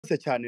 cyane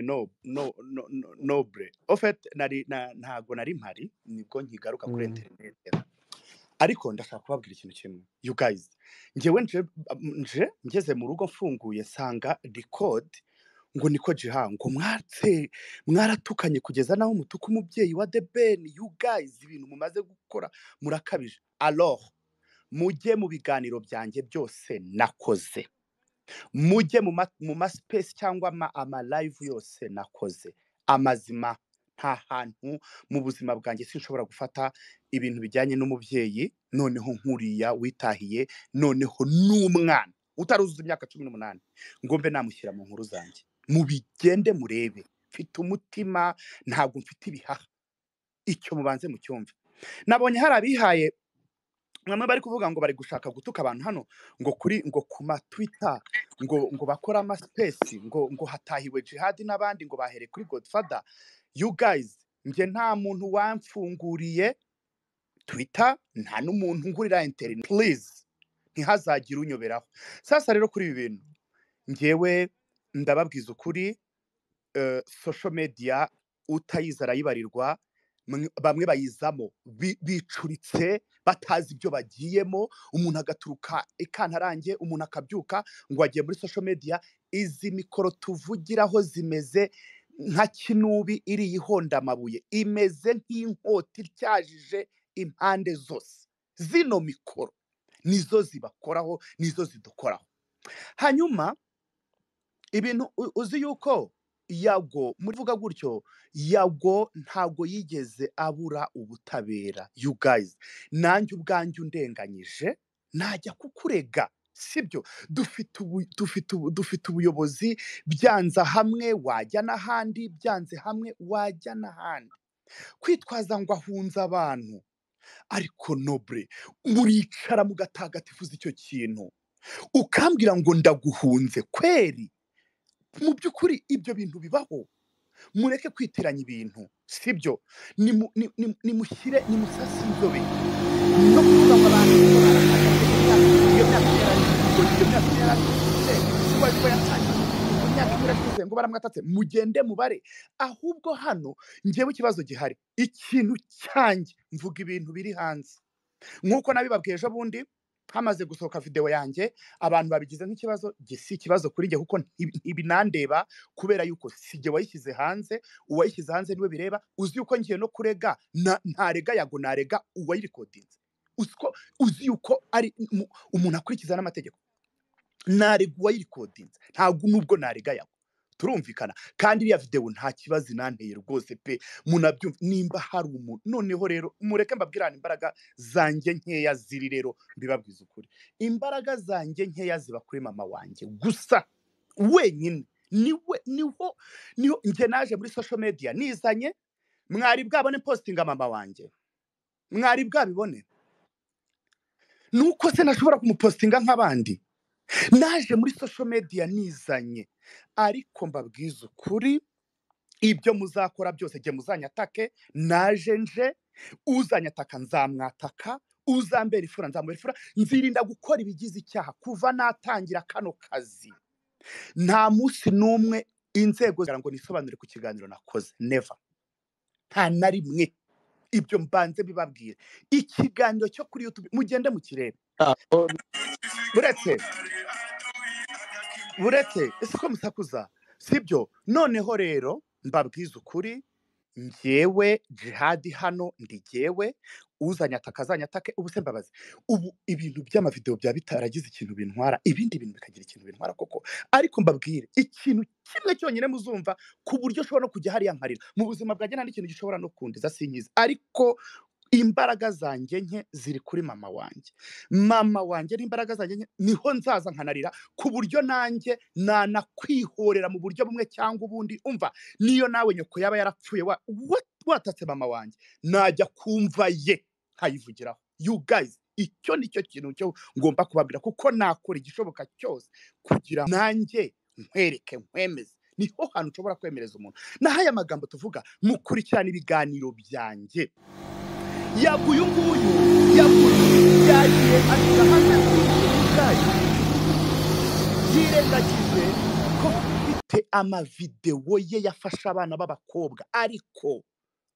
noble en fait ntago nari mpari nibwo nkigaruka kuri internet ariko ndashaka kubabwira ikintu kimwe you guys njewe ngeze mu rugo mfunguye sanga record ngo niko jihango mwaratukanye kugeza naho mutuka umubyeyi wa The Ben you guys ibintu mumaze gukora murakabije alors mujye mu biganiro byanjye byose nakoze mujye mu ma space cyangwa ama live yose nakoze amazima nta hantu mu buzima bwanjye sinshobora gufata ibintu bijyanye n'umubyeyi noneho nkuriya witahiye noneho n'umwana utaruzuza imyaka 18 ngombe namushyira mu nkuru zanjye mubigende murebe mfite umutima ntabwo mfite ibihaha icyo mubanze mu cyumve nabonye hari abihaye mwamwe bari kuvuga ngo bari gushaka gutuka abantu hano ngo kuma Twitter ngo bakora ama space ngo hatahiwe Jihad n'abandi ngo bahere kuri Godfather you guys nje nta muntu wamfunguriye Twitter nta n'umuntu ngurira internet please ntihazagira unyoberaho sasa rero kuri ibi bintu ngewe ndababwiza ukuri social media utayiza arayibarirwa bamwe bayizamo bicuritse batazi ibyo bagiyemo umuntu agaturuka ikantarange umuntu akabyuka ngo agiye muri social media izi mikoro tuvugiraho zimeze nka kinubi iri yihonda amabuye imeze nk'inkota ityajije impande zose zino mikoro nizo zibakoraho nizo zidukoraho hanyuma ibintu uzi yuko Yago murivuga gutyo Yago ntago yigeze abura ubutabera you guys nanjye ubwanjye undenganyije najya kukurega sibyo dufite ubuyobozi byanza hamwe wajya n'ahandi byanze hamwe wajya n'ahandi kwitwaza ngo ahunza abantu ariko noble muricara mugatagatifuza icyo kintu ukambwira ngo ndaguhunze kweri mu byukuri ibyo bintu bibaho mureke kwitiranya ibintu sibyo nimushyire nimusasi inzobe no kuvuga ngo abantu iyo myaka ngo baramwatatse mugende mubare ahubwo hano ngewe ikibazo gihari ikintu cyanjye mvuga ibintu biri hanze nkuko nabibabwiye ejo bundi hamaze gusohoka video yanjye abantu babigize nk'ikibazo gisi ikibazo kuri nge kuko ibinandeba kubera yuko sije wayishyize hanze uwayishyize hanze niwe bireba uzi yuko ngiye no kurega ntarega Yago narega uwayirekodinze uzi yuko ari umuntu akurikiza n'amategeko narega uwayirekodinze ntabwo nubwo narega Yago turumvikana kandi iriya video nta kibazo inanteye rwose pe munabyumva nimba hari umuntu noneho rero mureke mbabwirana imbaraga zanjye nkeya ziri rero mbibabwiza ukuri imbaraga zanjye nkeya ziba kuri mama wanjye gusa wenyine niho nje naje muri social media nizanye mwari bwabone postinga mama wanjye mwari bwabibone nuko se nashobora kumupostinga nk'abandi naje muri social media nizanye ariko mbabwiza ukuri ibyo muzakora byose je muzanyatake naje nje uzanyataka nzamwataka uzambera ifura nzambera ifura nzirinda gukora ibigize icyaha kuva natangira kano kazi nta munsi numwe inzego ngo nisobanure ku kiganiro nakoze never nta na rimwe ibyo mbanze bibabwire ikiganiro cyo kuri YouTube mugende mu kirebe buretse ese ko musakuza sibyo noneho rero mbabwiza ukuri ngewe Jihad hano ndigewe uzanyataka azanyatake ubuse mbabazi ubu ibintu by'amavideo bya bitaragize ikintu bintwara ibindi bintu bikagira ikintu bintwara koko ariko mbabwire ikintu kimwe cyonyine muzumva ku buryo ushobora no kujya hariya nkarira mu buzima bwanjye nta n'ikintu gishobora no kundiza sinyiza ariko imbaraga zanjye nke ziri kuri mama wanjye n'imbaraga zanjye nke niho nzaza nkanarira ku buryo nanjye nanakwihorera mu buryo bumwe cyangwa ubundi umva niyo nawe nyoko yaba yarapfuye watatse mama wanjye najya kumva ye nkayivugiraho you guys icyo nicyo kintu cyo ngomba kubabwira kuko nakora igishoboka cyose kugira nanjye nkwereke nkwemeze niho hantu ushobora kwemereza umuntu nahaye amagambo tuvuga mukurikirana ibiganiro byanjye Yaguye nguyu yagiye ashira hanze y'ubwayi yirengagize ko mfite amavidewo ye yafasha abana b'abakobwa ariko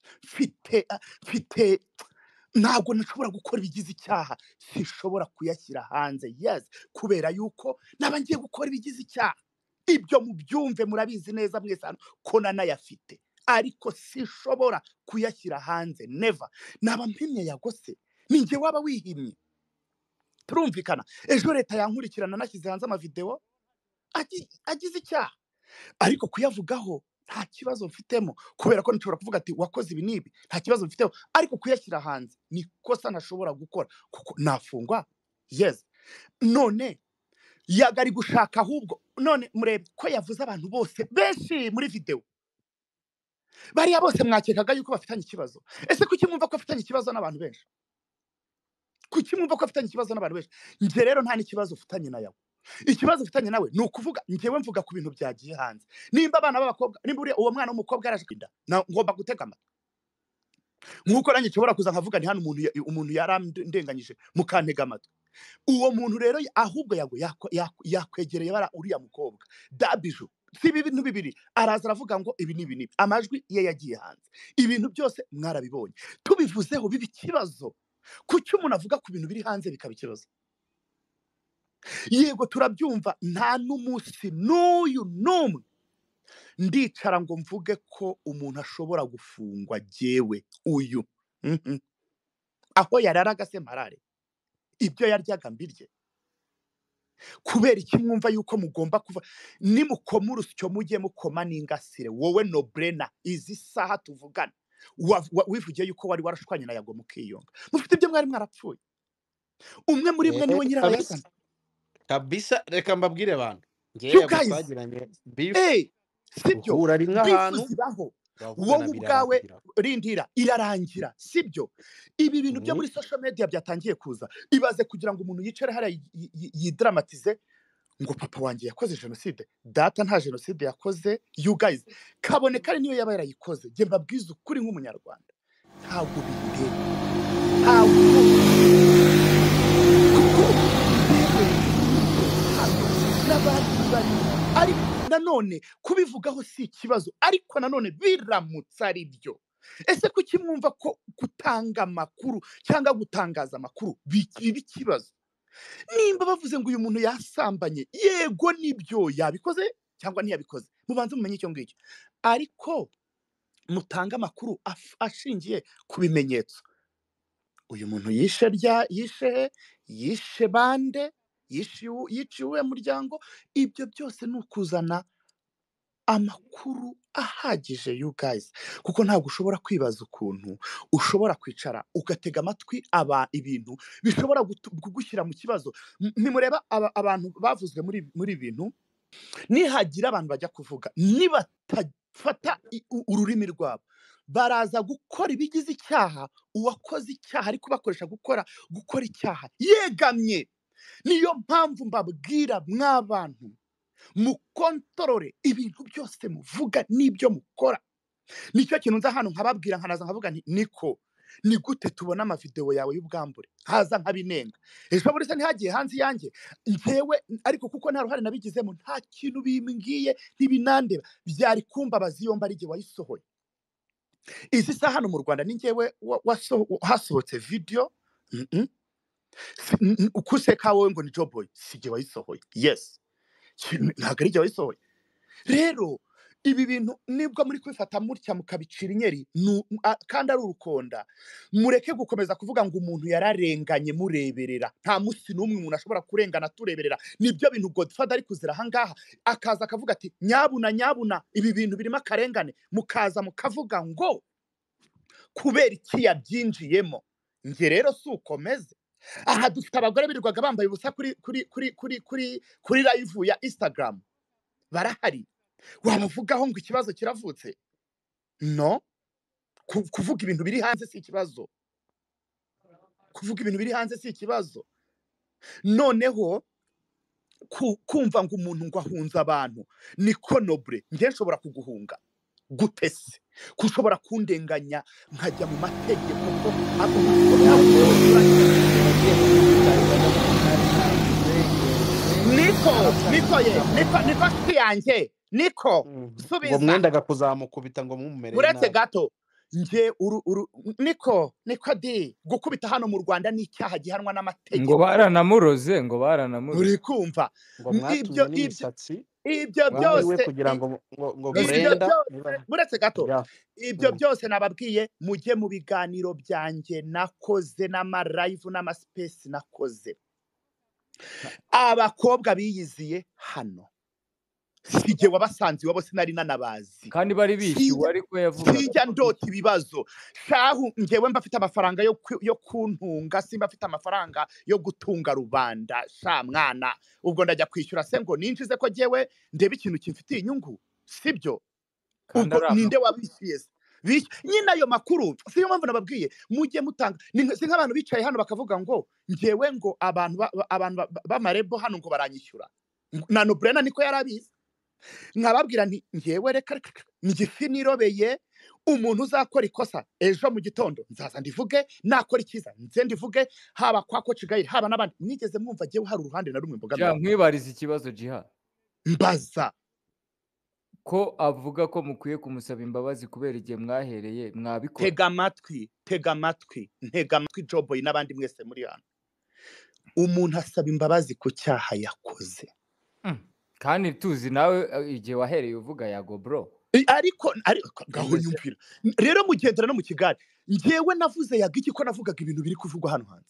mfite ntabwo nashobora gukora ibigize icyaha sinshobora kuyashyira hanze yes kubera yuko naba ngiye gukora ibigize icyaha ibyo mubyumve murabizi neza mwese hano ko nanayafite ariko sinshobora kuyashyira hanze never naba mpimye yagose ninjye waba wihimye turumvikana ejo leta yankurikirana nashyize hanze amavidewo agize icyaha ariko kuyavugaho nta kibazo mfitemo kubera ko nshobora kuvuga ati wakoze ibi n'ibi nta kibazo mfiteho ariko kuyashyira hanze ni kosa ntashobora gukora kuko nafungwa yes none yagari gushaka ahubwo none murebe ko yavuze abantu bose benshi muri video bariya bose mwakekaga yuko bafitanye ikibazo ese kuki mwumva ko afitanye ikibazo n'abantu benshi kuki mwumva ko afitanye ikibazo n'abantu benshi nje rero nta n'ikibazo ufitanye na yawe ikibazo ufitanye nawe ni ukuvuga njyewe mvuga ku bintu byagiye hanze nimba abana b'abakobwa nimba uriya uwo mwana w'umukobwa yaraje kwinda ngomba gutega amatwi nk'uko nanjye nshobora kuza nkavuga nti hano umuntu yarandenganyije mukantega amatwi uwo muntu rero ahubwo yakwegereye bara uriya mukobwa dabiju si ibintu bibiri araza aravuga ngo ibi n'ibi amajwi ye yagiye hanze ibintu byose mwarabibonye tubivuzeho biba ikibazo kuki umuntu avuga ku bintu biri hanze bikaba ikibazo yego turabyumva nta n'umunsi n'uyu n'umwe ndicara ngo mvuge ko umuntu ashobora gufungwa jewe uyu aho yararaga se marare ibyo yaryaga mbirye kubera iki mwumva yuko mugomba kuva nimukoma urusyo mujye mukoma n'ingasire wowe Nobrena izi saha tuvugana wivugiye yuko wari warashwanye na Yago mukiyonga mufite ibyo mwari mwarapfuye umwe muri mwe niwe nyirabayazana kabisa reka mbabwire abantu ngiye twagiranye beef sibyo bifuzibaho wowe ubwawe rindira irarangira sibyo ibi bintu byo muri social media byatangiye kuza ibaze kugira ngo umuntu yicare hariya yidramatize ngo papa wanjye yakoze jenoside data nta jenoside yakoze you guys kabone kare niyo yaba yarayikoze nge mbabwiza ukuri nk'umunyarwanda ntabwo bindeba ariko nanone kubivugaho si ikibazo ariko nanone biramutse ari byo ese kuki mwumva ko gutanga amakuru cyangwa gutangaza amakuru biba ikibazo nimba bavuze ngo uyu muntu yasambanye yego nibyo yabikoze cyangwa ntiyabikoze mubanze mumenye icyo ngicyo ariko mutanga amakuru ashingiye ku bimenyetso uyu muntu yishe bande yiciwe muryango ibyo byose ni ukuzana amakuru ahagije you guys kuko ntabwo ushobora kwibaza ukuntu ushobora kwicara ugatega amatwi ibintu bishobora kugushyira mu kibazo nimureba abantu bavuzwe muri ibintu nihagira abantu bajya kuvuga nibatafata ururimi rwabo baraza gukora ibigize icyaha uwakoze icyaha ariko bakoresha gukora icyaha yegamye niyo mpamvu mbabwira mw'abantu mukontorore ibintu byose muvuga n'ibyo mukora nicyo kintu nza hano nkababwira nkanaza nkavuga niko ni gute tubona amavideo yawe y'ubwambure haza nkabinenga ejo muri se ntihagiye hanze yanjye ngewe ariko kuko nta ruhare nabigizemo nta kintu bimbwiye ntibinandeba byari kumbabaza iyo mba ari jye wayisohoye izi saha hano mu Rwanda ni ngewe hasohotse video ukuseka wowe ngo ni Joboy si jye wayisohoye yes ntabwo ari jye wayisohoye rero ibi bintu nibwo muri kwifata mutya mukabicira inyeri kandi ari urukonda mureke gukomeza kuvuga ngo umuntu yararenganye mureberera nta musi n'umwe umuntu ashobora kurengana tureberera nibyo bintu Godfather ari kuzira ahangaha akaza akavuga ati nyabuna ibi bintu birimo akarengane mukaza mukavuga ngo kubera iki yabyinjiyemo nge rero si ukomeze aha dufite abagore birirwaga bambaye ubusa kuri live ya Instagram barahari wabavugaho ngo ikibazo kiravutse no kuvuga ibintu biri hanze si ikibazo noneho kumva ngo umuntu ngo ahunza abantu niko Nobre nge nshobora kuguhunga gute se kushobora kundenganya nkajya mu mategeko ko niko yanjye niko ngo subiza mwendaga kuzamukubita ngo mumumereye uretse nabi gato nje niko di gukubita hano mu Rwanda ni icyaha gihanwa ngo n'amategeko baranamuroze ngo baranamuroze uri kumva ngo ibyo mwatumye n'imisatsi ibyo wiwe byose kugira ngo ibyo Brenda byose uretse gato ibyo byose nababwiye mujye mu biganiro byanjye nakoze n'amalive n'amaspace nakoze abakobwa biyiziye hano sijye wabasanze iwabo sinari nanabazi kandi bari bishyuwe ariko yavuga sijya ndota ibibazo shahu ngewe mba afite amafaranga yo kuntunga simba afite amafaranga yo gutunga rubanda sha mwana ubwo ndajya kwishyura se ngo ninjize ko ngewe ndebe ikintu kimfitiye inyungu sibyo ubwo ninde wabishyuye nyine ayo makuru siyo mpamvu nababwiye mujye mutanga si nk'abantu bicaye hano bakavuga ngo ngewe ngo abantu b'amarebo hano ngo baranyishyura na Nobrena niko yarabizi nkababwira nti ngewe reka ngifi nirobeye umuntu uzakora ikosa ejo mu gitondo nzaza ndivuge nakora ikiza nze ndivuge haba kwa Coach Gaël haba n'abandi mwigeze mwumva ngewe hari uruhande na rumwe mboga nkwibariza ikibazo Jiha mbaza ko avuga ko mukwiye kumusaba imbabazi kubera igihe mwahereye mwabikora tega amatwi Joboy n'abandi mwese muri hano umuntu asaba imbabazi ku cyaha yakoze kandi tuzi nawe igihe wahereye uvuga yago bro ariko gaho nyumvira rero mugendera no mu Kigali ngewe navuze yaga iki ko navugaga ibintu biri kuvugwa hano hanze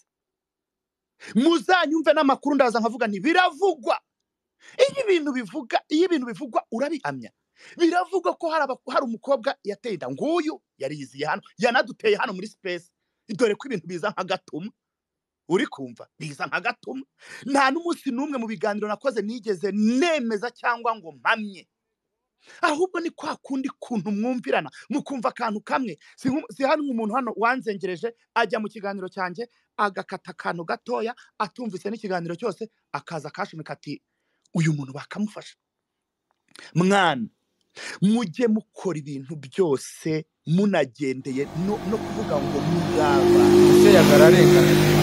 muzanyumve n'amakuru ndaza nkavuga nti biravugwa iyo ibintu bivugwa urabihamya biravugwa ko hari umukobwa yateye inda nguyu yariyiziye hano yanaduteye hano muri space dore ko ibintu biza nka gatuma uri kumva biza nka gatuma nta n'umunsi n'umwe mu biganiro nakoze nigeze nemeza cyangwa ngo mpamye ahubwo ni kwa kundi kuntu mwumvirana mukumva akantu kamwe si hano umuntu hano wanzengereje ajya mu kiganiro cyanjye agakata akantu gatoya atumvise n'ikiganiro cyose akaza akashimika ati uyu muntu bakamufasha mwana mujye mukora ibintu byose munagendeye no kuvuga ngo muraba ese yagararengana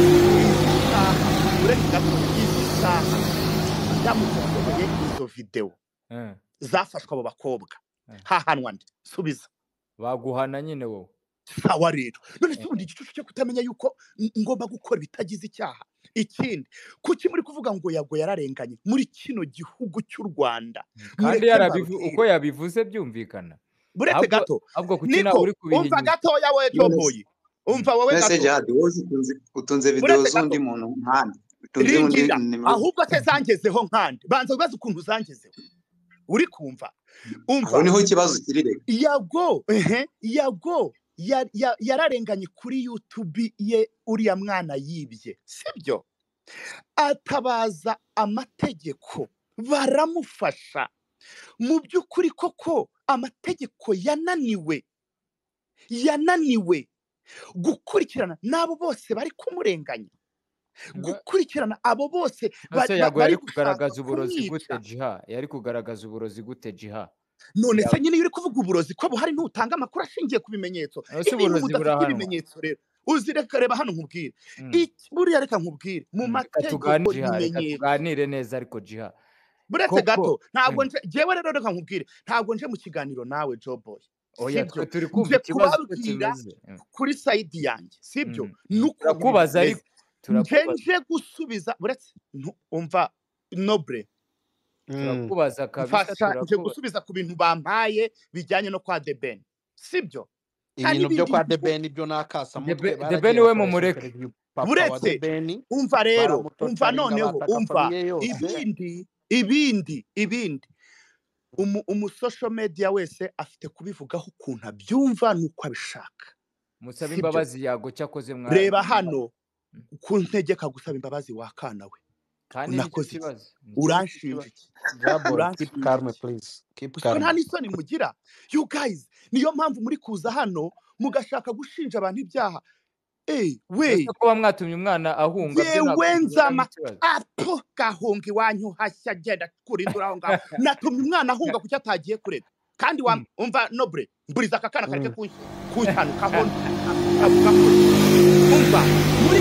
isaha ndamufotoye izo video zafashwe abo bakobwa hahanwa ndi subiza baguhana nyine wowe sawa rero none se ubundi igicucu cyo kutamenya yuko ngomba gukora bitagize icyaha ikindi kuki muri kuvuga ngo yago yararenganye muri kino gihugu cy'u Rwanda kandi uko yabivuze byumvikana buretse gato ahubwo kukina uri kubihinyura umva gato yawe Joboy umva wowe gato message hadi wozi utunze video z'undi muntu nkandi utunze undi ahubwo se zangezeho nkandi banza ubaze ukuntu zangezeho uri kumva umva niho ikibazo kirire yago yararenganye kuri YouTube ye uriya mwana yibye sibyo atabaza amategeko baramufasha mu by'ukuri koko amategeko yananiwe gukurikirana n'abo bose bari kumurenganya gukurikirana abo bose bari kugaragaza uburozi gute Jiha yari kugaragaza uburozi gute Jiha none se nyine uri kuvuga uburozi ko buhari ntutanga amakuru ashingiye ku bimenyetso ibimenyetso rero uzireka reba hano nkubwire buriya reka nkubwire mu mategeko n'ibimenyetso tuganire neza ariko Jiha buretse gato ntabwo jewe rero reka nkubwire ntabwo nje mu kiganiro nawe Joboy oya turi kumva ikibazo kimeze kuri side yanjye sibyo turakubaza ariko nje gusubiza buretse umva Nobre turakubaza kabisa nje gusubiza ku bintu bampaye bijyanye no kwa The Ben sibyo ibintu byo kwa The Ben ibyo nakasa mutwe The Ben we mu mureke buretse umva rero umva noneho umva ibindi social media wese afite kubivugaho ukuntu abyumva nuko abishaka musaba imbabazi yago cyakoze mwana reba hano kuntegeka gusaba imbabazi wakana we kandi nakoze uranshinja keep calm please keep calm nta n'isoni mugira you guys niyo mpamvu muri kuza hano mugashaka gushinja abantu ibyaha we kuba mwatumye umwana ahunga yewe nzama apo gahunga iwanyu hashya genda kurindura aho ngaho natumye umwana ahunga kuki atagiye kurega kandi umva Nobre mburiza akakana kareke kunyanuka ho umva muri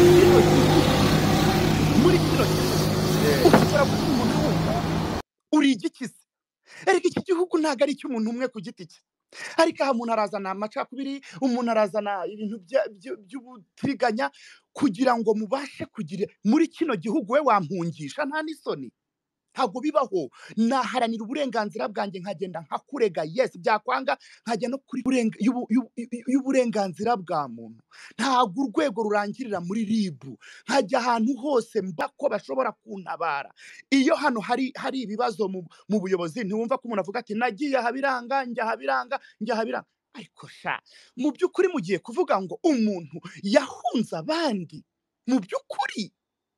kino ushobora gutuma umuntu ahunga uri igikisi ariko iki gihugu ntago ari icy'umuntu umwe ku giti cye, ariko aha umuntu arazana amacakubiri, umuntu arazana ibintu by'ubutiriganya kugira ngo mubashe kugira muri kino gihugu. We wampungisha nta n'isoni? Ntabwo bibaho. Naharanira uburenganzira bwanjye nkagenda nkakurega, yes, byakwanga nkajya no kuri y'uburenganzira bwa muntu. Ntabwo urwego rurangirira muri ribu, nkajya ahantu hose mbako bashobora kuntabara. Iyo hano hari ibibazo mu buyobozi, ntiwumva ko umuntu avuga ati nagiye ahabiranga njya ahabiranga njya ahabiranga. Ariko sha mu by'ukuri mugiye kuvuga ngo umuntu yahunze abandi, mu by'ukuri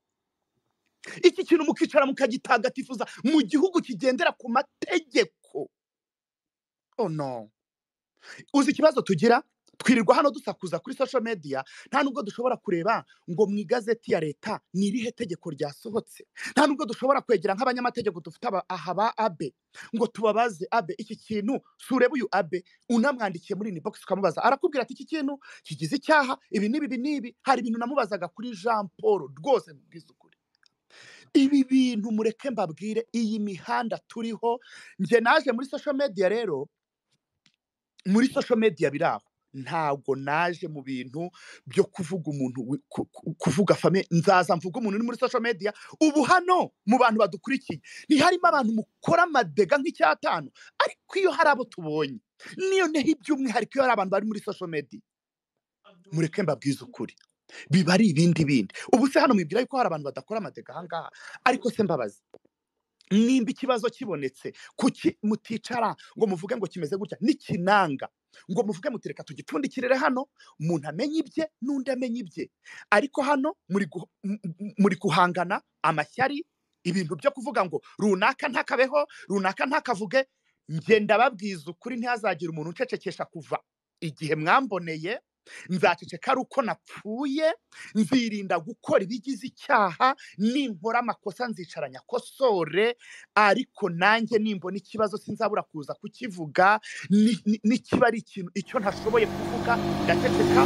iki kintu mukicara mukagitagatifuza mu gihugu kigendera ku mategeko. Oh no. Uzi ikibazo tugira? Twirirwa hano dusakuza kuri social media, nta nubwo dushobora kureba ngo mu igazeti ya leta ni irihe tegeko ryasohotse. Nta nubwo dushobora kwegera nk'abanyamategeko dufite ahaba abe ngo tubabaze abe iki kintu surebe uyu abe unamwandikiye muri inbox ukamubaza, arakubwira ati iki kintu kigize icyaha ibi nibi. Hari ibintu namubazaga kuri Jean Paul rwose mbwizukuri. Ibi bintu mureke mbabwire, iyi mihanda turiho, nje naje muri social media rero, muri social media biraho. Ntabwo naje mu bintu byo kuvuga umuntu kuvuga fame, nzaza mvuga umuntu uri muri social media. Ubu hano mu bantu badukurikiye ntiharimo abantu mukora amadega nk'icyatanu, ariko iyo hari abo tubonye niyo neho iby'umwihariko iyo hari abantu bari muri social media, mureke mbabwize ukuri, biba ari ibindi. Ubu se hano mwibwira yuko hari abantu badakora amadega ahangaha? Ariko se mbabazi, nimba ikibazo kibonetse kuki muticara ngo muvuge ngo kimeze gutya n'ikinanga, ngo muvuge mutireka tugipfundikirire hano, umuntu amenye ibye n'undi amenye ibye. Ariko hano muri guhangana amashyari, ibintu byo kuvuga ngo runaka ntakabeho, runaka ntakavuge. Nge ndababwiza ukuri, ntihazagire umuntu ucecekesha kuva igihe mwamboneye. Nzaceceka ari uko napfuye, nzirinda gukora ibigize icyaha, ninkora amakosa nzicara nyakosore, ariko nanjye nimbona ikibazo sinzabura kuza kukivuga. Nikiba ari ikintu icyo ntashoboye kuvuga ndaceceka.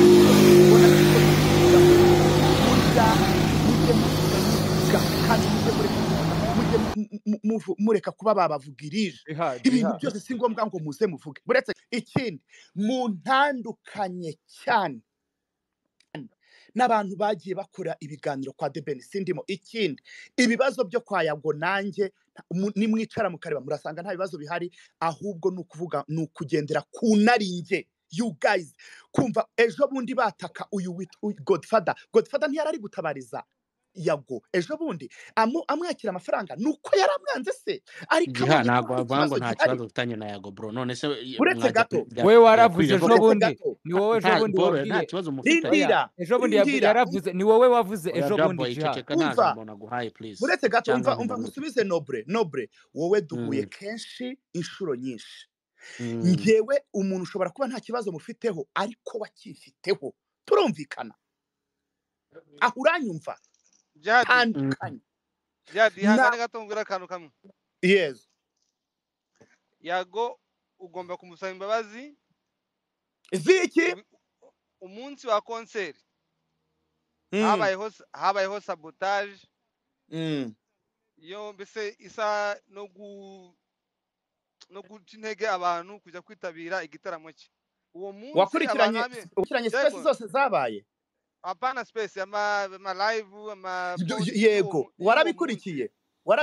Mureka kuba babavugirije ibintu byose, si ngombwa ngo muze muvuge. Buretse ikindi, muntandukanye cyane n'abantu bagiye bakora ibiganiro kwa The Ben, sindimo. Ikindi, ibibazo byo kwa Yago nanjye nimwicara mukareba murasanga nta bibazo bihari, ahubwo nukuvuga nukugendera ku naringe. You guys, kumva ejo bundi bataka uyu Godfather ntiyarari gutabariza Yago ejo bundi amwakira amafaranga nuko yaramwanze se, ariko ntabwo bavuga nta kibazo ufitanye na Yago bro. None se uretse gato we waravuze ejo bundi, ni wowe ejo bundi wabwiye nta kibazo mufite. Ejo bundi yaravuze, ni wowe wavuze ejo bundi. Uretse gato umva musubize Nobre, wowe duhuye kenshi inshuro nyinshi. Ngewe umuntu ushobora kuba nta kibazo mufiteho ariko wakifiteho, turumvikana. Aho uranyumva tandukanye. Ihangane gato mbwira akantu kamwe. Yes. Yago ugomba kumusaba imbabazi ziki umunsi wa concert habayeho sabotage yo mbese isa no guca intege abantu kujya kwitabira igitaramo cye. Uwo munsi wakurikiranye space zose zabaye? Apana space ama live ama yego warabikurikiye.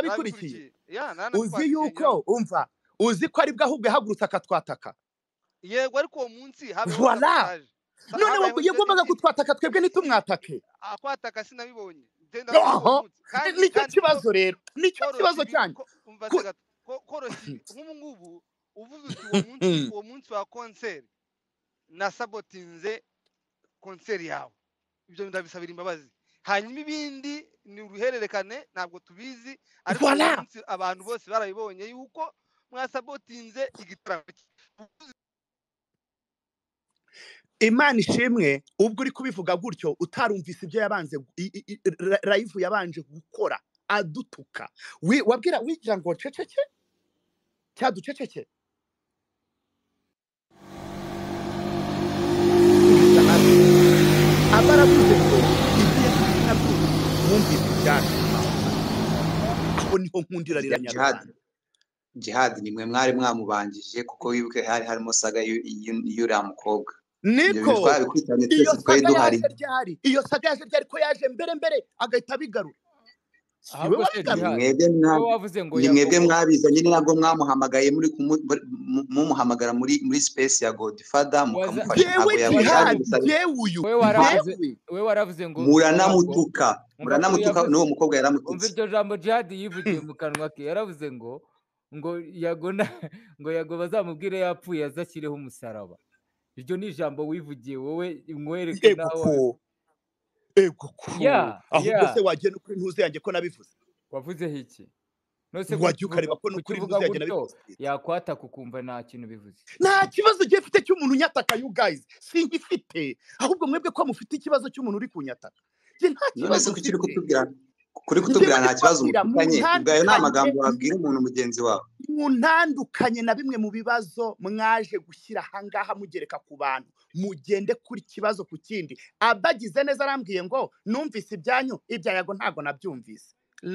Uzi yuko umva, uzi ko ari bwo ahubwo hagurutse akatwataka. Yego, ariko uwo munsi voilà. None yagombaga kutwataka, twebwe nitumwatake. Akwataka sinabibonye. Nicyo kibazo rero, nicyo kibazo cyane. Koroshye nk'ubu uvuze uti uwo munsi wa concert na sabotinze concert yawe, ibyo ndabisabira imbabazi. Hanyuma ibindi ni uruhererekane, ntabwo tubizi, ariko abantu bose barabibonye yuko mwasabotinze igitaramo. Imana ishimwe, ubwo uri kubivuga gutyo utarumvise ibyo yabanze live yabanje gukora adutuka. Wabwira wigira ngo ceceke cyaduceceke. Abaravuze ngo igiye nabwo mwumvise cyane. Aho niho nkundira rira Nyarwanda. Jihad nimwe mwari mwamubanjije kuko wibuke hari harimo saga y'uriya mukobwa. niko iyo saga yaje ryari iyo saga yaje ryari ko yaje mbere agahita abigarura ahubwo se wavuze ngo mwebwe mwabizanye ni nabwo mwamuhamagaye muri mumuhamagara muri space ya Godfather mukamufasha ntabwo we waravuze ngo muranamutuka n'uwo mukobwa yaramututse. umva iryo jambo Jihad yivugiye mu kanwa ke, yaravuze ngo Yago bazamubwire yapfuye azashyireho umusaraba. Iryo ni ijambo wivugiye wowe, mwereke nawe ahubwo se wagiye no kuri ntuze yanjye ko nabivuze. Wavuzeho iki? Wagiye ukareba ko no kuri ntuze yanjye nabivuze. Yakwata kukumva nta kintu bivuze. Nta kibazo giye mfite cy'umuntu unyataka, you guys sinkifite, ahubwo mwebwe ko mufite ikibazo cy'umuntu uri kunyataka. None kuri kutubwira nta kibazo mufitanye, ubwayo ni amagambo wabwira umuntu mugenzi wawe. Muntandukanye na bimwe mu bibazo mwaje gushyira ahangaha mugereka ku bantu, mugende kuri kibazo ku kindi. Abagize neza arambwiye ngo numvise ibyanyu, ibya Yago ntago nabyumvise.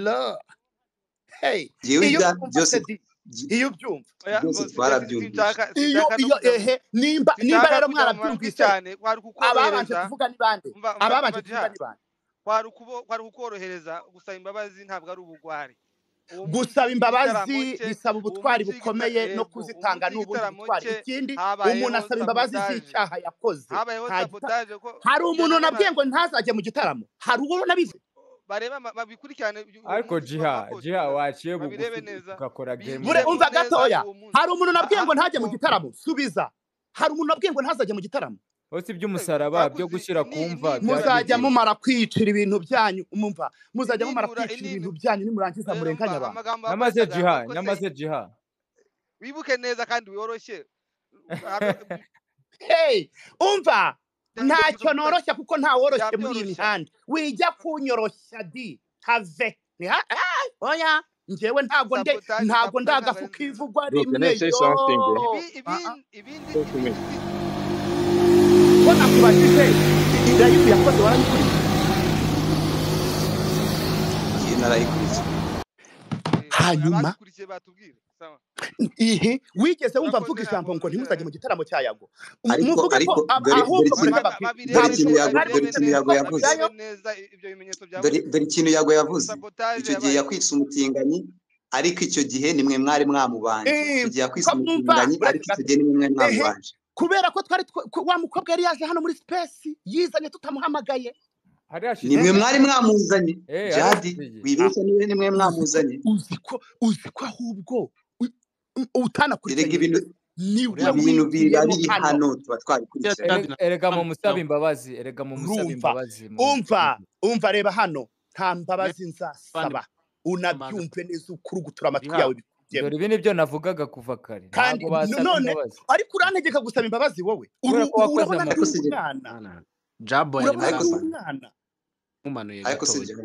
Hey, iyo byumva nimba rero mwarabyumvise cyane, ababanje kuvuga ni bande? kwari ukorohereza. Gusaba imbabazi ntabwo ari ubugwari. Gusaba imbabazi bisaba ubutwari bukomeye no kuzitanga n'ubundi butwari. Ikindi umuntu asaba imbabazi z'icyaha yakoze. Hari umuntu nabwiye ngo ntazajye mu gitaramo, hari uwo nabize bareba babikurikirane. Ariko Jiha waciye bugufi ugakora game. Umva gatoya, hari umuntu nabwiye ngo ntajye mu gitaramo, subiza. Hari umuntu nabwiye ngo ntazajye mu gitaramo. Ose iby'umusaraba byo gushyira kumva muzajya mumara kwicira ibintu byanyu, umumva muzajya mumara kwicira ibintu byanyu nimurangiza murenganya abantu. Nyamaze Jiha wibuke neza kandi woroshye. Hey, umva ntacyo noroshya kuko nta woroshye muri iyi mihanda. Wijya kunyoroshya di have oya njyewe ntago ndagafu kivugwa rimwe Kona kubashije irayu yakoze warayikuriye. Narayikuriye. Hanyuma wigeze wumva mvuga ijambo ngo ntimuzajye mu gitaramo cya Yago? Ariko dore ikintu Yago yavuze icyo gihe yakwise umutinganyi, ariko icyo gihe nimwe mwari mwamubanje. Icyo gihe yakwise umutinganyi, ariko icyo gihe nimwe mwari mwamubanje. Kubera ko twari wa mukobwa yari yaje hano muri space yizanye tutamuhamagaye. Nimwe mwari mwamuzanye. Jadi wibeshya niwe nimwe mwamuzanye. Uzi ko ahubwo utanakurikiranye ibintu biri hano tuba twabikurikiranye. Erega mu musaba imbabazi. Umva reba hano, nta mbabazi nzasaba. Unabyumve neza ukurugutura amatwi yawe. Dore ibi nibyo navugaga kuva kare. Kandi none ariko urantegeka gusaba imbabazi wowe. Urabona ko umwana. Jabo ari umwana. Mumanuye ariko gato. sije.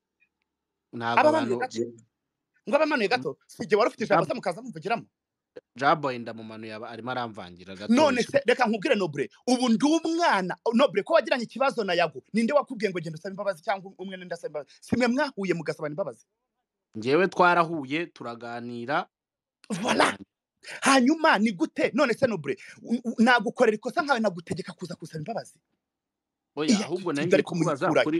Ngo abamanuye gato. Sije wari ufite ijambo mukaza muvugiramo. Jabo indamumanuye arimo aramvangira gato. None se reka nkubwire Noble, ubu ndi umwana Noble ko wagiranye ikibazo na Yago. Ninde wakubwiye ngo genda usaba imbabazi cyangwa umwe nenda asaba imbabazi? Simwe mwahuye mugasaba imbabazi. Ngewe twarahuye turaganira. Voilà. Hanyuma ni gute none se Noble nagukorera ikosa nkawe nagutegeka kuza kusaba imbabazi? Oya ahubwo nanjye kubaza kuri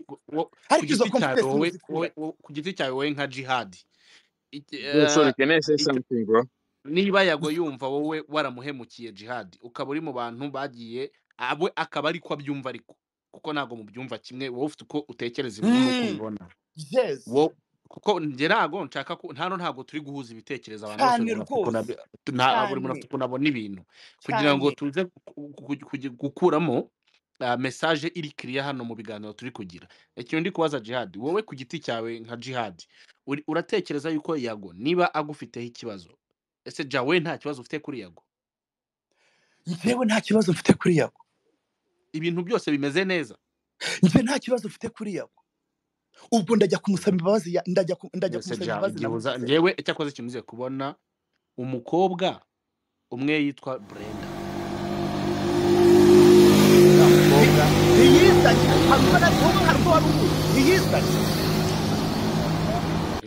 ku giti cyawe wowe nka Jihad. Sorry, can I say something, bro? Niba Yago yumva wowe waramuhemukiye Jihad, ukaba uri mu bantu bagiye abo akaba ari ko abyumva, ariko kuko nago mu byumva kimwe wowe ufite uko utekereza ibintu uko ubibona. Yes. Kuko nge nago nshaka ko ntago turi guhuza ibitekerezo abantu bose buri muntu kunabona ibintu kugira ngo tuze gukuramo message iri clear hano mu biganiro turi kugira. Ikintu ndi kubaza Jihad, wowe ku giti cyawe nka Jihad uratekereza yuko Yago niba agufiteho ikibazo, ese jawe nta kibazo ufite kuri Yago? Njyewe nta kibazo mfite kuri Yago. Ibintu byose bimeze neza. Njye nta kibazo mfite kuri Yago. Ubwo ndajya kumusaba imbabazi, ndajya kumusaba imbabazi. Njyewe cyakoze ikintu uze kubona umukobwa umwe yitwa Brenda.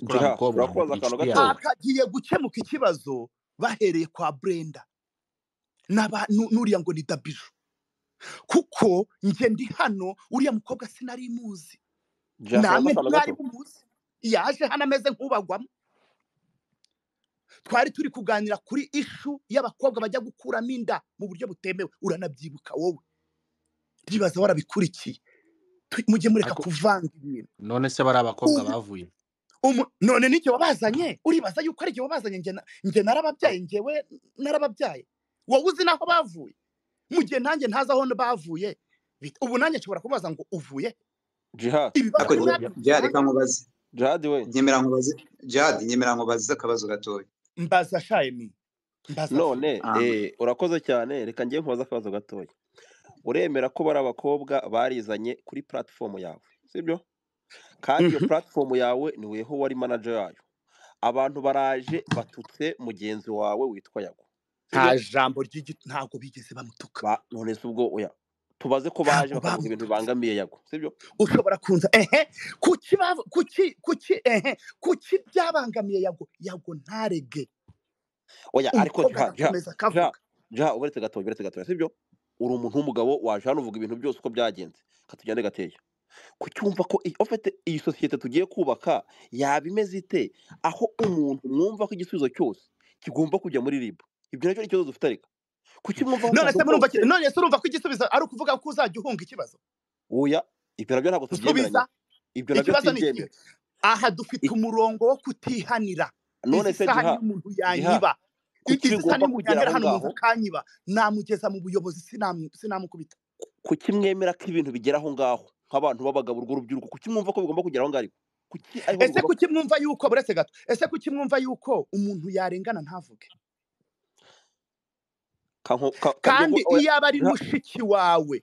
kuri mukobwa akagiye gukemuka ikibazo bahereye kwa Brenda nuriya ngo ni Dabiju kuko nje ndi hano uriya mukobwa sinari muzi namwe mwari muzi yaje hano ameze nk'ubagwamo twari turi kuganira kuri ishu y'abakobwa bajya gukuramo inda mu buryo butemewe uranabyibuka wowe ndibaza warabikurikiye mujye mureka kuvanga ibintu none se bari abakobwa bavuye none n'icyo wabazanye uribaza yuko ari cyo wabazanye nge narababyaye ngewe narababyaye wowe uzi naho bavuye mu gihe nanjye ntazi aho bavuye ubu nanjye nshobora kubaza ngo uvuye Jihad reka nkubaze Jihad we nyemera nkubaze akabazo gatoya mbaza shayemi none urakoze cyane reka ngiye nkubaza akabazo gatoya uremera ko bari abakobwa barizanye kuri platform yawe sibyo kandi iyo platform yawe ni weho wari manager yayo abantu baraje batutse mugenzi wawe witwa Yago nta jambo ntago bigeze bamutuka none se ubwo oya tubaze ko baje bakavuga ibintu bibangamiye Yago sibyo ushobora kunza kuki byabangamiye Yago ntarege oya ariko uberetse gatoya sibyo uri umuntu w'umugabo waje hano uvuga ibintu byose uko byagenze katujyane gateye kucyumva ko ofete iyi societe tugiye kubaka yaba imeze ite aho umuntu mwumva ko igisubizo cyose kigomba kujya muri RIB ibyo nacyo ikibazo dufite ariko kuki mwumva none se urumva ko igisubizo ari ukuvuga ko uzajya uhunga ikibazo oya ibyo nabyo ntabwo tubyemeranya ibyo nabyo tubyemera aha dufite umurongo wo kutihanira none se umuntu yanyiba kanyiba namugeza mu buyobozi sinamukubita kuki mwemera ko ibintu bigera aho ngaho nk'abantu b'abagabo urwo rubyiruko kuki mwumva ko bigomba kugera aho ngaho ese kuki mwumva yuko buretse gato ese kuki mwumva yuko umuntu yarengana ntavuge kandi iyo aba ari mushiki wawe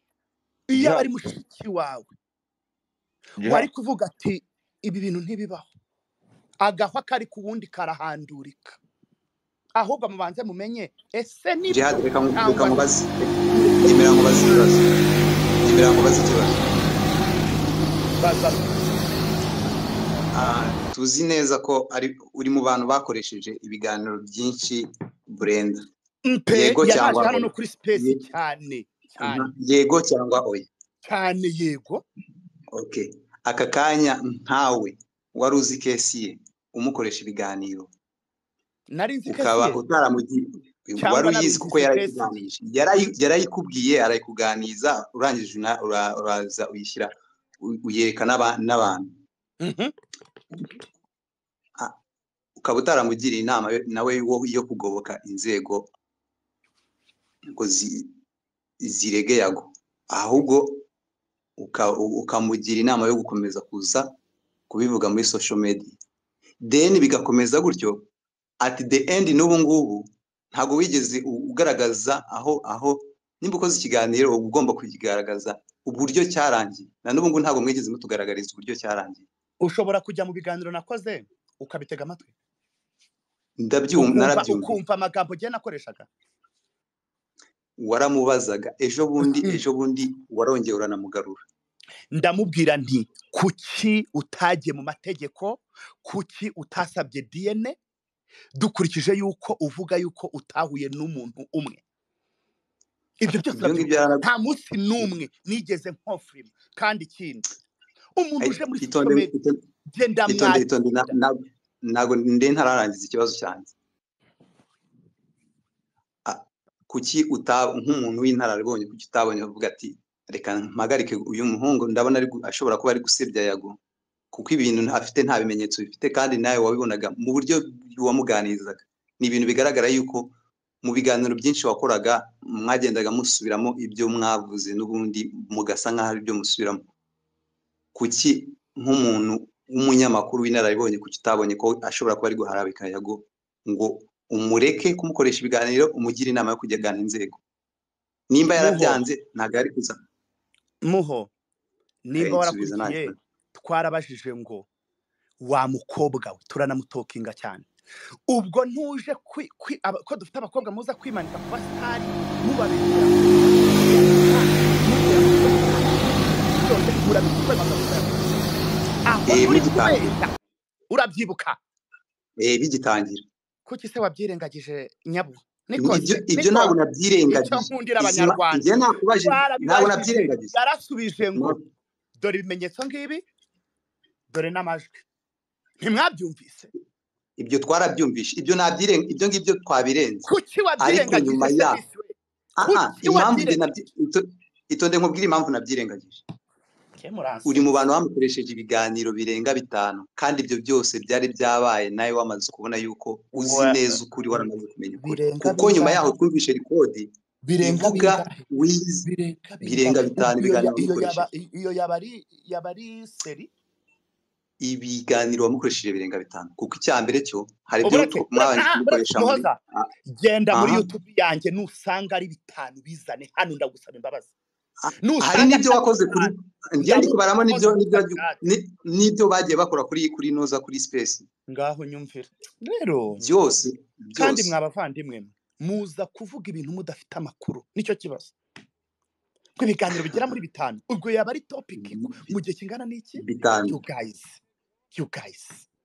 wari kuvuga ati ibi bintu ntibibaho agahwa kari ku wundi karahandurika ahubwo mubanze mumenye ese ni reka mubaze nyemera mubaze ikibazo tuzi neza ko uri mu bantu bakoresheje ibiganiro byinshi Brenda yego cyangwa no kuri space cyane yego cyangwa oya cyane yego okay aka kanya ntawe wari uzi kesi ye umukoresha ibiganiro nari nzi ukaba utaramugiye wari uyizi kuko yarayikubwiye arayikuganiza urangije uraza uyishyira uyereka n'abantu ukaba utaramugiriye inama nawe yo kugoboka inzego ngo zirege Yago ahubwo ukamugira inama yo gukomeza kuza kubivuga muri social media then bigakomeza gutyo at the end n'ubu ngubu ntago wigeze ugaragaza aho nimba ukoze ikiganiro ugomba kukigaragaza uburyo cyarangiye na n'ubu ngubu ntago mwigeze mutugaragariza uburyo cyarangiye ushobora kujya mu biganiro nakoze ukabitega amatwi narabyumva ukumva amagambo giye nakoreshaga waramubazaga ejo bundi warongeye uranamugarura ndamubwira nti kuki utagiye mu mategeko kuki utasabye DNA dukurikije yuko uvuga yuko utahuye n'umuntu umwe ibyo byose nta munsi n'umwe nigeze nkofirima kandi ikindi umuntu uje muri social genda ntago ntararangiza ikibazo cyanjye kuki nk'umuntu w'intararibonye kuki utabonye uvuga ati reka mpagarike uyu muhungu ndabona ashobora kuba ari gusebya Yago kuko ibintu afite nta bimenyetso bifite kandi nawe wabibonaga mu buryo wamuganirizaga ni ibintu bigaragara yuko mu biganiro byinshi wakoraga mwagendaga musubiramo ibyo mwavuze n'ubundi mugasa nk'aho ari byo musubiramo kuki nk'umuntu w'umunyamakuru w'inararibonye kuki utabonye ko ashobora kuba ari guharabika Yago ngo umureke kumukoresha ibiganiro umugire inama yo kujyagana inzego nimba yarabyanze ntago ari kuza muho nimba warakurikiye twarabajije ngo wa mukobwa we turanamutokinga cyane ubwo ntuje ko dufite abakobwa muza kwimanika ku basitari mubabera urabyibuka bigitangira kuki se wabyirengagije nyabu ibyo ntabwo nabyirengagije nkundira abanyarwanda njye nakubajije ntabwo nabyirengagije yarasubije ngo dore ibimenyetso ngibi dore n'amajwi ntimwabyumvise ibyo twarabyumvishe ibyo ngibyo twabirenze kuki wabyirengagije itonde nkubwire impamvu nabyirengagije uri mu bantu bamukoresheje ibiganiro birenga 5 kandi ibyo byose byari byabaye nawe wamaze kubona yuko uzi neza ukuri waramaze kumenya kuko nyuma yaho twumvishe rekodi birenga wizi birenga 5 ibiganiro iyo yabari seri ibiganiro wamukoresheje birenga 5 kuko icyambere cyo hari byo mwabanje gukoresha genda muri YouTube yanjye nusanga ari 5 bizane hano ndagusaba imbabazi hari n'ibyo wakoze kuri ngende kubaramo n'ibyo bagiye bakora kuri noza kuri space ngaho nyumvira rero byose kandi mwabavandimwe muza kuvuga ibintu mudafite amakuru nicyo kibazo ko ibiganiro bigera muri 5 ubwo yaba ari topic mu gihe kingana n'iki you guys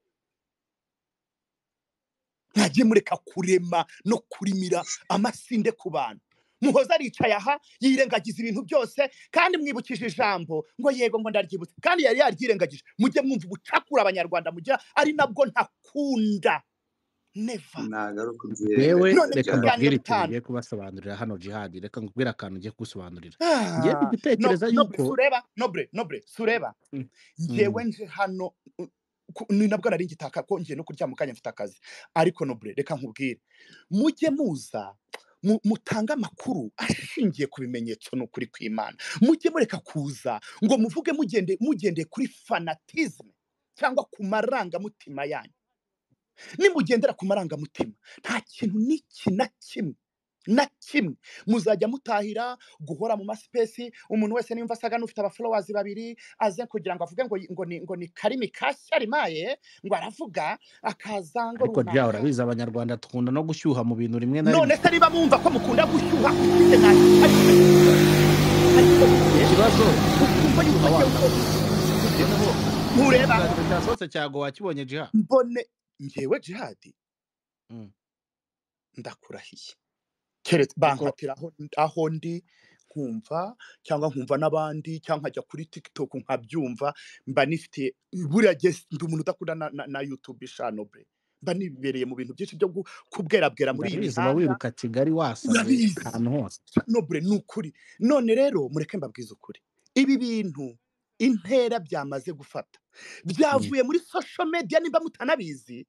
ntajye mureka kurema no kurimira amasinde ku bantu Muhoza aricaye aha yirengagiza ibintu byose kandi mwibukije ijambo ngo yego ngo ndaryibutse kandi yari yaryirengagije mujye mwumva ubucakura abanyarwanda mugira ari nabwo ntakunda never yewe reka mbabwire ikintu ngiye kubasobanurira hano Jihad reka nkubwire akantu ngiye kugusobanurira ngiye gutekereza yuko sureba ngewe nje hano ni nabwo nari ngitaka ko ngiye no kurya mu kanya mfite akazi ariko nobre reka nkubwire mujye muza mutanga makuru ashingiye ku bimenyetso no kuri kw'Imana mujye mureka kuza ngo muvuge mugende kuri fanatisme cyangwa ku maranga mutima yanyu nimugendera ku maranga mutima nta kintu na kimwe muzajya mutahira guhora mu maspace umuntu wese nimva asaga n'ufite aba followers 2 aze kugira ngo avuge ngo ni Karimi Kashyarimaye ngo aravuga akazango ariko bya urabiza abanyarwanda tukunda no gushyuha mu bintu rimwe na rimwe none se niba mumva ko mukunda gushyuha ufite nayo ikibazo ntureba cyasose cyago wakibonye Jihad mbone ngewe Jihad ndakurahiye keretse bankatira aho ndi nkumva cyangwa nkumva n'abandi cyangwa nkajya kuri TikTok nkabyumva mba nifite buriya ndi umuntu udakunda na YouTube channel bre mba nibereye mu bintu byinshi byo kubwerabwera muri iyi mihanda wiruka Kigali wasaze ahantu hose no bre nukuri none rero mureke mbabwiza ukuri ibi bintu intera byamaze gufata byavuye muri social media nimba mutanabizi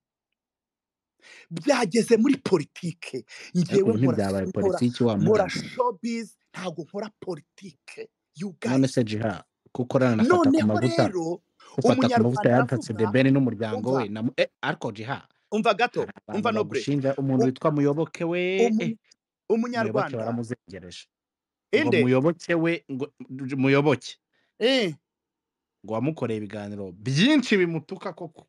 byageze muri politike ngewe nkora politiki wa nkora showbiz ntago nkora politike you guys none se Jihad kukorana na fata ku mavuta ufata ku mavuta yatatse The Ben n'umuryango we ariko Jihad umva gato umva no bre gushinja umuntu witwa Muyoboke we umunyarwanda baramuzengereje ngo Muyoboke we ngo Muyoboke ngo wamukoreye ibiganiro byinshi bimutuka koko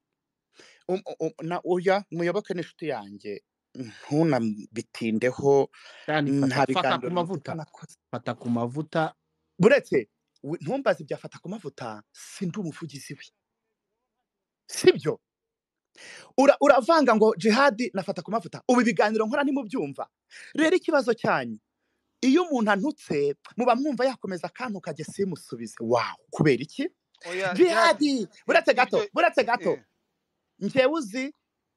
na oya Muyoboke n'inshuti yanjye ntunabitindeho nta biganiro fata ku mavuta buretse ntumbaze byafata ku mavuta sindi umuvugizi we sibyo uravanga ngo Jihad nafata ku mavuta ubu ibiganiro nkora ntimubyumva rero ikibazo cyanyu iyo umuntu antutse muba mwumva yakomeza akantu kajye simusubize wow kubera iki Jihad buretse gato ngewe uzi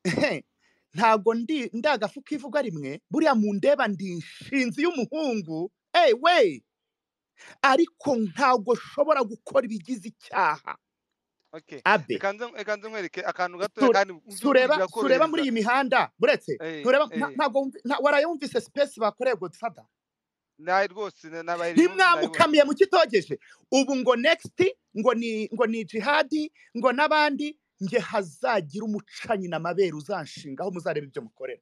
ntago ndagafu kivuga rimwe buriya mu ndeba ndi inshinzi y'umuhungu we ariko ntago shobora gukora ibigize icyaha abe ekanze nkwereke akantu gato kandi sureba muri iyi mihanda buretse ntago warayumvise space bakoreye Godfather nayi rwose nabaye nimwamukamiye mu kitogeje ubu ngo next ngo ni Jihad ngo nabandi nge hazagira umucanyi na mabere uzanshinga aho muzareba ibyo mukorera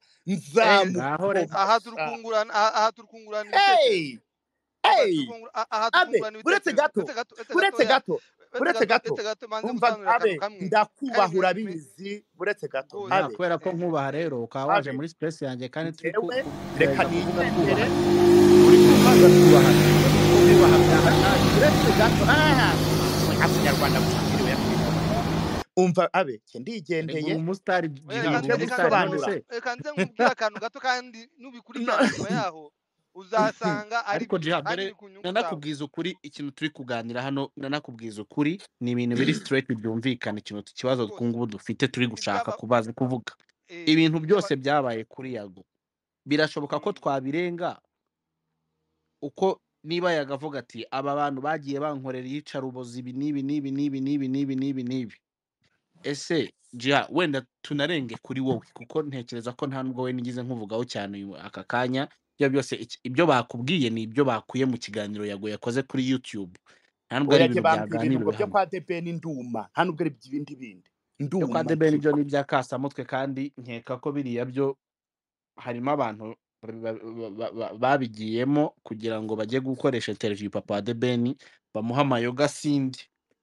aha turukungurana buretse gato umva abe ndakubahura bizi buretse gato kubera ko nkubaha rero ukaba waje muri space yanjye kandi turi reka nigendere uri kumaza kubaha buretse gato abanyarwanda umva abe Erega ndigendeye umusitari ngiye umusitari gusobanura reka nze nkubwire akantu gato kandi nubikurikirana nyuma yaho uzasanga ari ariko byo jiha kandi mbere ni ku nyungu zawe. nanakubwiza ukuri ikintu turi kuganira hano nanakubwiza ukuri ni ibintu biri straight byumvikana ikibazo Rwose twungubu dufite turi gushaka ibyaba kubaza kuvuga ibintu ibyaba byose byabaye kuri Yago birashoboka ko twabirenga uko niba yagavuga ati aba bantu bagiye bankorera iyicarubozi ibi n'ibi n'ibi n'ibi n'ibi n'ibi n'ibi n'ibi ese jiha wenda tunarenge kuri wowe kuko ntekereza ko nta nubwo we nigize nkuvugaho cyane aka kanya ibyo byose ibyo bakubwiye ni ibyo bakuye mu kiganiro Yago yakoze kuri YouTube nta nubwo ari oya ibintu bambwira ibintu ngo byaganiriwe byo hano kwa DBN nduma nta nubwo ari ibindi bindi byo kwa nduma DBN ki byo ni ibya kasamutwe kandi nkeka ko biriya byo harimo abantu babigiyemo kugira ngo bajye gukoresha interview papa wa DBN bamuha amayoga sindi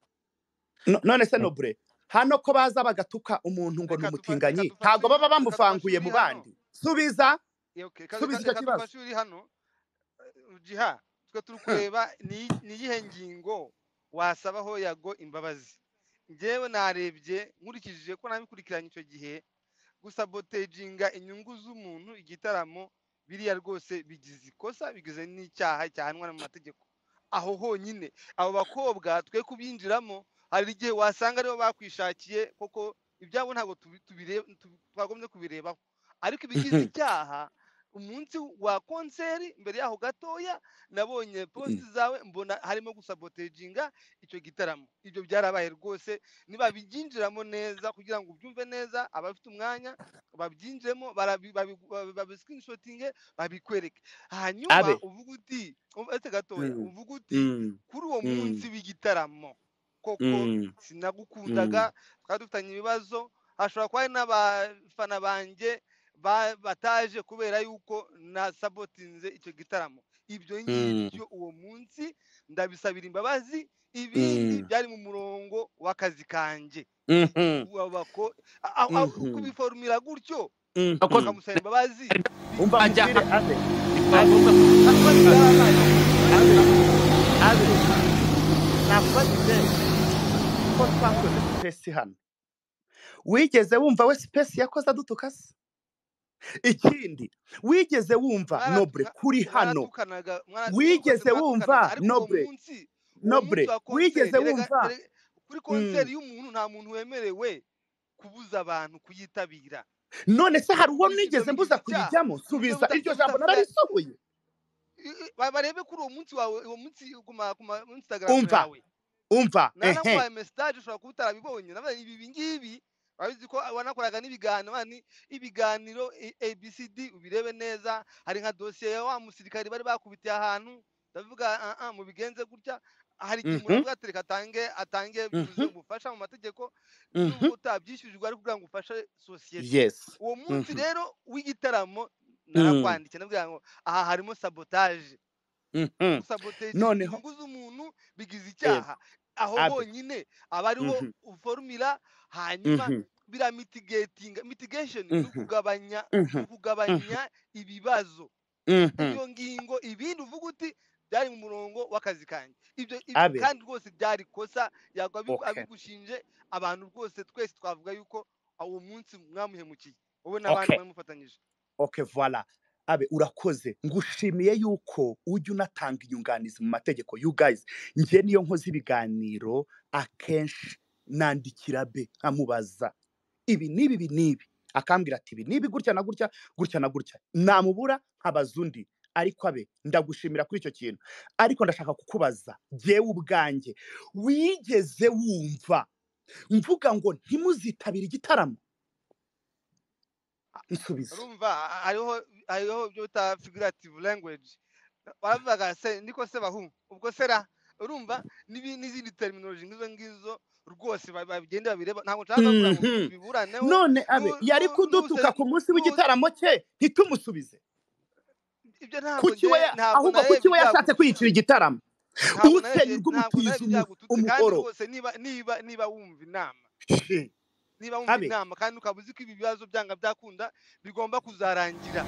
none se nobre hano ko baza bagatuka umuntu ngo ni umutinganyi ntago baba bamuvanguye mu bandi subiza subiza icyo kibazo uri hano jiha twe turi kureba ni iyihe ngingo wasabaho Yago imbabazi. Njyewe narebye nkurikije ko nabikurikiranye icyo gihe gusabotaginga inyungu z'umuntu igitaramo biriya rwose bigize ikosa bigize n'icyaha cyahanwa mu mategeko. Aho honyine abo bakobwa twe kubinjiramo hari igihe wasanga aribo bakwishakiye koko ibyabo ntabwo twagombye kubirebaho, ariko ibigize icyaha umunsi wa konseri mbere yaho gatoya nabonye posti zawe mbona harimo gusabotaginga icyo gitaramo. Ibyo byarabaye rwose niba biginjiramo neza kugira ngo ubyumve neza abafite umwanya babyinjiremo babiscreenshotinge babikwereke hanyuma uvuga uti ese gatoya uvuga uti kuri uwo munsi w'igitaramo koko sinagukundaga twari dufitanye ibibazo hashobora kuba hari n'abafana banjye bataje kubera yuko nasabotinze icyo gitaramo. Ibyo ngibyo uwo munsi ndabisabira imbabazi, ibindi byari mu murongo w'akazi kanjye kubiforumira gutyo bakamusaba imbabazi ko twakoze space hano wigeze wumva we space yakoze adutuka se? Ikindi wigeze wumva nobre kuri hano wigeze wumva nobre wigeze wumva kuri konseri y'umuntu nta muntu wemerewe kubuza abantu kuyitabira. None se hari uwo nigeze mbuza kuyijyamo? Subiza iryo jambo nararisohoye barebe kuri uwo munsi wawe uwo munsi kuma Instagram yawe umva nanakubaye message ushobora kuba utarabibonye ibi ngibi babizi ko wanakoraga ibiganiro ABCD ubirebe neza. Hari nka dosiye ya wa musirikari bari bakubitiye ahantu ndavuga mu bigenze gutya hari ikintu muravuga ati reka atange bivuze ubufasha mu mategeko n'ubwo utabyishyujwe ari kugira ngo ufashe sosiyete. Uwo munsi rero w'igitaramo narakwandikiye ndavuga ngo aha harimo sabotage inyungu z'umuntu bigize icyaha. Aho honyine aba ariho formula hanyuma bira mitigation ni kugabanya ibibazo. Iyo ngingo ibindi uvuga uti byari mu murongo w'akazi kanjye. Ibyo kandi rwose byari kosa abigushinje abantu rwose twese twavuga yuko uwo munsi mwamuhemukiye wowe n'abandi bamufatanyije. Voilà abe urakoze ngushimiye yuko ujya unatanga inyunganizi mu mategeko. You guys njye niyo nkoze ibiganiro akenshi nandikira be nkamubaza ibi nibi akambwira ati ibi nibi gutya na gutya gutya na gutya namubura nkabaza undi. Ariko abe ndagushimira kuri icyo kintu, ariko ndashaka kukubaza jewe ubwanjye wigeze wumva mvuga ngo ntimuzitabire igitaramo? Nsubiza. Urumva hariho byo ta figurative language baravuga se niko se bahu ubwo sera urumva n'izindi terminology ngizo rwose bagenda babireba ntabwo nshaka kuvuga ngo biburaneho. None abe yari kudutuka ku munsi w'igitaramo cye ntitumusubize. Ibyo ntabwo ahubwo kuki we yashatse kwiyicira igitaramo usenya rw'umutiza umuhoro. Niba wumva inama kandi ukaba uzi ko ibi bibazo byanga byakunda bigomba kuzarangira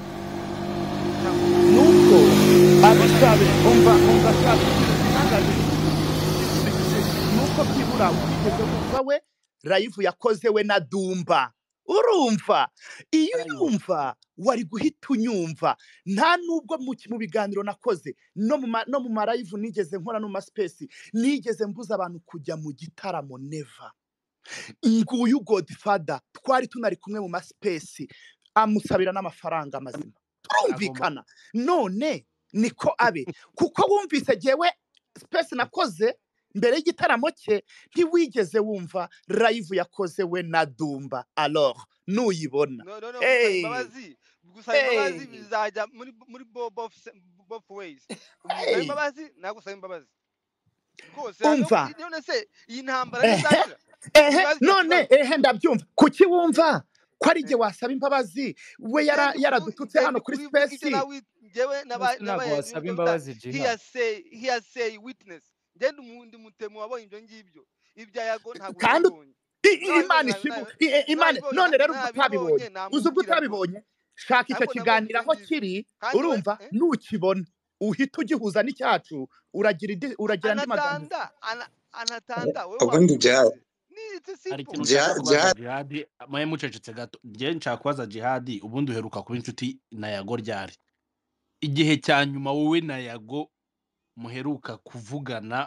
nuko abisabe umva sabe nuko byibura wigeze wumva we live yakoze we na Dumba. Urumva iyo yumva wari guhita unyumva nta nubwo mu biganiro nakoze no mu ma live nigeze nkora no mu space nigeze mbuza abantu kujya mu gitaramo never. Nguyu Godfather twari tunari kumwe mu ma space amusabira n'amafaranga mazima turumvikana none niko abe kuko wumvise jewe space nakoze mbere y'igitaramo cye ntiwigeze wumva live yakoze we na Dumba. Alors nuyibona gusa imbabazi bizajya muri both ways. Imbabazi nagusaba imbabazi kose none se iyi ntambara nizakira none ndabyumva kuki wumva ko ari je wasaba imbabazi we yaradututse hano kuri space jewe wasaba imbabazi he say witness ngende umundi mutemu wabonye ibyo ngibyo ibya Yago ntabwo nabonye Imana none rero utabibonye uzubwo utabibonye shaka icyo kiganiro aho kiri urumva nukibona uhita ugihuza n'icyacu uragira andi magambo anatanda ubundi Jihad maye mucecetse gato nje nshaka kubaza Jihad ubundi uheruka kuba inshuti na Yago ryari igihe cya nyuma wowe na Yago muheruka kuvugana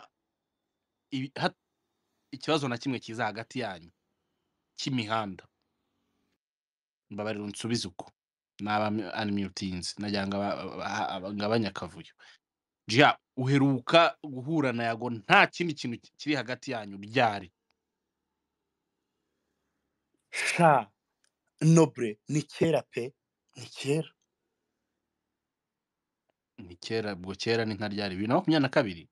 ikibazo na kimwe kiza hagati yanyu kimihanda mbabarira unsubize uko naba unmutinze najyanga ngabanyakavuyo Jia uheruka guhura na Yago nta kindi kintu kiri hagati yanyu byari sha nobre ni kera pe ni kera bwo kera ni nka ryari 2022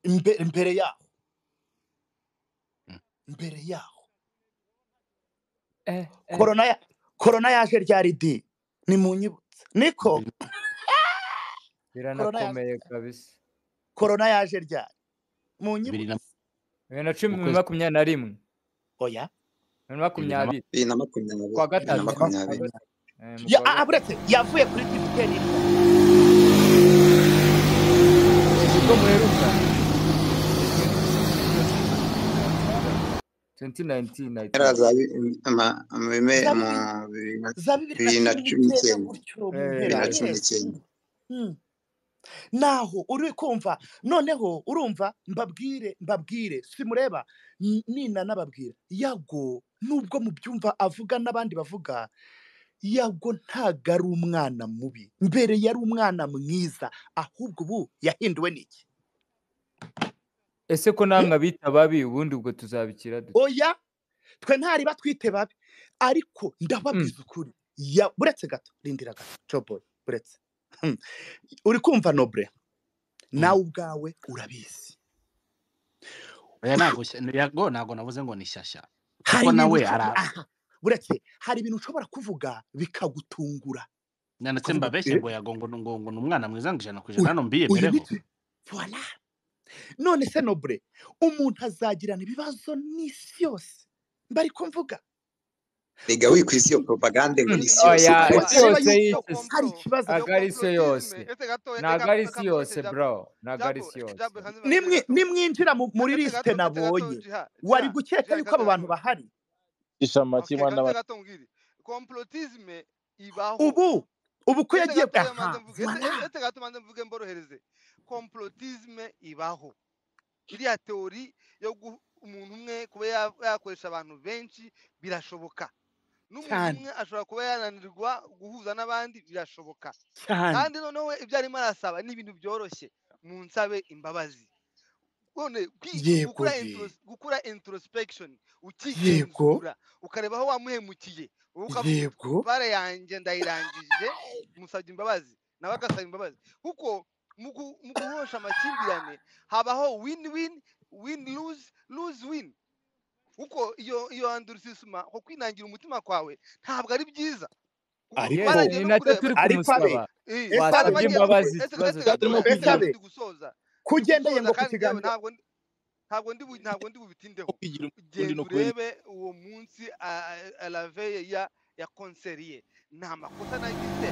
mbere yaho corona yaje ryari di ni munyibutse niko biranakomeye kabisa corona yaje ryari munyibutse 2021 oya 2020 kwa gatatu aburetse yavuye kuri Twitter ko muheruka 2019 naho uri kumva noneho urumva mbabwire simureba nina nababwira Yago nubwo mu byumva avuga n'abandi bavuga Yago ntago ari umwana mubi mbere yari umwana mwiza ahubwo ubu yahinduwe n'iki ese ko namwe abita babi ubundi ubwo tuzabikira oya twe ntari batwite babi ariko ndababwiza ukuri buretse gato rindira gato Joboy buretse uri kumva nobre nawe ubwawe urabizi oya Yago nago navuze ngo ni shyashya kuko nawe buretse hari ibintu ushobora kuvuga bikagutungura nanatse mbabeshye ngo Yago ngo numwana mwiza ngijana kujana hano mbiye mereho voilà none se nobre umuntu azagirana ibibazo n'isi yose mbari ko mvuga Ega wikwisi yo propaganda ngo n'isi yose hari ikibazo agarisi yose nagarisi yose bro nagarisi yose nimwinjira muri liste nabonye wari gukeka yuko abo bantu bahari ishamaki mwana complotisme ibaho ubu ko yagiye ete gato mande mvuge mborohereze complotisme ibaho iriya teori yo umuntu umwe kuba yakoresha abantu benshi birashoboka n'umuntu umwe ashobora kuba yananirwa guhuza n'abandi birashoboka kandi noneho ibyo arimo arasaba ni ibintu byoroshye mu nsabe imbabazi none gukora introspection ukigenzura ukareba aho wamuhemukiye ukavuga bare yanjye ndayirangije musabye imbabazi nawe agasaba imbabazi kuko mu guhosha amakimbirane habaho win lose win kuko iyo andurisisuma ko kwinangira umutima kwawe ntabwo ari byiza wasabye imbabazi kugendeye ngo ku kiganiro ntabwo ndi bubitindeho genda urebe uwo munsi la veille ya konseriye nta makosa nagize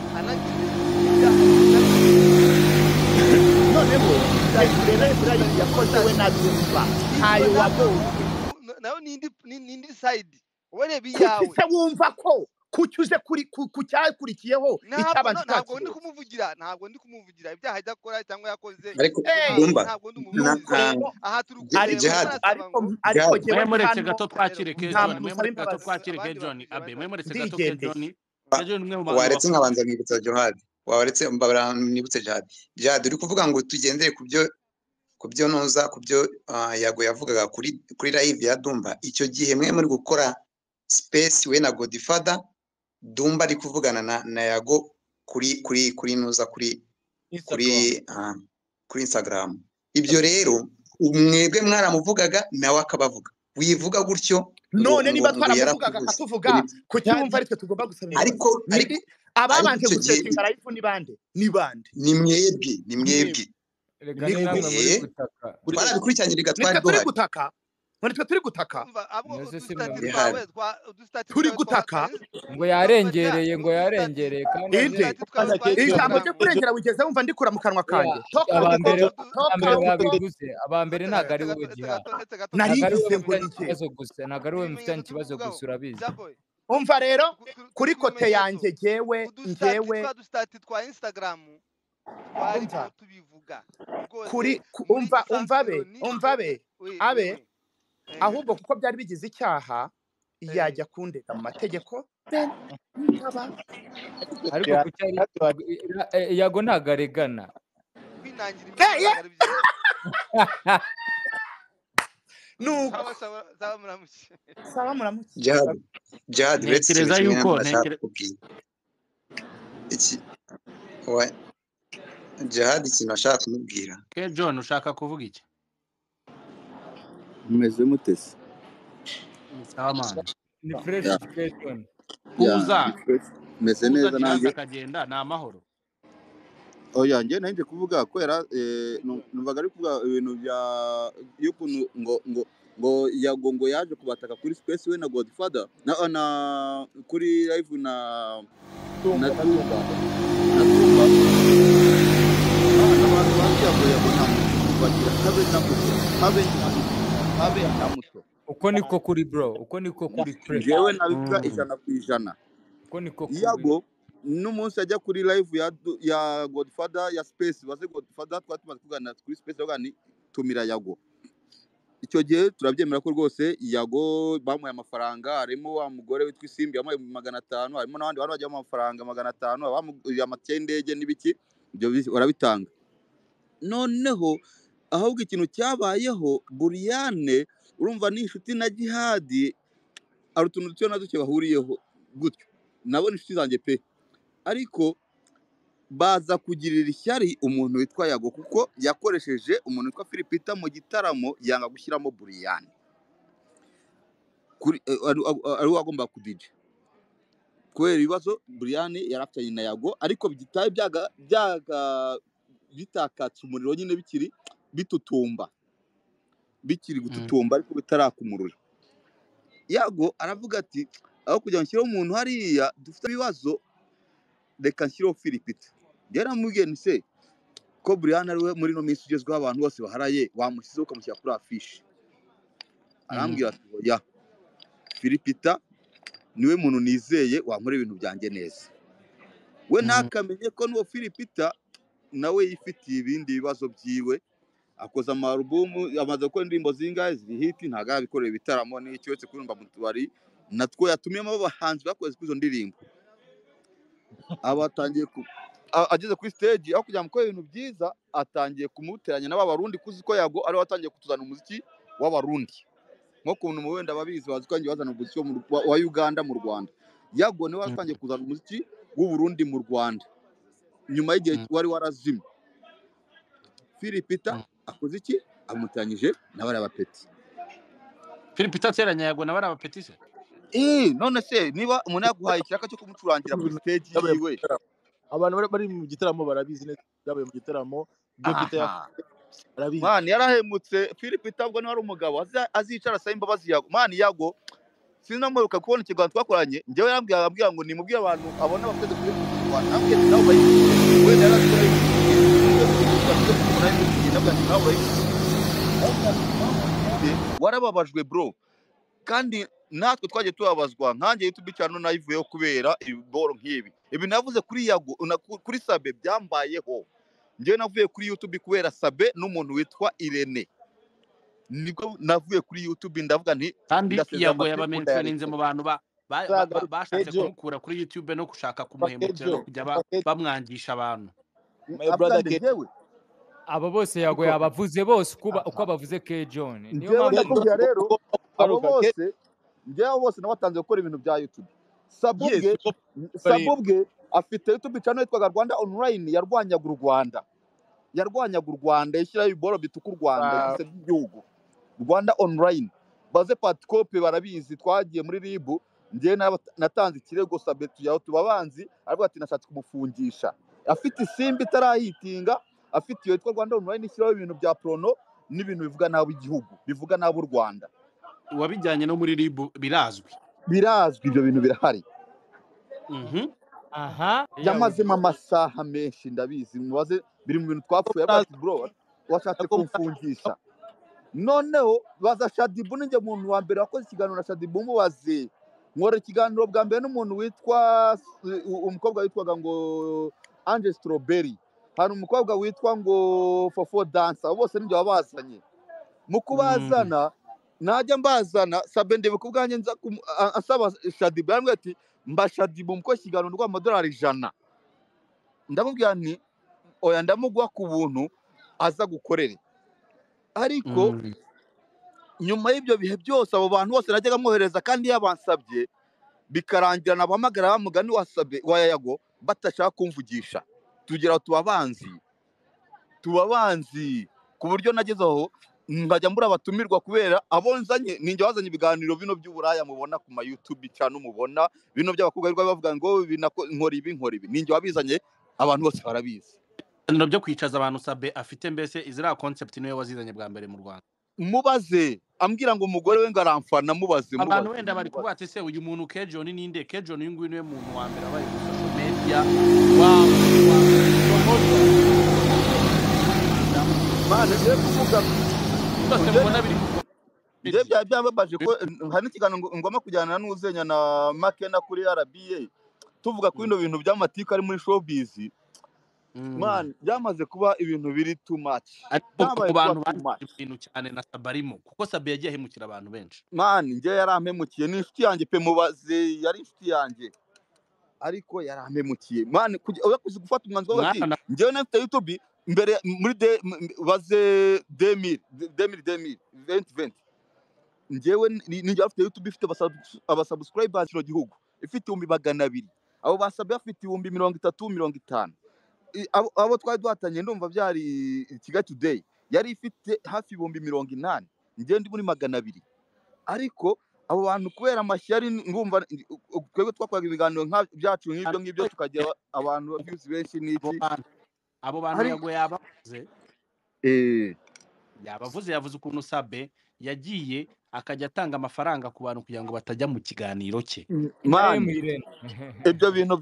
noneho urebe yakoze we na Dumba ntayo wabonye nayo nindi side ureba iyawe kuki se wumva ko kucyuze ku cyakurikiyeho icyabanje ntabwo ndi kumuvugira ibyaha idakora cyangwa yakoze ariko Dumba ntabwo ndi umuvugizi aha turi ariko jewe muretse gato twakire Kejon muretse gato twakire Kejon abe muretse gato Kejon waretse nkabanza mwibutsa Johad waretse mbabara nibutse Jihad uri kuvuga ngo tugendere kubyo noza kubyo Yago yavugaga kuri live ya Dumba icyo gihe mwe muri gukora space we na Godfather Dumba ari kuvugana na Yago kuri noza kuri Instagram ibyo rero umwebwe mwaramuvugaga nawe akabavuga wivuga gutyo none niba twaramuvugaga akatuvuga ku cyumva aritwe tugomba gusaba ariko ababanje gusetinga live ni bande ni mwebwe barabikurikiranye bigatwara turi gutaka turi gutaka ngo yarengereye kandi ijambo ryo kurengera wigeze wumva ndikura mu kanwa kanjye abambere ntabwo ari wowe Jihad narigize ngo ntabwo ari wowe mufitanye ikibazo gusa urabizi umva rero kuri kote yanjye njyewe twa Instagram tubivuga kuri umva be abe ahubwo kuko byari bigize icyaha yajya kundega mu mategeko ariko Yago ntabwo aregana saba muramuke Jihad ntekereza yuko Jihad ikintu ashaka kumubwira Kejon ushaka kuvuga iki meze mutese sawa man ni fresh Kejon kuza meze neza nanjye akagenda na amahoro oya nje nanje kuvuga kwera numvaga ari kuvuga ibintu bya yukuntu ngo Yago ngo yaje kubataka kuri space we na Godfather na kuri live na Dumba uko niko kuri bro uko niko kuri fresh jewe nabika 100%. uko niko Yago n'umunsi ajya kuri live ya Godfather ya space baze Godfather twatumaze kugana kuri space bagani tumira Yago icyo gihe turabyemera ko rwose Yago bamuye amafaranga harimo wa mugore witwa Isimbi yamuye 500 harimo n'abandi bantu bajya mu mafaranga 500 bamuye amatike y'indege n'ibiki ibyo barabitanga noneho ahubwo ikintu cyabayeho Buriane urumva ni inshuti na Jihad ari utuntu cyo naduke bahuriyeho gutyo nabona inshuti zanjye pe ariko baza kugirira ishyari umuntu witwa Yago kuko yakoresheje umuntu witwa Philipita mu gitaramo yanga gushyiramo Buriane kuri ari wagomba kudije kubera ibibazo Buriane yarafitanye na Yago ariko bigitaye byaga bitakatse umuriro nyine bikiri gututumba ariko bitarakumurura Yago aravuga ati aho kujya nshyiraho umuntu hariya dufite ibibazo reka nshyiraho Philipita yaramubwiye ni se ko Buriane ari we muri no minsi ugezweho abantu bose baharaye wamushyizeho ukamushyira kuri afishi arambwira ati oya Philipita niwe muntu nizeye wankora ibintu byanjye neza we ntakamenye ko n'uwo Philipita nawe yifitiye ibindi bibazo byiwe akoza amarubumu amaze gukora indirimbo zingahe ziri hit ntaga abikorera ibitaramo n'icyo wese kuririmba mu tubari natwo yatumyemo abahanzi bakoze kwizo ndirimbo abatangiye ageze kuri stage aho kujya mukora ibintu byiza atangiye kumuteranya n'abarundi kuzi ko Yago ari watangiye kutuzana umuziki w'abarundi nko kuntu mu wenda babizi bazi ko bazana umuziki wa Uganda mu Rwanda Yago niwe watangiye kuzana umuziki w'u Burundi mu Rwanda nyuma y'igihe wari warazimye Philipita akoze iki amutanyije n'abari abapeti Philipita teranya Yago n'abari abapeti se none se niba umuntu yaguhaye ikiraka cyo kumucurangira kuri stage yiwe abantu bari mu gitaramo barabizi neza byabaye mu gitaramo byo bita barabizi man yarahemutse Philipita ubwo ni wari umugabo azicara sa imbabazi Yago man Yago sinamuruka kubona ikiganza twakoranye njyewe yambwiye ngo nimubwiye abantu abona bafite kuri Rwanda nambwiye nawe bayi we yarakora warababajwe bro kandi natwe twagiye tubabazwa nkanjye YouTube channel nayivuyeho kubera ibiboro nk'ibi. Ibi navuze kuri Yago kuri Sabe byambayeho. Njye navuye kuri YouTube kubera Sabe n'umuntu witwa Irene. Nibwo navuye kuri YouTube ndavuga nti kandi Yago yabamentioninze mu bantu bashatse kumukura kuri YouTube no gushaka kumuhemukira no kujya bamwangisha abantu. Abo bose Yago yabavuze bose uko abavuze K John. Niyo mpamvu rero abo bose njyewe bose nabatanze gukora ibintu bya YouTube. Sabubwe afite YouTube channel yitwaga Rwanda Online yarwanyaga u Rwanda ishyiraho ibiboro bituka u Rwanda gise by'igihugu. Rwanda Online baze Patikope barabizi twagiye muri RIB njye natanze ikirego Sabe tuyaho tubabanzi ariko ati nashatse kumufungisha. Afite isimbi tarahitinga afite iyo yitwa Rwanda Online ishyiraho ibintu bya prono n'ibintu bivuga nabi igihugu bivuga nabi u Rwanda. Wabijyanye no muri RIB birazwi ibyo bintu birahari. Aha yamazemo amasaha menshi ndabizi mubaze biri mu bintu twapfuye ati bro washatse kumfungisha. Noneho baza Shadibu ninjye muntu wa mbere wakoze ikiganiro na Shadibu mubaze nkora ikiganiro bwa mbere n'umuntu witwa umukobwa witwaga ngo Angel Strawberry. Hari umukobwa witwa ngo Fofo Dancer bose ninjye wabazanye mu kubazana najya mbazana Sabe ndebe kubwanye nza asaba Shadibu yambwiye ati mba Shadibu muko kiganiro rw'amadolari 100 ndamubwira nti oya ndamugwa ku buntu aza gukorere. Ariko nyuma y'ibyo bihe byose abo bantu bose najyaga mwohereza kandi yabansabye bikarangira nabahamagara bamugani wa Sabe wa Yago batashaka kumvugisha tugera tubabanzi ku buryo nagezeho nkajya mbura abatumirwa kubera abonzanye ninjye wazanye ibiganiro bino by'uburaya mubona ku ma YouTube cyane mubona bino by'abakobwa birirwa bavuga ngo nkora ibi ninjye wabizanye abantu bose barabizi. Ibintu byo kwicaza abantu Sabe afite mbese izira concept niyo wazizanye bwa mbere mu Rwanda. Mubaze ambwira ngo umugore we ngaramfana mubaze abantu wenda bari kuvuga ati se uyu muntu K John ninde? K John uyu nguyu niwe muntu wa mbere abaye kuri social media bana je kuvuga byababaje ko hari ikiganiro ngoma kujyana n'uzenya na Makena kuri RBA tuvuga ku bino bintu by'amatika ari muri showbiz. Man byamaze kuba ibintu biri too much. Abantu ibintu cyane na Sabarimo kuko Sabe yagiye ahemukira abantu benshi. Man nge yarampemukiye ni inshuti yanjye pe mubaze yari inshuti yanjye ariko yarampemukiye. Man uyakuze gufata umwanzuro wati ngewe nafite YouTube mbere muri baze 2020 ngewe ninjye afite YouTube ifite abasubscribers mu gihugu ifite 200 abo basabe afite 350 abo twari duhatanye ndumva byari Kigali Today yari ifite hafi 80 njye ndi muri 200 ariko abo bantu kubera amashyari ngumva twebwe twakwaga ibiganiro byacu nk'ibyo tukajya abantu views benshi n'iki abo bantu Yago yabavuze yavuze ukuntu Sabe yagiye akajya atanga amafaranga ku bantu kugira ngo batajya mu kiganiro cye. Ibyo bintu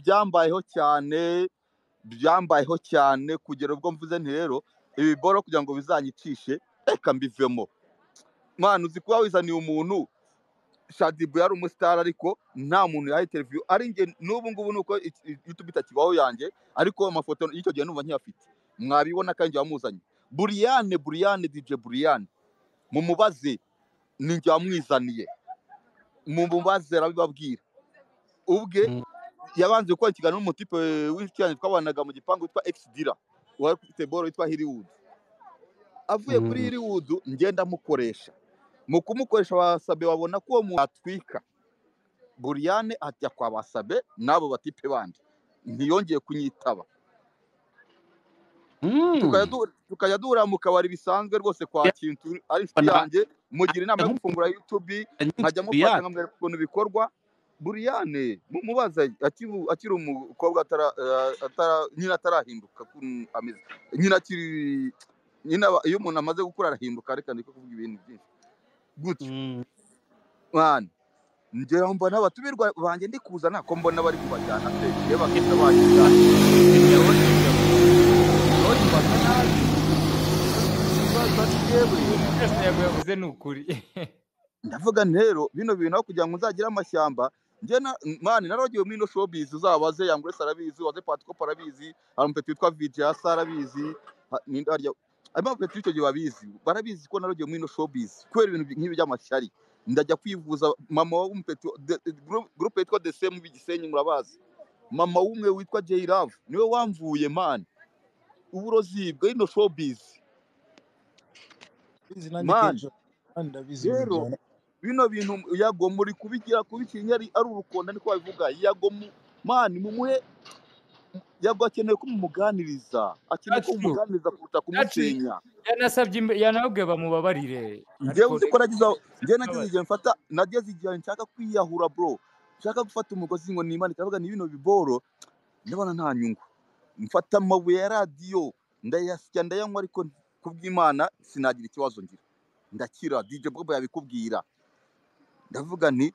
byambayeho cyane kugera ubwo mvuze nti rero ibiboro kugira ngo bizanyicishe reka mbivemo. Man uzi kuba wizaniye umuntu Shadibu yari umustar ariko nta muntu yaha interview ari nge n'ubu ngubu nuko YouTube itakibaho yanjye ariko amafoto y'icyo gihe numva nkiyafite mwabibona kandi wamuzanye Buriane DJ Buriane mumubaze ninjye wamwizaniye mumubaze arabibabwira ubwe yabanze gukora ikiganiro n'umutipe w'icyanyi twabanaga mu gipangu witwa Xdira wari ufite boro witwa Hollywood avuye kuri Hollywood ngenda mukoresha mu kumukoresha Basabe wabona ko uwo muntu atwika. Buriane ajya kwa Basabe nabo batipe bandi ntiyongeye kunyitaba. Tukajya duhura mu kabari bisanzwe rwose kwa Kintu ari inshuti yanjye mugira inama yo gufungura YouTube nkajya mufasha nkamwereka ukuntu bikorwa. Buriane mumubaza akiri umukobwa nyina atarahinduka ameze nyina iyo umuntu amaze gukura arahinduka reka ndiko kuvuga ibintu byinshi gutyo. Man njye mbona abatumirwa banjye ndi kuzana ko mbona bari kubajyana pe reba kenda bajyana yavuze n'ukuri ndavuga nti rero bino bintu aho kugira ngo nzagire amashyamba njye mani naragiye muri ino showbiz uzabaze Young Grace arabizi waze Patiko arabizi hari umupeti witwa VJ Asa arabizi ninde harya aba umupeti icyo gihe babizi barabizi ko naragiye muri ino showbiz kubera ibintu nk'ibi by'amashyari ndajya kwivuza mama w'umupeti groupe yitwa The Same b'igisenyi murabazi mama w'umwe witwa J Love niwe wamvuye man uburozi bw'ino showbiz man rero bino bintu Yago muri kubigira kubikinya ari urukonda niko babivuga Yago man mumuhe Yago akeneye ko mumuganiriza akeneye ko mumuganiriza kuruta kumusenya yanabwe bamubabarire njye uzi ko nagize igihe mfata nageze igihe nshaka kwiyahura bro nshaka gufata umugozi ngo nimane kavuga ni bino biboro ndabona nta nyungu mfata amabuye ya radio ndayasya ndayanywa ariko kubw'Imana sinagira ikibazo ngira ndakira DJ Bobo yabikubwira ndavuga nti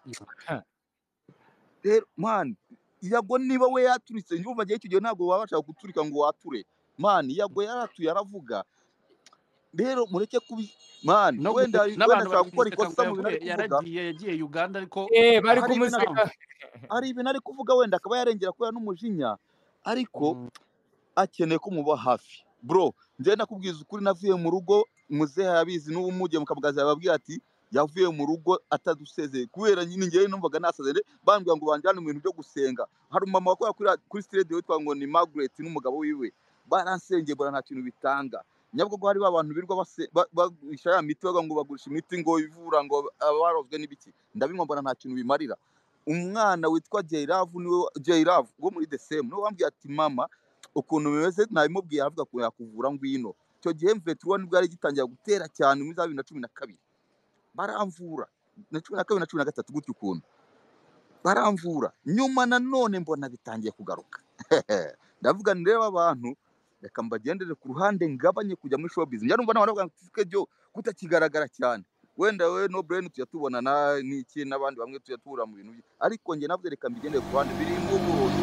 rero man Yago niba we yaturitse njumva gihe cyo ntabwo babasha guturika ngo wature man Yago yaratuye aravuga rero mureke kubi man wenda ashaka gukora ikosa mu bintu yagiye Uganda ariko bari kumuseka ari ibintu ari kuvuga wenda akaba yarengera ko n'umujinya ariko akeneye ko muba hafi bro nje nakubwiza ukuri navuye mu rugo muzehe yabizi n'ubumuge mukabwaza yababwira ati yavuye mu rugo atadusezeye kubera nyine ngiye numvaga nasazere bambwira ngo banjane mu bintu byo gusenga hari umama wakora kuri studio witwa ngo ni Margaret n'umugabo wiwe baransengeye bora nta kintu bitanga nyabwo ko hari abantu birwa bagurisha ya miti baga ngo bagurisha imiti ngo ivura ngo abarozwe n'ibiki ndabinywa mbona nta kintu bimarira umwana witwa J Love wo muri The Same no wambwiye ati mama ukuntu bimeze nabimubwiye avuga ko yakuvura ngwino cyo gihe mvetro nibwo ari gitangira gutera cyane muri 2012 baramvura na 12 na 13 gutyo ukuntu baramvura nyuma nanone mbona bitangiye kugaruka ndavuga ndeba abantu reka mbagendere ku ruhande ngabanye kujya muri showbiz njya numva n'abantu bavuga ngo byo kutakigaragara cyane wenda we no brain tuyatubonana n'iki n'abandi bamwe tuyatura mu bintu ariko nge navyo reka mbigendere ku ruhande biri mu burozi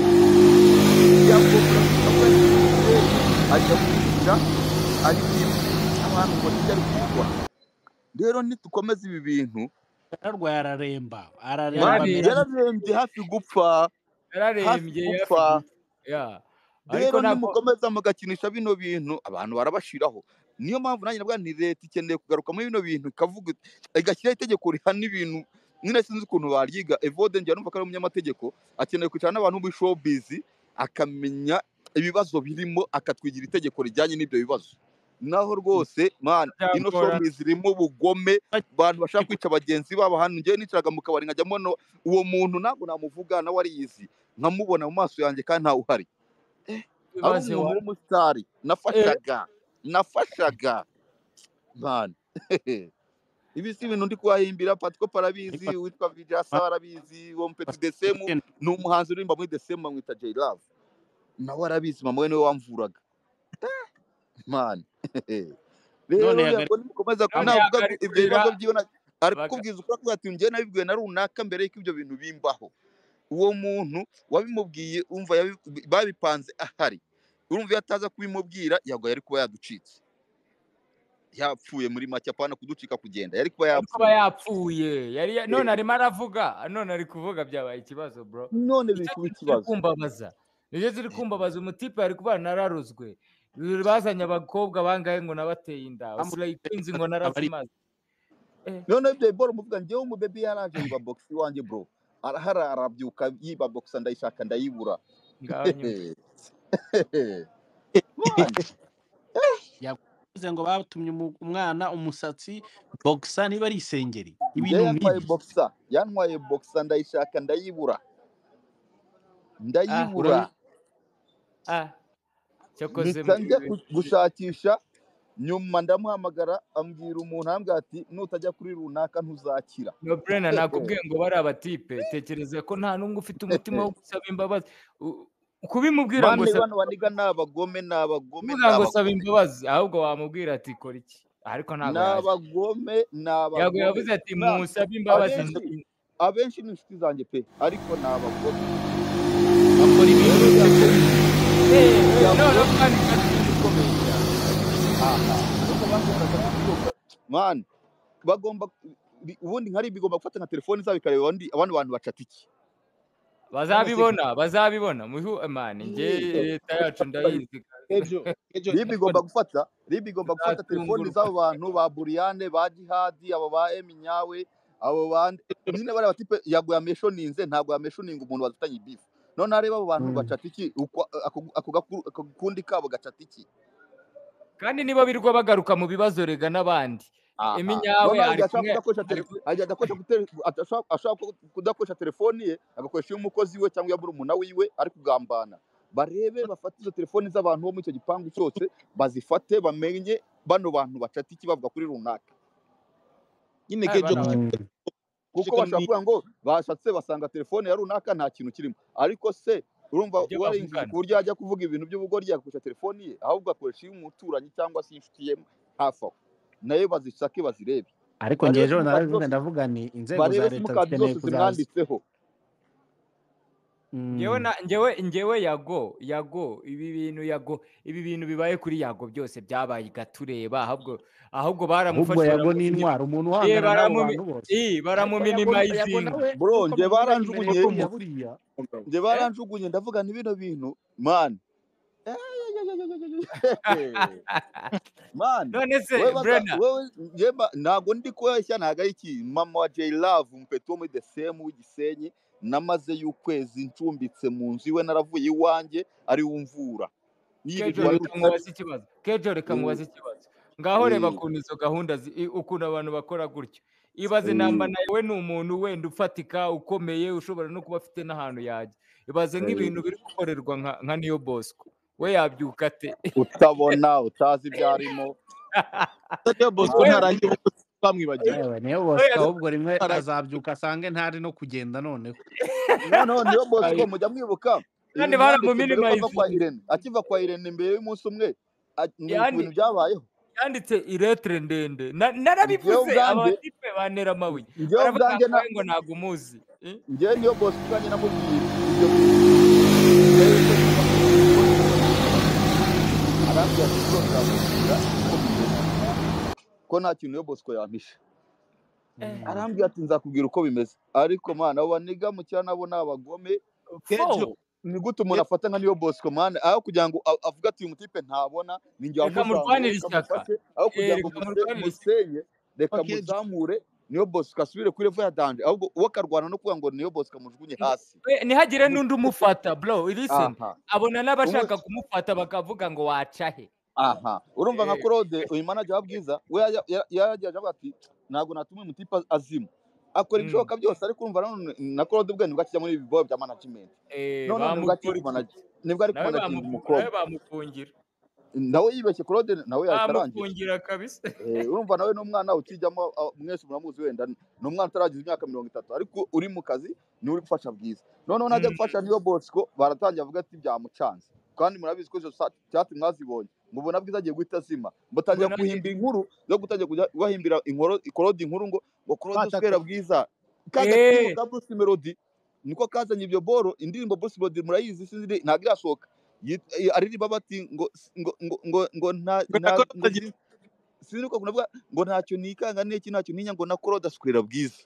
abantu bari kwitwa rero nitukomeza ibi bintu yararwaye yararembye hafi gupfa rero nimukomeza mugakinisha bino bintu abantu barabashiraho niyo mpamvu nanjye nabwo ni leta ikeneye kugaruka muri bino bintu ikavuga igashyiraho itegeko rihana ibintu nyine sinzi ukuntu baryiga Evode njye numva ko ari umunyamategeko akeneye kwicara n'abantu muri showbiz akamenya ibibazo birimo akatwigira itegeko rijyanye n'ibyo bibazo naho rwose man ino showbiz irimo ubugome abantu bashaka kwica bagenzi babo hano ngiye nicaraga mu kabari nkajyamo uwo muntu ntabwo namuvuga nawe ari yizi nkamubona mu maso yanjye kandi ntawe uhari ari umuntu w'umusitari nafashaga man ibi si ibintu ndi kubahimbira Patiko arabizi witwa VJ Asa arabizi wo mpeti The Same ni umuhanzi urimba muri The Same bamwita J Love nawe arabizi mama we niwe wamvuraga man none yego nimukomeza kunavuga ibyo bibazo byibona ari kukubwiza ukuri ati ngiye nabibwiwe na runaka mbere y'iko ibyo bintu bimbaho uwo muntu wabimubwiye umva babipanze ahari urumva yataza kubimubwira Yago yari kuba yaducitse yapfuye muri make apana kuducika kugenda yari kuba yapfuye yari none arimo aravuga none ari kuvuga byabaye ikibazo bro none biri kuba ikibazo kumbabaza niyo ziri kumbabaza umutipe ari kuba nararuzwe bazanye abakobwa bangaye ngo nabateye inda usiraye kwinzi ngo narazimaze none ibyo boro muvuga ngewe mu baby yaraje yiba box wanjye bro arahara arabyuka yiba box ndayishaka ndayibura yavuze ngo batumye umwana umusatsi boxa niba ari isengeri ibintu nk'ibi yantwaye boxa ndayishaka ndayibura cyakoze gushakisha nyuma ndamuhamagara ambwira umuntu ambwira ati nutajya kuri runaka ntuzakira no Brenda nakubwiye ngo bari abatipe tekereza ko nta numwe ufite umutima wo gusaba imbabazi kubimubwira ngo bano baniga nabagome ngo saba imbabazi ahubwo wamubwira ati kora iki ariko nabagome Yago yavuze ati musabe imbabazi abenshi ni inshuti zanjye pe ariko nabagome bakora ibintu man bagomba ubundi nka RIB igomba gufata nka telefoni zabo ikareba abandi bantu bacata iki. bazabibona muhu amani nge leta yacu ndayizi RIB igomba gufata telefoni z'abo bantu ba Buriane ba Jihadi abo ba Eminyawe abo bandi nyine bari batipe yago yameshoninze ntabwo yameshoninga umuntu bazitanye beef none areba abo bantu bacata iki ako kundi kabo gacata iki kandi niba birirwa bagaruka mu bibazo rega n'abandi Eminyawe ari kumwe ashaka kudakoresha telefoni ye agakoresha y'umukozi we cyangwa yabura umuntu wiwe ari kugambana barebe bafate izo telefoni z'abantu bo muri icyo gipangu cyose bazifate bamenye bano bantu bacata iki bavuga kuri runaka nyine Kejo kuko bashaka kuvuga ngo bashatse basanga telefone ya runaka nta kintu kirimo ariko se urumva warinjije ku buryo yajya kuvuga ibintu by'ubugoryi yakoresha telefoni ye ahubwo akoresha y'umuturanyi cyangwa se inshuti ye hafi aho nayo bazishake bazirebe ariko ngewe ejo naravuze ndavuga ni inzego za leta zikeneye kuzanditseho ngewe yago ibi bintu bibaye kuri yago byose byabaye igatureba ahubwo baramufasha yago ni intwaro umuntu uhangana n'abantu bose baramuminimizinga bro nge baranjugunye ndavuga ni bino bintu man man none se Brenda ntago ndi kweshya ntago ari iki mama wa J Love umpeto muri the same w'igisenyi namaze y'ukwezi ncumbitse mu nzu iwe naravuye iwanjye ari wumvura Kejo reka mubaze ikibazo ngaho reba ukuntu izo gahunda ukuntu abantu bakora gutyo ibaze namba nawe ni umuntu wenda ufatika ukomeye ushobora no kuba afite n'ahantu yajya ibaze nk'ibintu biri gukorerwa nka Niyo Bosco we yabyuka ate utabona utazi ibyo arimo Niyo Bosco ntarangiye bamwibagiwe Niyo Bosco ahubwo rimwe azabyuka asange ntari no kugenda noneho Niyo Bosco mujya mwibuka kandi baramuminimize akiva kwa Irene imbere y'umunsi umwe ni ibintu byabayeho yanditse iretre ndende narabivuze abatipe banera amabuye baravuga ngo ntago umuzi njye Niyo Bosco kandi namubwiye ko nta kintu Niyo Bosco yampishe arambwira ati nzakubwira uko bimeze ariko mana waniga mu cyana nabo n'abagome ni gute umuntu afata nka Niyo Bosco man aho kugira ngo avuga ati uyu mutipe ntabona ninjye wamurwanira ishyaka aho kugira ngo musenye reka muzamure Niyo Bosco asubire kuri level ya danje ahubwo uwo karwana no kuvuga ngo Niyo Bosco amujugunye hasi ntihagire n'undi umufata bro listen abona n'abashaka kumufata bakavuga ngo wacahe urumva nka Claude uyu manager wa Bwiza we yagiye avuga ati ntabwo natuma umutipe azima akora ibishoboka byose ariko urumva na Claude ubwe nibwo akijya muri ibi bigo bya management none nibwo akiri manager nibwo ari kumanaginga umukobwa bamufungira nawe yibeshye Claude nawe yatarangiye bamufungira kabisa urumva nawe n'umwana ukijyamo mwese muramuzi wenda n'umwana utaragize imyaka 30 ariko uri mu kazi ni uri gufasha Bwiza none najya gufasha Niyo Bosco baratangiye avuga ati byamucanze kandi murabizi ko izo cyati mwazibonye mubona Bwiza agiye guhita azima mutangira kuhimbira inkuru zo gutangira kujya bahimbira Claude inkuru ngo Claude Square Bwiza kaga ka Bruce Melody niko kazanye ibyo boro indirimbo Bruce Melody murayizi sinzi ntabwo irasohoka aririmba bati ngo nta sinzi ko kunavuga ngo ntacyo nikanga n'iki ntacyo ninya ngo na Claude Square Bwiza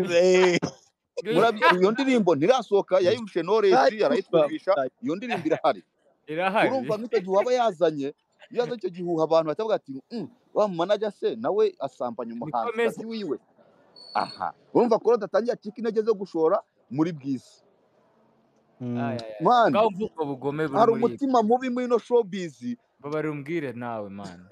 iyo ndirimbo ntirasohoka yayumvishe Knowless yarayitwumvisha iyo ndirimbo irahari urumva nk'icyo gihe waba yazanye icyo gihuha abantu batavuga ati wa manager se nawe asambanya umuhanzi wiwe urumva Claude atangiye acika intege zo gushora muri Bwiza man hari umutima mubi muri no showbiz babarumbwire nawe man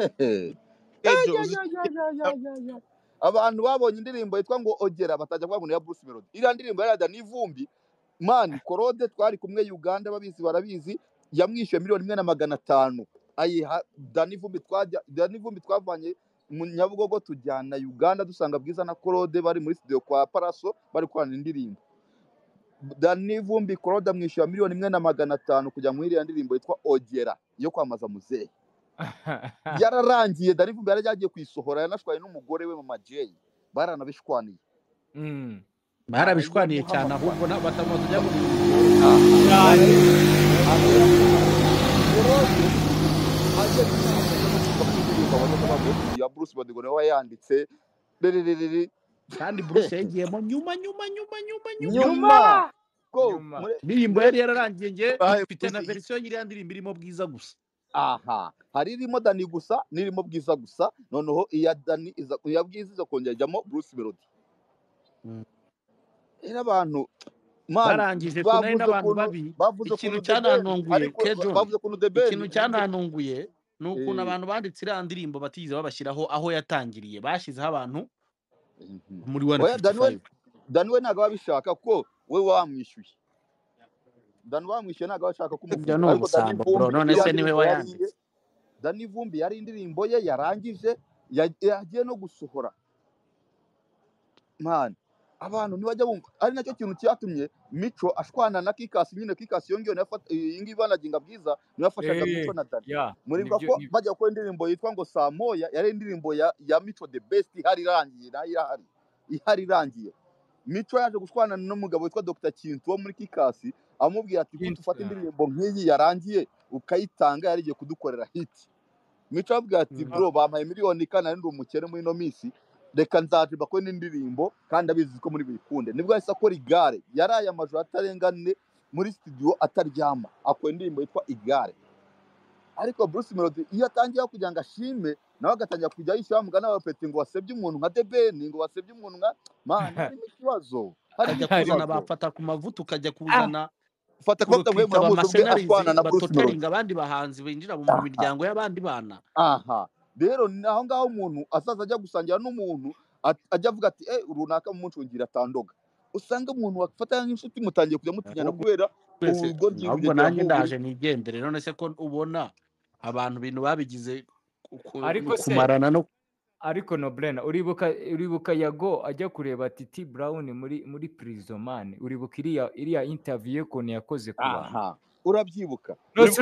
abantu babonye indirimbo yitwa ngo Ogera batajya kuvuga ngo ya Bruce Melody iriya ndirimbo yari Dani Vumbi man Claude twari kumwe Uganda babizi barabizi yamwishyuye 1,500,000 ayiha Dani Vumbi twavanye mu Nyabugogo tujyana Uganda dusanga Bwiza na Claude bari muri studio kwa Paraso bari kwana indirimbo Dani Vumbi Claude amwishyuye 1,500,000 kujya muri iriya ndirimbo yitwa Ogera yo kwamaza muzehe yararangiye Dani Vumbi yaragiye kwisohora yanashwaye n'umugore we Mama Jay baranabishwaniye barabishwaniye cyane ahubwo batamaze kujya muri ya Bruce Melody nawe yanditse kandi Bruce yagiyemo nyuma ko indirimbo yari yararangiye nge mfite na verisiyo y'iriya ndirimbo irimo Bwiza gusa. aha hari irimo Dani gusa n'irimo Bwiza gusa, noneho iya Dani iya Bwiza iza kongera ijyamo Bruce Melody. Era abantu barangije kunari n'abantu babi. Ikintu cyanantunguye Kejo, ikintu cyanantunguye ni ukuntu abantu banditse iriya ndirimbo batigeze babashyiraho aho yatangiriye, bashyizeho abantu muri 155. Dani we ntabwo babishaka ko we wamwishyuye. Dani wamwishyuye ntabwo bashaka kumufunga, ariko none se niwe wayanditse. Dani Vumbi yari indirimbo ye yarangije yagiye no gusohora. Man, abantu ntibajya bumva, ari nacyo kintu cyatumye Mico ashwana na Kikasi. Nyine Kikasi yongewe ingi banaginga Bwiza niyafashaga Mico na Dani. Muri ko bajya ko indirimbo yitwa ngo Saa Moya yari indirimbo ya Mico the best ihari irangiye ihari irangiye. Mico yaje gushwana n'umugabo witwa Dr. Kintu wo muri Kikasi, amubwira ati ko tufata indirimbo nk'iyi yarangiye ukayitanga yarigiye kudukorera hit. Mico abwira ati bro bampaye miliyoni kana ndi umukene muri no misi, reka nzaje bakwe n'indirimbo kandi abizi ko muri bikunde. Nibwo yahise akora Igare, yaraye amajoro atarengane muri studio ataryama, akora indirimbo yitwa Igare. Ariko Bruce Melody iyo atangiye kugira ngo ashime nawe agatangira kujya yishyura mugana abapeti ngo wasebye umuntu nka The Ben, ngo wasebye umuntu nka man, harimo ikibazo. Kajya kuzana bafata ku mavuta, ukajya kuzana fata ko mwe muramuzi ashwana na Bruce Melody, abandi bahanzi binjira mu miryango y'abandi bana. Aha rero naho ngaho umuntu asaza ajya gusangira n'umuntu ajya avuga ati runaka mu muncungira atandoga, usanga umuntu wafata nk'inshuti mutangiye kujya mutinyana kubera ubwo ahubwo nanjye ndaje nigendere. None se ko ubona abantu bintu babigize kumarana no ariko no Brena uribuka Yago ajya kureba Titi Brown muri Prison Man, uribuka iriya interview ye ko yakoze ku bantu. Aha urabyibuka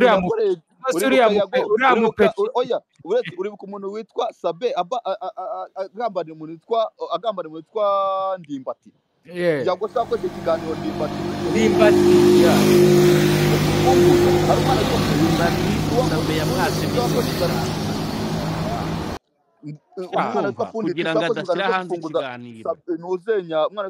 uribuka umuntu witwa Sabe agambana umuntu witwa Ndimbati. Yago sakoze ikiganiro Ndimbati Sabe yamwase kugira ngo adashyira hanze ikiganiro ntuzenya umwana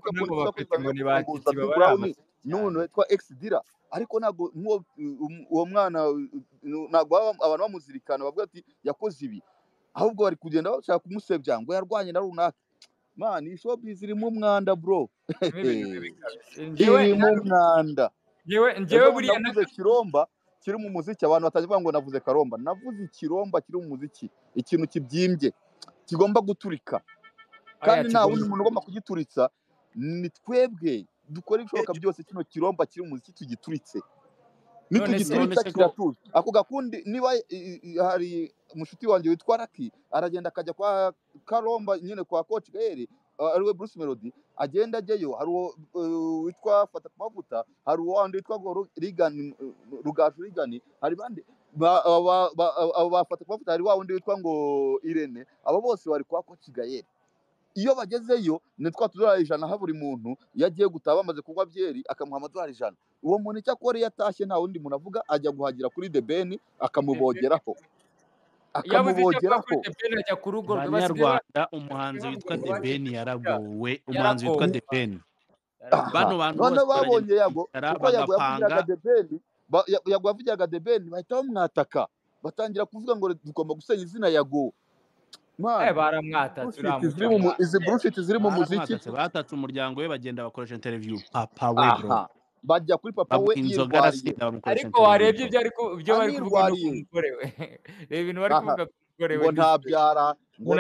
n'umuntu witwa Exdira. Ariko ntabwo uwo mwana ntabwo abantu bamuzirikana bavuga ati yakoze ibi, ahubwo bari kugenda bashaka kumusebya ngo yarwanye na runaka. Man, iyi showbiz irimo umwanda bro, irimo umwanda. Njyewe buriya navuze Kiromba kiri mu muziki, abantu batavuga ngo navuze Karomba, navuze Ikiromba kiri mu muziki, ikintu kibyimbye kigomba guturika, kandi nta wundi muntu ugomba kugituritsa, ni twebwe dukora ibishoboka byose kino Kiromba kiri mu muziki tugituritse. Nitugituritsa kiratuza. Ako gakundi niba hari mushuti wanjye witwa Raki aragenda akajya kwa Karomba nyine kwa Coach Gaere ariwe Bruce Melody, agenda ajyayo, hari witwa Fata Mavuta, hari uwandi witwa Rigan Rugaju Rigan, hari bande bafata Mavuta, hari wundi witwa ngo Irene. Abo bose bari kwa Coach Gaere. Iyo bagezeyo ni $200 100 buri muntu yagiye gutaba bamaze kunywa byeri akamuha $100. Uwo muntu icyo akora yatashye nta wundi muntu avuga, ajya guhagira kuri The Ben akamubogeraho. Abanyarwanda umuhanzi witwa The Ben yaragowe, umuhanzi witwa The Ben. Bano bantu bose babonye Yago uko yagwavugiraga The Ben, yagwavugiraga The Ben bahita bamwataka, batangira kuvuga ngo tugomba gusenya izina Yago. Baramwatatse izi bullshit ziri mu muziki, batatse umuryango we bagenda bakoresha interview papa we bro, bajya kuri papa we yirwariye. Ariko warebye ibyo bari kuvuga n'umugore we, reba ibintu bari kuvuga ku mugore we, ngo ntabyara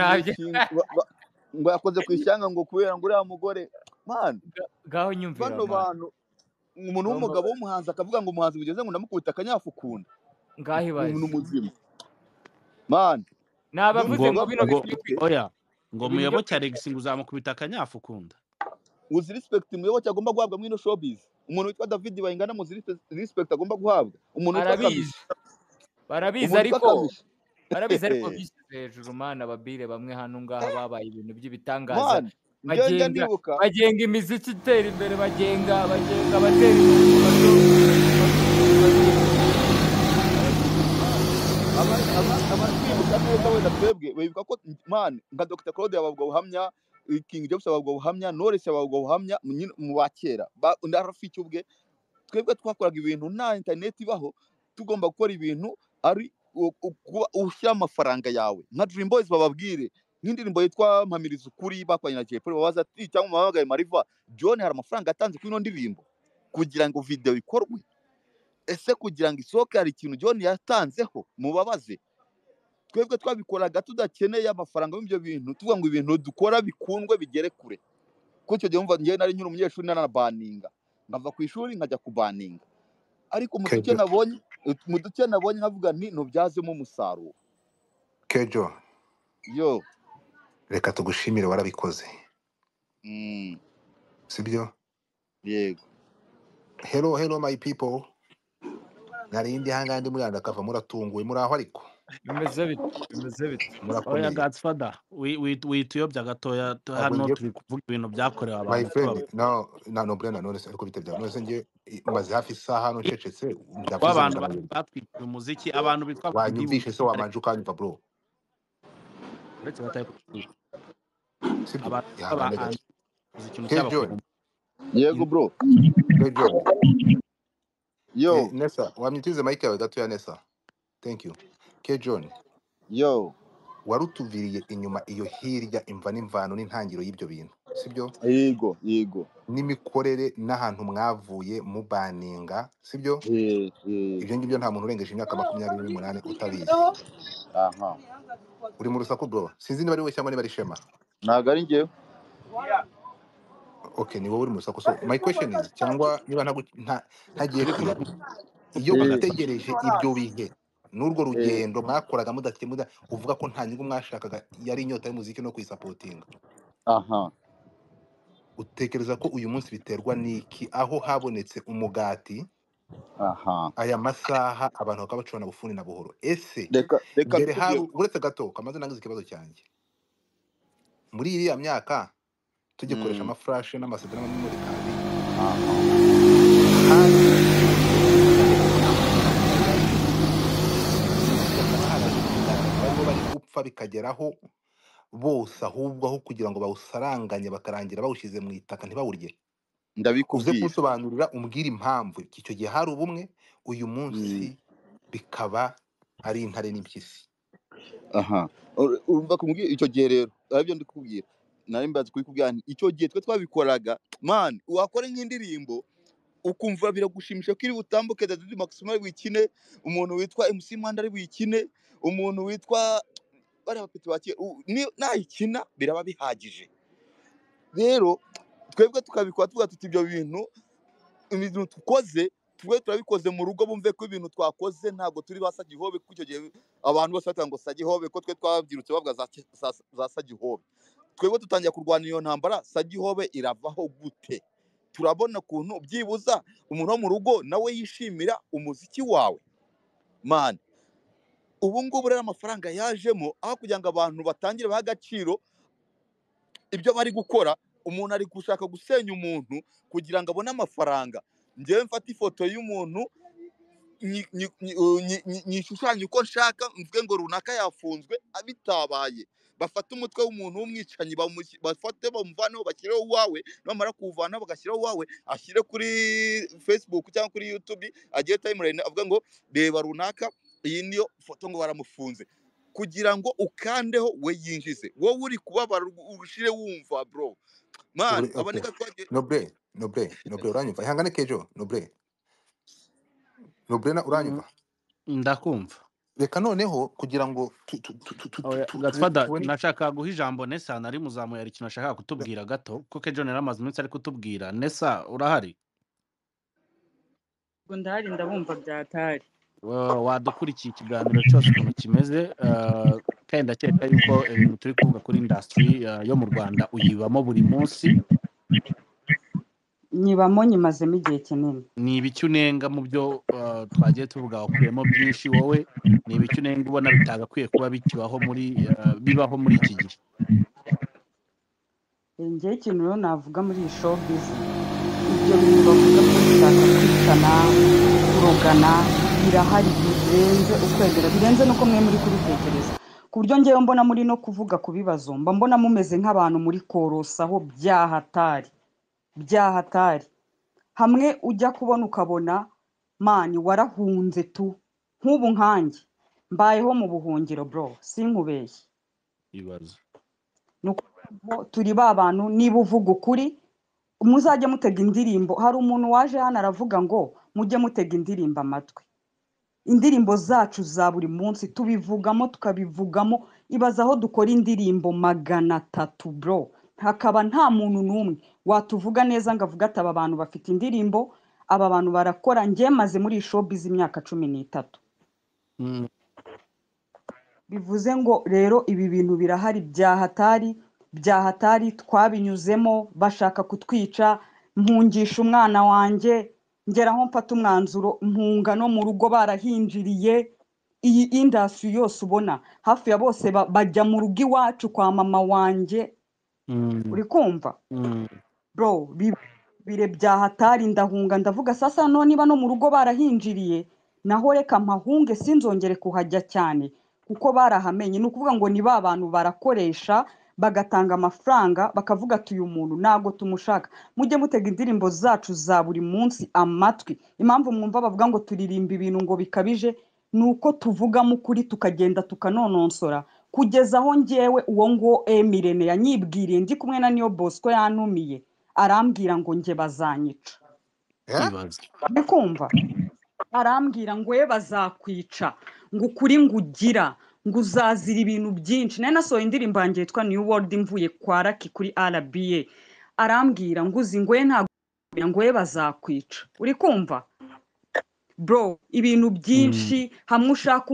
ngo yakoze ku ishyanga ngo kubera ngo uriya mugore. Man, gaho nyumvira bano bantu, umuntu w'umugabo w'umuhanzi akavuga ngo umuhanzi bugeze ngo ndamukubita akanyafu kunda, ngaho ibaye umuntu muzima. Man, nabavuze ngo bino oya ngo Muyoboke Alex ngo uzamukubita akanyafu kunda. Uzi respect Muyoboke agomba guhabwa muri no showbiz. Umuntu witwa David Bayingana muzi respect agomba guhabwa. Umuntu barabizi ariko bishyize hejuru mana babire bamwe hano ngaha babaye ibintu by'ibitangaza. Bagenga imiziki itera imbere, bagenga abatera imbere. Abakwibuka neza wenda twebwe wibuka ko man nka Dr. Claude yababwa ubuhamya King James ababwo buhamya, Knowless ababwo buhamya mu bakera na Rafiki ubwe. Twebwe twakoraga ibintu nta internet ibaho, tugomba gukora ibintu ari ushyira amafaranga yawe. Nka Dream Boys bababwire nk'indirimbo yitwa Mpamiriza Ukuri bakwanye na Jay Polly, babaza ati cyangwa mabagaye Mariva, John hari amafaranga atanze kuri ino ndirimbo kugira ngo video ikorwe. Ese kugira ngo isohoke hari ikintu John yatanzeho? Mubabaze. Twebwe twabikoraga tudakeneye amafaranga y'ibyo bintu, tuvuga ngo ibintu dukora bikundwe bigere kure. Kuko icyo gihe umva njye nari nyine umunyeshuri nanabaninga, ngava ku ishuri nkajya kubaninga, ariko mu duke nabonye nkavuga nti ntubyazemo umusaruro. Kejo, Yo, reka tugushimire warabikoze. Sibyo? yego. Hello my people. Narindi hangandi muri andakava muratunguwe muri aho ariko. bimeze bite oya Murakomeye. Godfather wituyobya gatoya hano turi kuvuga ibintu byakorewe My abantu friend, no Brenda Knowless ariko bitebya. None nge maze hafi isaha hano ncecetse ndavuze abantu ndamayeri. batwitse umuziki abantu bitwa Wanyumvishe se wamanje ukanyumva bro. uretse bataye Sibyo? abantu Ihangane b'abantu gato. ikintu Kejo, cy'abakuru Yego bro. Kejo. Yo, Nessa, wamnitize mic yawe gato ya Nessa. Thank you. Kejo, yo. warutuviriye inyuma iyo hirya imva n'imvano n'intangiro y'ibyo bintu. Sibyo? Yego. N'imikorere n'ahantu mwavuye mubaninga, sibyo? Ibyo ngibyo nta muntu urengeje imyaka 28 utabizi. Aha. Uri mu rusaku bro. Sinzi niba ari we cyangwa niba ari Shema. Ntago ari njyewe. Okay, ni wowe uri mu rusaku. So my question is cyangwa niba ntagiye kure. Iyo utegereje ibyo bihe n'urwo rugendo mwakoraga mudakemuda uvuga ko nta nyungu mwashakaga yari inyota y'umuziki no kwisapotinga. Aha. Utekereza ko uyu munsi biterwa niki aho habonetse umugati? Aha. Aya masaha abantu bakaba bacona bufuni na buhoro. Ese Reka mbere hari uretse gato kamaze nangize ikibazo cyanjye. Muri iriya myaka tugikoresha amaflash n'amasede n'amamuri kandi bari gupfa bikageraho bose ahubwo aho kugira ngo bawusaranganye bakarangira bawushyize mu itaka ntibawurye. Ndabikubwiye. Uze kusobanurira umbwira impamvu icyo gihe hari ubumwe uyu munsi bikaba ari intare n'impyisi. Aha. Urumva kumbwira icyo gihe rero aribyo ndikubwira. Nari mbazi kubikubwira icyo gihe twe twabikoraga man wakora nk'indirimbo ukumva biragushimisha ko iri butambuke Daddy Maximo wikine, umuntu witwa MC Mwanda ari wikine, umuntu witwa bari abapeti bake nayikina biraba bihagije. Rero twebwe tukabikora tuvuga tuti ibyo ibintu tukoze twe turabikoze mu rugo bumve ko ibintu twakoze ntago turi basagihobe kuko icyo gihe abantu bose batanga ngo sagihobe ko twe twabyirutse bavuga za sagihobe. Twebwe tutangiye kurwana iyo ntambara, sagihobe iravaho gute? Turabona kuntu byibuza umuntu wo mu rugo nawe yishimira umuziki wawe man. Ubu ngubu rero amafaranga yajemo aho kugira ngo abantu batangire baha agaciro ibyo bari gukora, umuntu ari gushaka gusenya umuntu kugira ngo abone amafaranga. Njyewe mfata ifoto y'umuntu nyishushanya uko nshaka, mvuge ngo runaka yafunzwe abitabaye, bafata umutwe w'umuntu w'umwicanyi bafate bamuvaneho bashyireho uwawe, bamara kuwuvanaho bagashyiraho uwawe, ashyire kuri Facebook cyangwa kuri YouTube, agiye timeline avuga ngo reba runaka iyi niyo foto ngo baramufunze, kugira ngo ukandeho we yinjize. Wowe uri kubabara ushire wumva bro man. Aboneka twagiye Nobre uranyumva? Ihangane Kejo. Nobre na uranyumva? ndakumva. Reka noneho kugira ngo Godfather nashaka guha ijambo Nessa nari muzamuye ari kintu ashaka kutubwira gato ko Kejo naramaze iminsi ari kutubwira. Nessa urahari? Ndahari ndabumva byatari. Wadukurikiye ikiganiro cyose ukuntu kimeze kandi ndakeka yuko ibintu turi kuvuga kuri industry yo mu Rwanda uyibamo buri munsi. Nyibamo nyimazemo igihe kinini. Ni ibiki unenga mu byo twagiye tuvuga wakuyemo byinshi wowe? Ni ibiki unenga ubona bitagakwiye kuba bikibaho bibaho muri iki gihe? Njye ikintu rero navuga muri iyi showbiz, ibyo bintu bavuga ko bishaka kwicana kurogana birahari birenze ukwegera, birenze nuko mwe muri kubitekereza, ku buryo ngewe mbona muri no kuvuga ku bibazo mba mbona mumeze nk'abantu muri korosaho byahatari hamwe ujya kubona ukabona mani warahunze tu nk'ubu nkanjye mbayeho mu buhungiro bro sinkubeshye ibibazo nuko turi ba bantu niba uvuga ukuri muzajye mutega indirimbo hari umuntu waje hano aravuga ngo mujye mutega indirimbo amatwi indirimbo zacu za buri munsi tubivugamo tukabivugamo ibaza aho dukora indirimbo 300 bro hakaba nta muntu n'umwe watuvuga neza ngo avuga ati aba bantu bafite indirimbo aba bantu barakora njye maze muri showbiz imyaka 13 bivuze ngo rero ibi bintu birahari byahatari twabinyuzemo bashaka kutwica mpungisha umwana wanjye ngeraho mfata umwanzuro mpunga no mu rugo barahinjiriye iyi industry yose ubona hafi ya bose bajya mu rugo iwacu kwa mama wanjye uri kumva bro bire byahatari ndahunga ndavuga sasa no niba no mu rugo barahinjiriye naho reka mpahunge sinzongere kuhajya cyane kuko barahamenye nukuvuga ngo ni ba bantu barakoresha bagatanga amafaranga bakavuga ati uyu muntu nago tumushaka mujye mutega indirimbo zacu za buri munsi amatwi impamvu mwumva bavuga ngo turirimba ibintu ngo bikabije nuko tuvugamo ukuri tukagenda tukanononsora kugeza aho ngewe uwo ngo Emirene yanyibwiriye ndi kumwe na Niyo Bosco yantumiye arambwira ngo nge bazanyica bikumva arambwira ngo we bazakwica ngo ukuri ngugira ngo uzazira ibintu byinshi nari nasohoye indirimbo yanjye yitwa New World mvuye kwa Raki kuri RBA arambwira ngo uzi ngo we ntabwo ngo we bazakwica uri kumva bro ibintu byinshi hamwe ushaka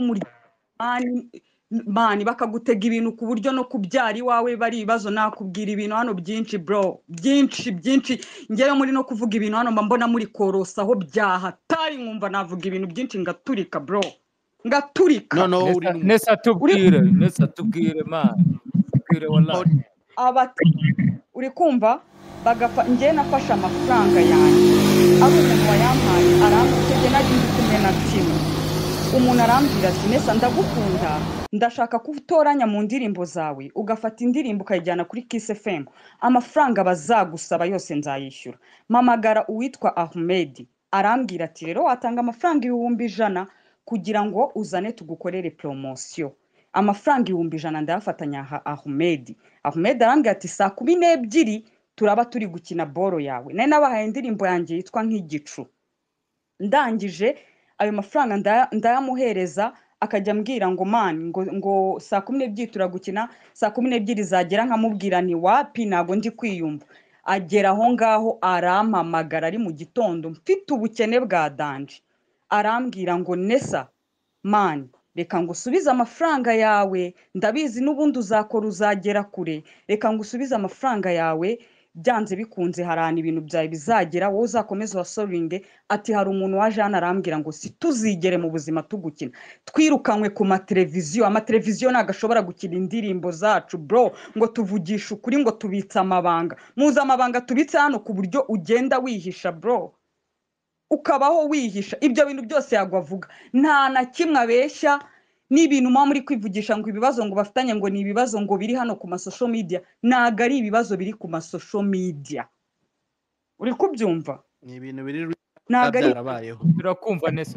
mani bakagutega ibintu ku buryo no kubyara iwawe bari ibibazo nakubwira ibintu hano byinshi bro byinshi ngewe muri no kuvuga ibintu hano mbona muri korosaho byahatari nkumva navuga ibintu byinshi ngaturika bro ngaturika nesa tubwire man tubwire wallahi uri kumva ngewe nafashe amafaranga yanjye ari umuntu wayampaye arambwira nagiye kumwe na timu umuntu arambwira ati nesa ndagukunda ndashaka kutoranya mu ndirimbo zawe ugafata indirimbo ukayijyana kuri Kiss FM amafaranga bazagusaba yose nzayishyura mamagara uwitwa Ahmed arambwira ati rero watanga amafaranga 100,000 kugira ngo uzane tugukorere promotion amafaranga 100,000 ndayafatanya Ahmed arambwira ati saa 12 turaba turi gukina boro yawe nari nabahaye indirimbo yanjye yitwa nk'igicu ndangije ayo mafaranga ndayamuhereza akajya ambwira ngo man ngo saa 12 turagukina saa 12 zagera nkamubwira ni wapi ntago ndi kwiyumva agera aho ngaho arampamagara ari mu gitondo mfite ubukene bwa danje arambwira ngo nesa man reka ngo usubize amafaranga yawe ndabizi n'ubundi uzakora uzagera kure reka ngo usubize amafaranga yawe byanze bikunze harana ibintu byawe bizagera wowe uzakomeza wasoringe ati hari umuntu waje hano arambwira ngo si tuzigere mu buzima tugukina twirukanywe ku mateleviziyo amateleviziyo nagashobora gukina indirimbo zacu bro ngo tuvugisha ukuri ngo tubitsa amabanga muza amabanga tubitse hano ku buryo ugenda wihisha bro ukabaho wihisha ibyo bintu byose yagwavuga nta na kimwe abeshya n'ibintu muri kwivugisha ngo ibibazo ngo bafitanye ngo ni ibibazo ngo biri hano ku social media naga ari ibibazo biri ku social media uri kubyumva ni ibintu biri byarabayeho turakumva nese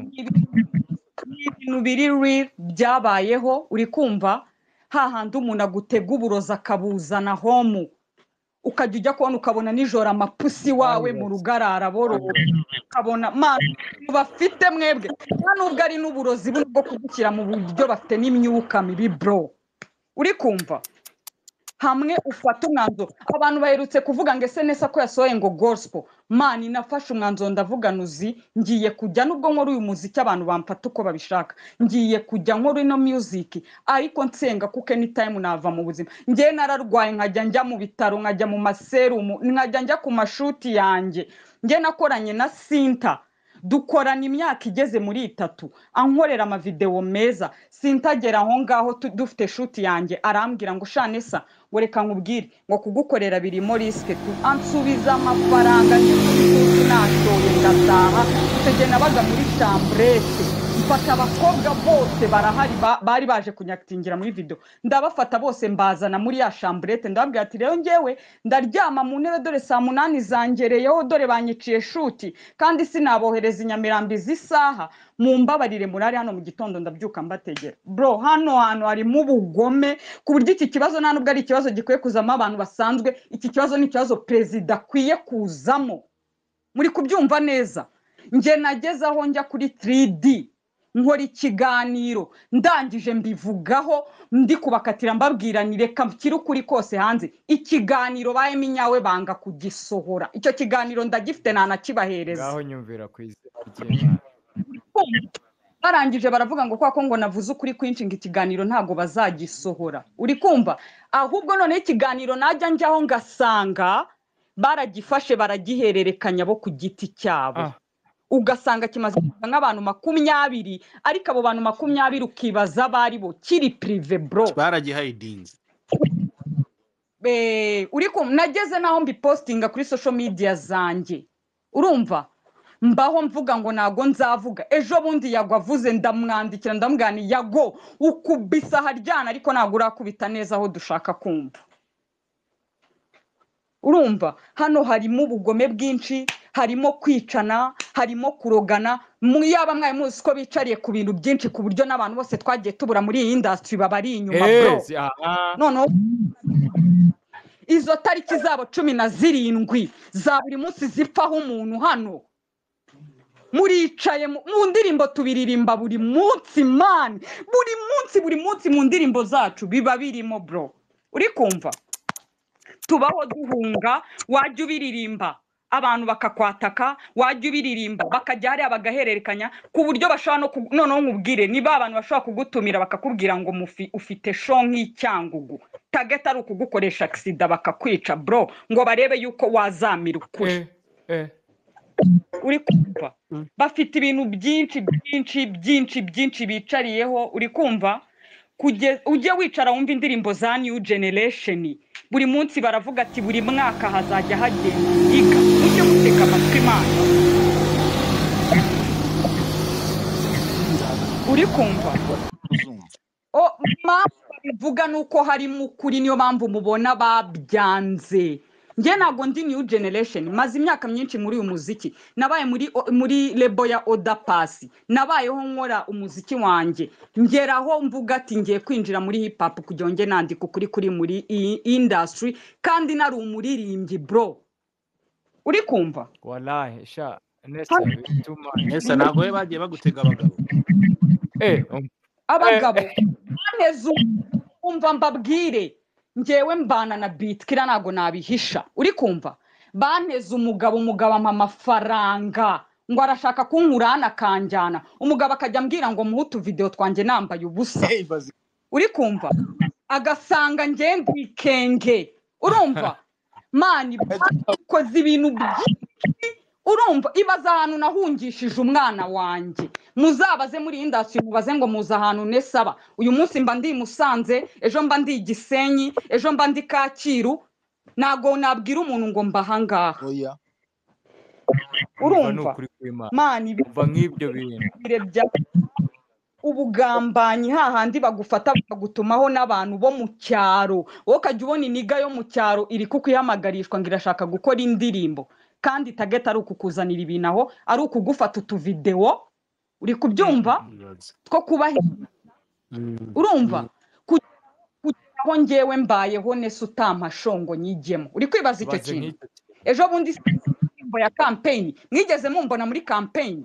ibintu biri real byabayeho uri kumva hahandi umuntu agutega uburoza akabuzana home ukajya ujya kubona ukabona nijoro amapusi wawe mu rugarara boro ukabona bafite mwebwe nubwo ari n'uburozi bwo kugukira mu buryo bafite n'imyuka mibi bro uri kumva hamwe ufata umwanzuro abantu baherutse kuvuga ngo ese nesa ko yasohoye ngo gospel man nafashe umwanzuro ndavuga nuzi ngiye kujya nubwo nkora uyu muziki abantu bamfata uko babishaka ngiye kujya nkora ino music ariko nsenga kuko anytime nava mu buzima ngiye nararwaye nkajya njya mu bitaro nkajya mu maserumu nkajya njya ku mashuti yanjye ngiye nakoranye na Sinta dukorana imyaka igeze muri 3 ankorera ama video meza sintagera aho ngaho dufite shoot yanjye arambwira ngo shanesa ngo reka nkubwire ngo kugukorera birimo risike tu ansubiza amafaranga n'ibindi nashoye ndataha icyo gihe nabaga muri chambrete mfata abakobwa bose barahari bari baje kunyakitingira muri video ndabafata bose mbazana muri ya chambrete ndababwira ati rero njyewe ndaryama mu ntebe dore saa 8 zangereyeho dore banyiciye shuti kandi sinabohereza inyamirambi z'isaha mumbabarire murari hano mu gitondo ndabyuka mbategera bro hano hari mu bugome ku buryo iki kibazo nta nubwo ari ikibazo gikwiye kuzamo abantu basanzwe iki kibazo ni ikibazo president akwiye kuzamo muri kubyumva neza nge nageze aho njya kuri 3D nkora ikiganiro ndangije mbivugaho ndi kubakatira mbabwira ni reka kiri ukuri kose hanze ikiganiro baye minyawe banga kugisohora icyo kiganiro ndagifite nanakibahereza ngaho nyumvira kwizera barangije baravuga ngo kwa ko ngo navuze ukuri kwinshinga ikiganiro ntago bazagisohora uri kumva ahubwo none ikiganiro najya njyaho ngasanga baragifashe baragihererekanya bo ku giti cyabo ugasanga kimaze nk'abantu 20 ariko abo bantu 20 ukibaza bari bo kiri prive bro baragihidinze uriko nageze naho mbipostinga kuri social media zanjye urumva mbaho mvuga ngo nago nzavuga ejo bundi yagwavuze ndamwandikira ndamugani yago ukubisa haryana ariko nago urakubita neza aho dushaka kumva urumva hano harimo ubugome bwinshi harimo kwicana harimo kurogana yaba mwaye muzi ko bicariye ku bintu byinshi ku buryo n'abantu bose twagiye tubura muri iyi industry babari inyuma bro none izo tariki zabo 17 za buri munsi zipfaho umuntu hano muricaye mu ndirimbo tubiririmba buri munsi man buri munsi mu ndirimbo zacu biba birimo bro uri kumva tubaho duhunga wajya ubiririmba abantu bakakwataka wajya ubiririmba bakajya hari abagahererekanya ku buryo bashobora noneho nkubwire niba abantu bashobora kugutumira bakakubwira ngo ufite show nk'icyangugu target ari ukugukoresha accident bakakwica bro ngo barebe yuko wazamira ukuri uri kumva bafite ibintu byinshi bicariyeho uri kumva ujye wicara wumva indirimbo za new generation buri munsi baravuga ati buri mwaka hazajya hagenda iga ujye guteka amatwi imana uri kumva bivuga nuko harimo ukuri niyo mpamvu mubona babyanze nge nago ndi new generation maze imyaka myinshi muri uyu muziki nabaye muri lebo ya Oda Pasi nabayeho nkora umuziki wanjye ngeraho mvuga ati ngiye kwinjira muri hip hop kujonge nandika kuri muri industry kandi nari umuririmbyi bro uri kumva wallahi sha nesa nago bagiye bagutega abagabo baneze umva mbabwire ngewe mbana na beat kira nago nabihisha uri kumva baneze umugabo ampa amafaranga ngo arashaka kunkurana kanjyana umugabo akajya ambwira ngo muhutu video twanjye nambaye ubusa uri kumva agasanga ngendi kenge urumva mani koze ibintu urumva ibaza ahantu nahungishije umwana wanjye muzabaze muri industry mubaze ngo muza ahantu nesaba uyu munsi mba ndi Musanze ejo mba ndi Gisenyi ejo mba ndi Kacyiru nago nabwira umuntu ngo mbahangaha urumva mani umva nk'ibyo bintu ubugambanyi hahandi bagufata bakagutumaho n'abantu bo mu cyaro wowe kajya ubona iniga yo mu cyaro iri kukwihamagarishwa ngo irashaka gukora indirimbo kandi target ari ukukuzanira ibintu aho ari ukugufata utuvideo uri kubyumva two kubahe urumva aho ngewe mbayeho nese utampashongo nyigemo uri kwibaza icyo kintu ejo bundi indirimbo ya campaign mwigeze mumbona muri campaign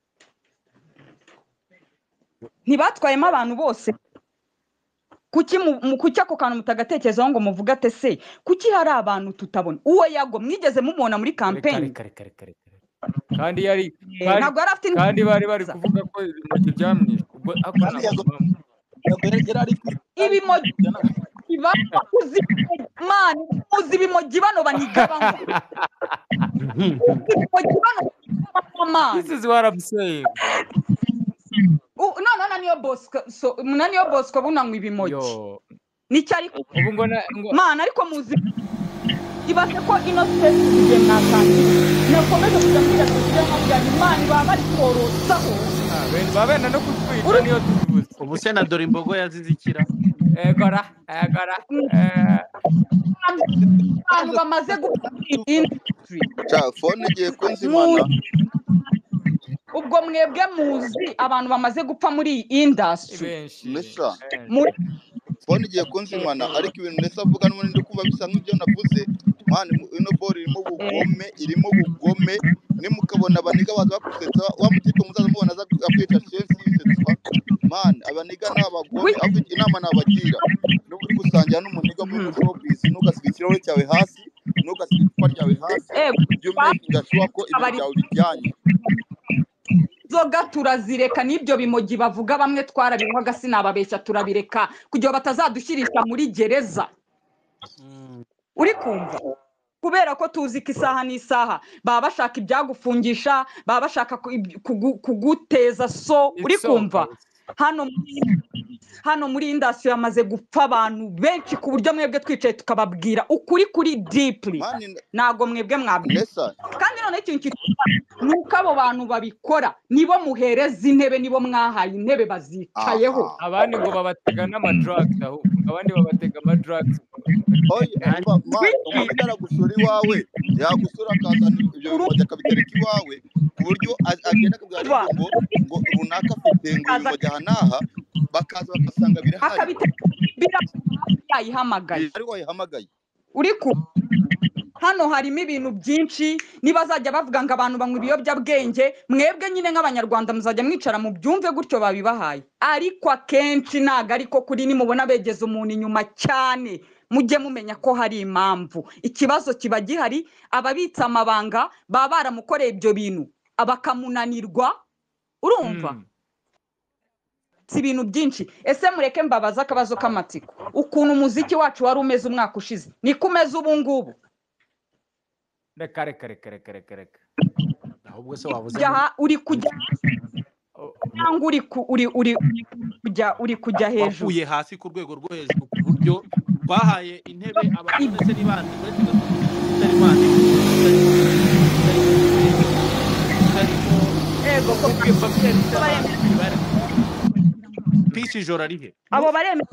ntibatwayemo abantu bose kuki ako kantu mutagatekerezaho ngo muvuga ate se kuki hari abantu tutabona uwo yago mwigeze mumubona muri campaign kandi yari kandi bari kuvuga ko ibimogi byamwishe ubwo ibimogi uzi ibimogi bano baniga banywa this is what I'm saying no niyo Bosco bunanywa ibimogi nicyo ariko ubu ngo mana ariko muzi ibaze ko ino space igihe mwatangiye nakomeje kujya mbwira tugiye nkabwira imana baba bari korosaho babena no kutwita niyo tuvuze ubu se na dore imbogo yazizikira egora abantu bamaze gukora industry phone igiye kunzimana ubwo mwebwe muzi abantu bamaze gupfa muri iyi industry Nesa phone igiye kunzimana ariko ibintu Nesa avuga n'ubundi ndi kumva bisa nk'ibyo navuze mwana ino ball irimo bugome nimukabona abaniga baza bakusetsa wa mutipe muzaza mubona za kwica sense yisetsa man abaniga n'abagome afite inama nabagira n'uri gusangira n'umuniga muri showbiz nugasigikiraho cyawe hasi nugasigikwa ryawe hasi byo mwe ko ibintu byawe bijyanye zoga turazireka n'ibyo bimogi bavuga bamwe twarabinywaga sinababeshya turabireka kugira batazadushyirisha muri gereza uri kumva kubera ko tuzi ko isaha n'isaha baba bashaka ibyagufungisha baba bashaka kuguteza so uri kumva hano muri industry yamaze gupfa abantu benshi ku buryo mwebwe twicaye tukababwira ukuri kuri deeply nago mwebwe mwabwira kandi none ikintu nuko abo bantu babikora nibo muhereza intebe nibo mwahaye intebe bazicayeho abandi ngo babatega n'amadrugs aho abandi babatega amadrugs umugara gusura iwawe yagusura akazana ibyo bimoja akabitereka iwawe ku buryo agenda akabwira ngo runaka afite ngo bimoja hanaha bakaza bagasanga birahari yayihamagaye uri ku hano harimo ibintu byinshi nibazajya bavuga ngo abantu banywa ibiyobyabwenge mwebwe nyine nk'abanyarwanda muzajya mwicara mu byumve gutyo babibahaye ariko akenshi ntago ariko kuri nimubona begeza umuntu inyuma cyane mujye mumenya ko hari impamvu ikibazo kiba gihari ababitsa amabanga baba baramukoreye ibyo bintu bakamunanirwa urumva si ibintu byinshi ese mureke mbabaza akabazo k'amatsiko ukuntu umuziki wacu wari umeze umwaka ushize niko umeze ubu ngubu reka ahubwo se wavuze uri kujya cyangwa uri kujya hejuru wakuye hasi ku rwego rwo hejuru ku buryo twahaye intebe abantu ndetse n'ibandi uretse gatari bandi ego ko pisi ijoro arihe abo baremeye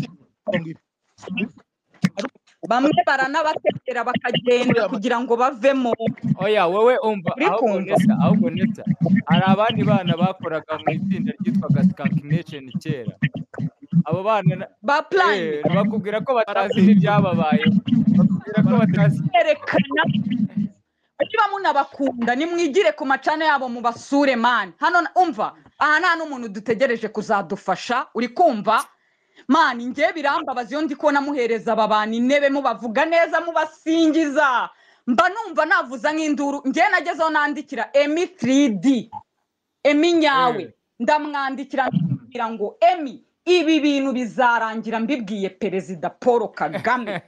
bamwe baranabategera bakagenda kugira ngo bavemo oya wowe umva ahubwo neza hari abandi bana bakoraga mu itsinda ryitwaga Skank Nation kera abo bana ba plan bakubwira ko batazi n'ibyababaye bakubwira ko batazi yerekana niba munabakunda nimwigire ku macana yabo mu basure man hano umva aha nta n'umuntu dutegereje kuzadufasha uri kumva mani ngiye birambabaza iyo ndi kubona muhereza aba bantu intebe mubavuga neza mubasingiza mba numva navuza nk'induru ngiye nagezeho nandikira Emi 3D Emi nyawe ndamwandikira ngo Emi ibi bintu bizarangira mbibwiye perezida Paul Kagame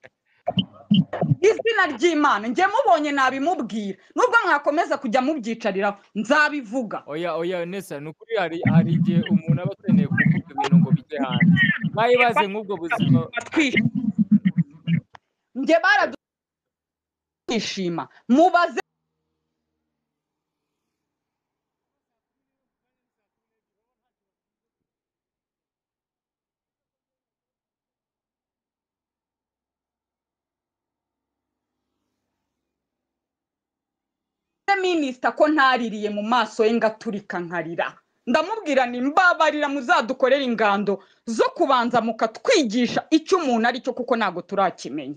izina ry'Imana ngiye mubonye nabimubwira nubwo mwakomeza kujya mubyicariraho nzabivuga oya Nesa nukuri hari igihe umuntu aba akeneye kuvuga ibintu ngo bijye hanze bayibaze nk'ubwo buzima ngiye baradwishima mubaze minisita ko ntaririye mu maso ye ngaturika nkarira ndamubwira ni mbabarira muzadukorera ingando zo kubanza mukatwigisha icyo umuntu ari cyo kuko ntago turakimenya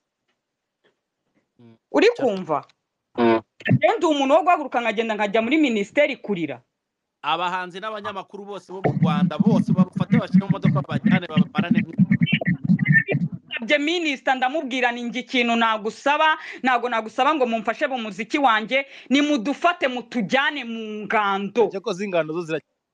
uri kumva ndi umuntu wo guhaguruka nkagenda nkajya muri minisiteri kurira abahanzi n'abanyamakuru bose bo mu Rwanda bose babufate bashyira mu modoka bajyane babarane minisita ndamubwira ni ngi ikintu nagusaba ngo mumfashe mu muziki wanjye ni mudufate mutujyane mu ngando cyo zingando zo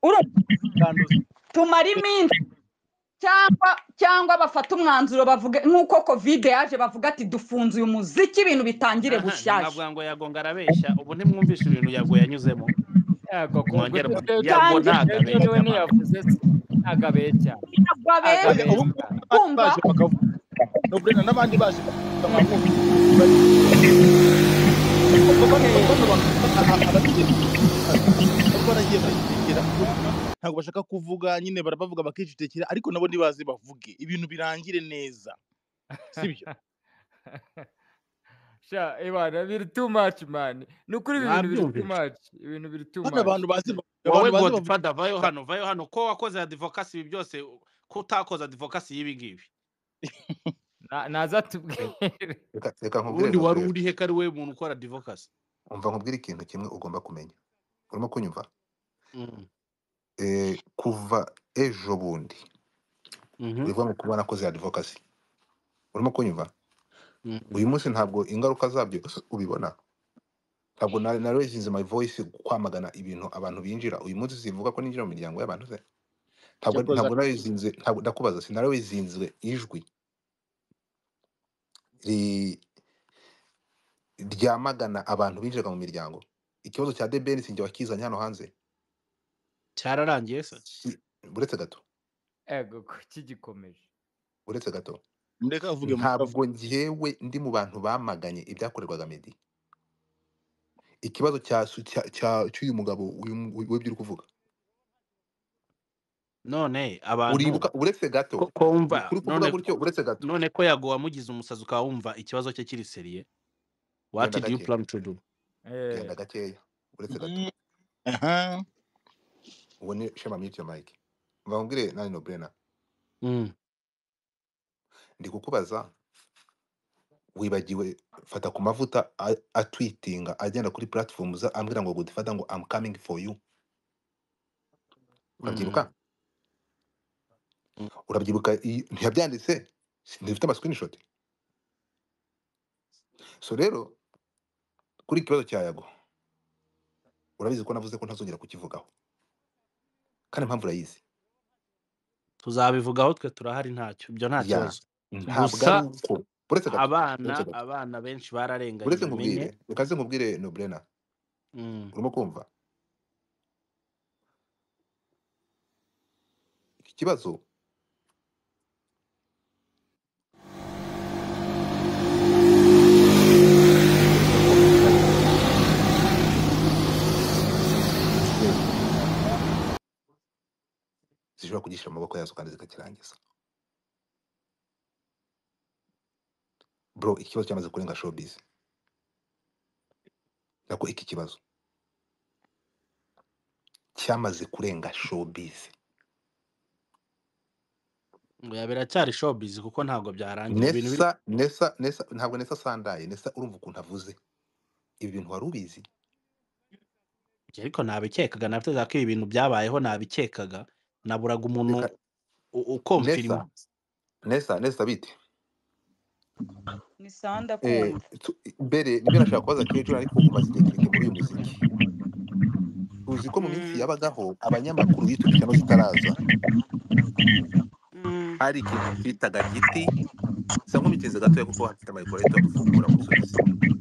tumara iminsi cyangwa bafata umwanzuro bavuge nk'uko covid yaje bavuga ati dufunze uyu muziki ibintu bitangire bushyashya navuga ngo yagonga arabeshya ubu ntimwumvishe ibintu yago yanyuzemo agabeshya ntabwo abeshya oya ubu agabeshya ngubu kumva baje bakavuga no Brenda n'abandi baje bakavuga baragiye bayitekera ntabwo bashaka kuvuga nyine barabavuga bakijitekera ariko nabo ntibazi bavuge ibintu birangire neza sibyo sha ebana biri too much man nukuri ibintu biri too much ibintu biri too hano much abantu bazi wowe bavuga Godfather vayo hano ko wakoze advocacy ibi byose ko utakoze advocacy y'ibi ngibi naza tubwire reka nkubwire ubundi wari uri he kari we muntu ukora advocacy umva nkubwire ikintu kimwe ugomba kumenya urimo kunyumva Mm. kuva ejo bundi urivuga ngo kuba nakoze advocacy urimo kunyumva uyu munsi ntabwo ingaruka zabyo ubibona ntabwo narezinze my voice kwamagana ibintu abantu binjira uyu munsi sivuga ko ninjira mu miryango y'abantu se ntabwo narezinze ntabwo ndakubaza sinarezinzwe ijwi ryamagana abantu binjiraga mu miryango ikibazo cya debeni sinjye wakizanye hano hanze cyararangiye se buretse gato ego kigikomeje buretse gato ndeka avuge ntabwo njyewe ndi mu bantu bamaganye ibyakorerwaga Meddy ikibazo cy'uyu mugabo w'ibyo uri kuvuga none abantu uribuka uretse gato kumva kuri kuvuga gutyo uretse gato none ko yago wamugize umusazi ukaba wumva ikibazo cye kiri seriye what did you plan to do genda gakeya uretse gato uwo ni shema mute your mic mva nkubwire nani no Brenda ndi kukubaza wibagiwe fata ku mavuta atwitinga agenda kuri platforms ambwira ngo Godfather ngo I'm coming for you urabyibuka ntiyabyanditse ndifite ama screenshot so rero kuri ikibazo cya Yago urabizi ko navuze ko ntazongera kukivugaho kandi impamvu urayizi tuzabivugaho twe turahari ntacyo ibyo nta kibazo gusa abana benshi bararenganye uretse nkubwire ukaze nkubwire no Brenda urimo kumva iki kibazo zishobora kugishyira mu maboko yazo kandi zikakirangiza bro ikibazo cyamaze kurenga showbiz nako iki kibazo cyamaze kurenga showbiz ngo biracyari showbiz kuko ntabwo byarangiye nesa ntabwo nesa sandaye nesa urumva ukuntu avuze ibi bintu wari ubizi ariko nabikekaga nafite ko ibi bintu byabayeho nabikekaga naburaga umuntu ukomfirima nesa bite ni sanda kumva mbere nibyo nashaka kubaza Kejo ariko umaze igihe kirekire muri uyu muziki uzi ko mu minsi yabagaho abanyamakuru biturika no zitaraza hari ikintu twitaga giti sa nk'umitize gatoya kuko hafite amayikoreto dufungura mu subizi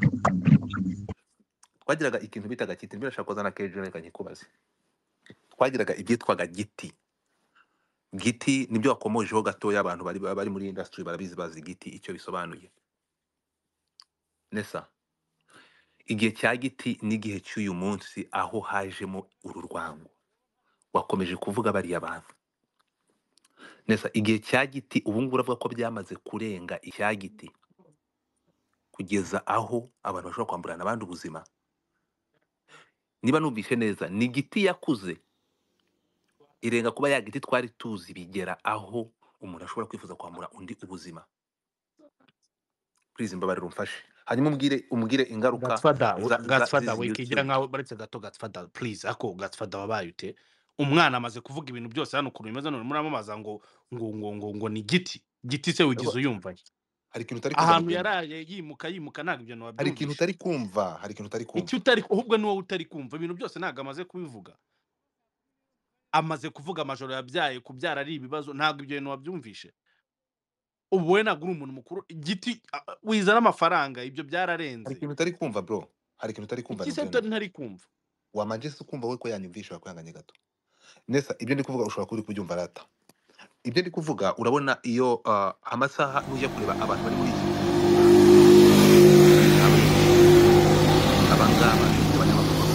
twagiraga ikintu bitaga giti nibyo nashaka kubaza na Kejo reka nkikubaze twagiraga ibyitwaga giti nibyo wakomojeho gatoya abantu bari muri industry barabizi bazi giti icyo bisobanuye nesa igihe cya giti n'igihe cy'uyu munsi aho hajemo uru rwango wakomeje kuvuga bariya bantu nesa igihe cya giti ubu ngubu uravuga ko byamaze kurenga icya giti kugeza aho abantu bashobora kwamburana abandi ubuzima niba numvise neza ni giti yakuze irenga kuba ya giti twari tuzi bigera aho umuntu ashobora kwifuza kwambura undi ubuzima please mbabarira umfashe hanyuma umbwire ingaruka Godfather wikigira nkaho baretse gato Godfather please ako Godfather wabaye ute umwana amaze kuvuga ibintu byose hano ukuntu bimeze none muramamaza ngo ni giti se wigize uyumva hari ikintu utari kumva ahantu yaraye yimuka ntabwo ibyo nababyumvisha hari ikintu utari kumva icyo utari ahubwo ni wowe utari kumva ibintu byose ntabwo amaze kubivuga amaze kuvuga amajoro yabyaye kubyara ari ibibazo ntabwo ibyo bintu wabyumvishe ubu we ntabwo uri umuntu mukuru igiti wizana amafaranga ibyo byararenze hari ikintu utari kumva bro hari ikintu utari kumva iki se ntari kumva wamanje se kumva we ko yanyumvisha wakwihanganye gato nesa ibyo ndi kuvuga ushobora kuri kubyumva rata ibyo ndi kuvuga urabona iyo amasaha nujya kureba abantu bari muri iki abangaba abanyamakuru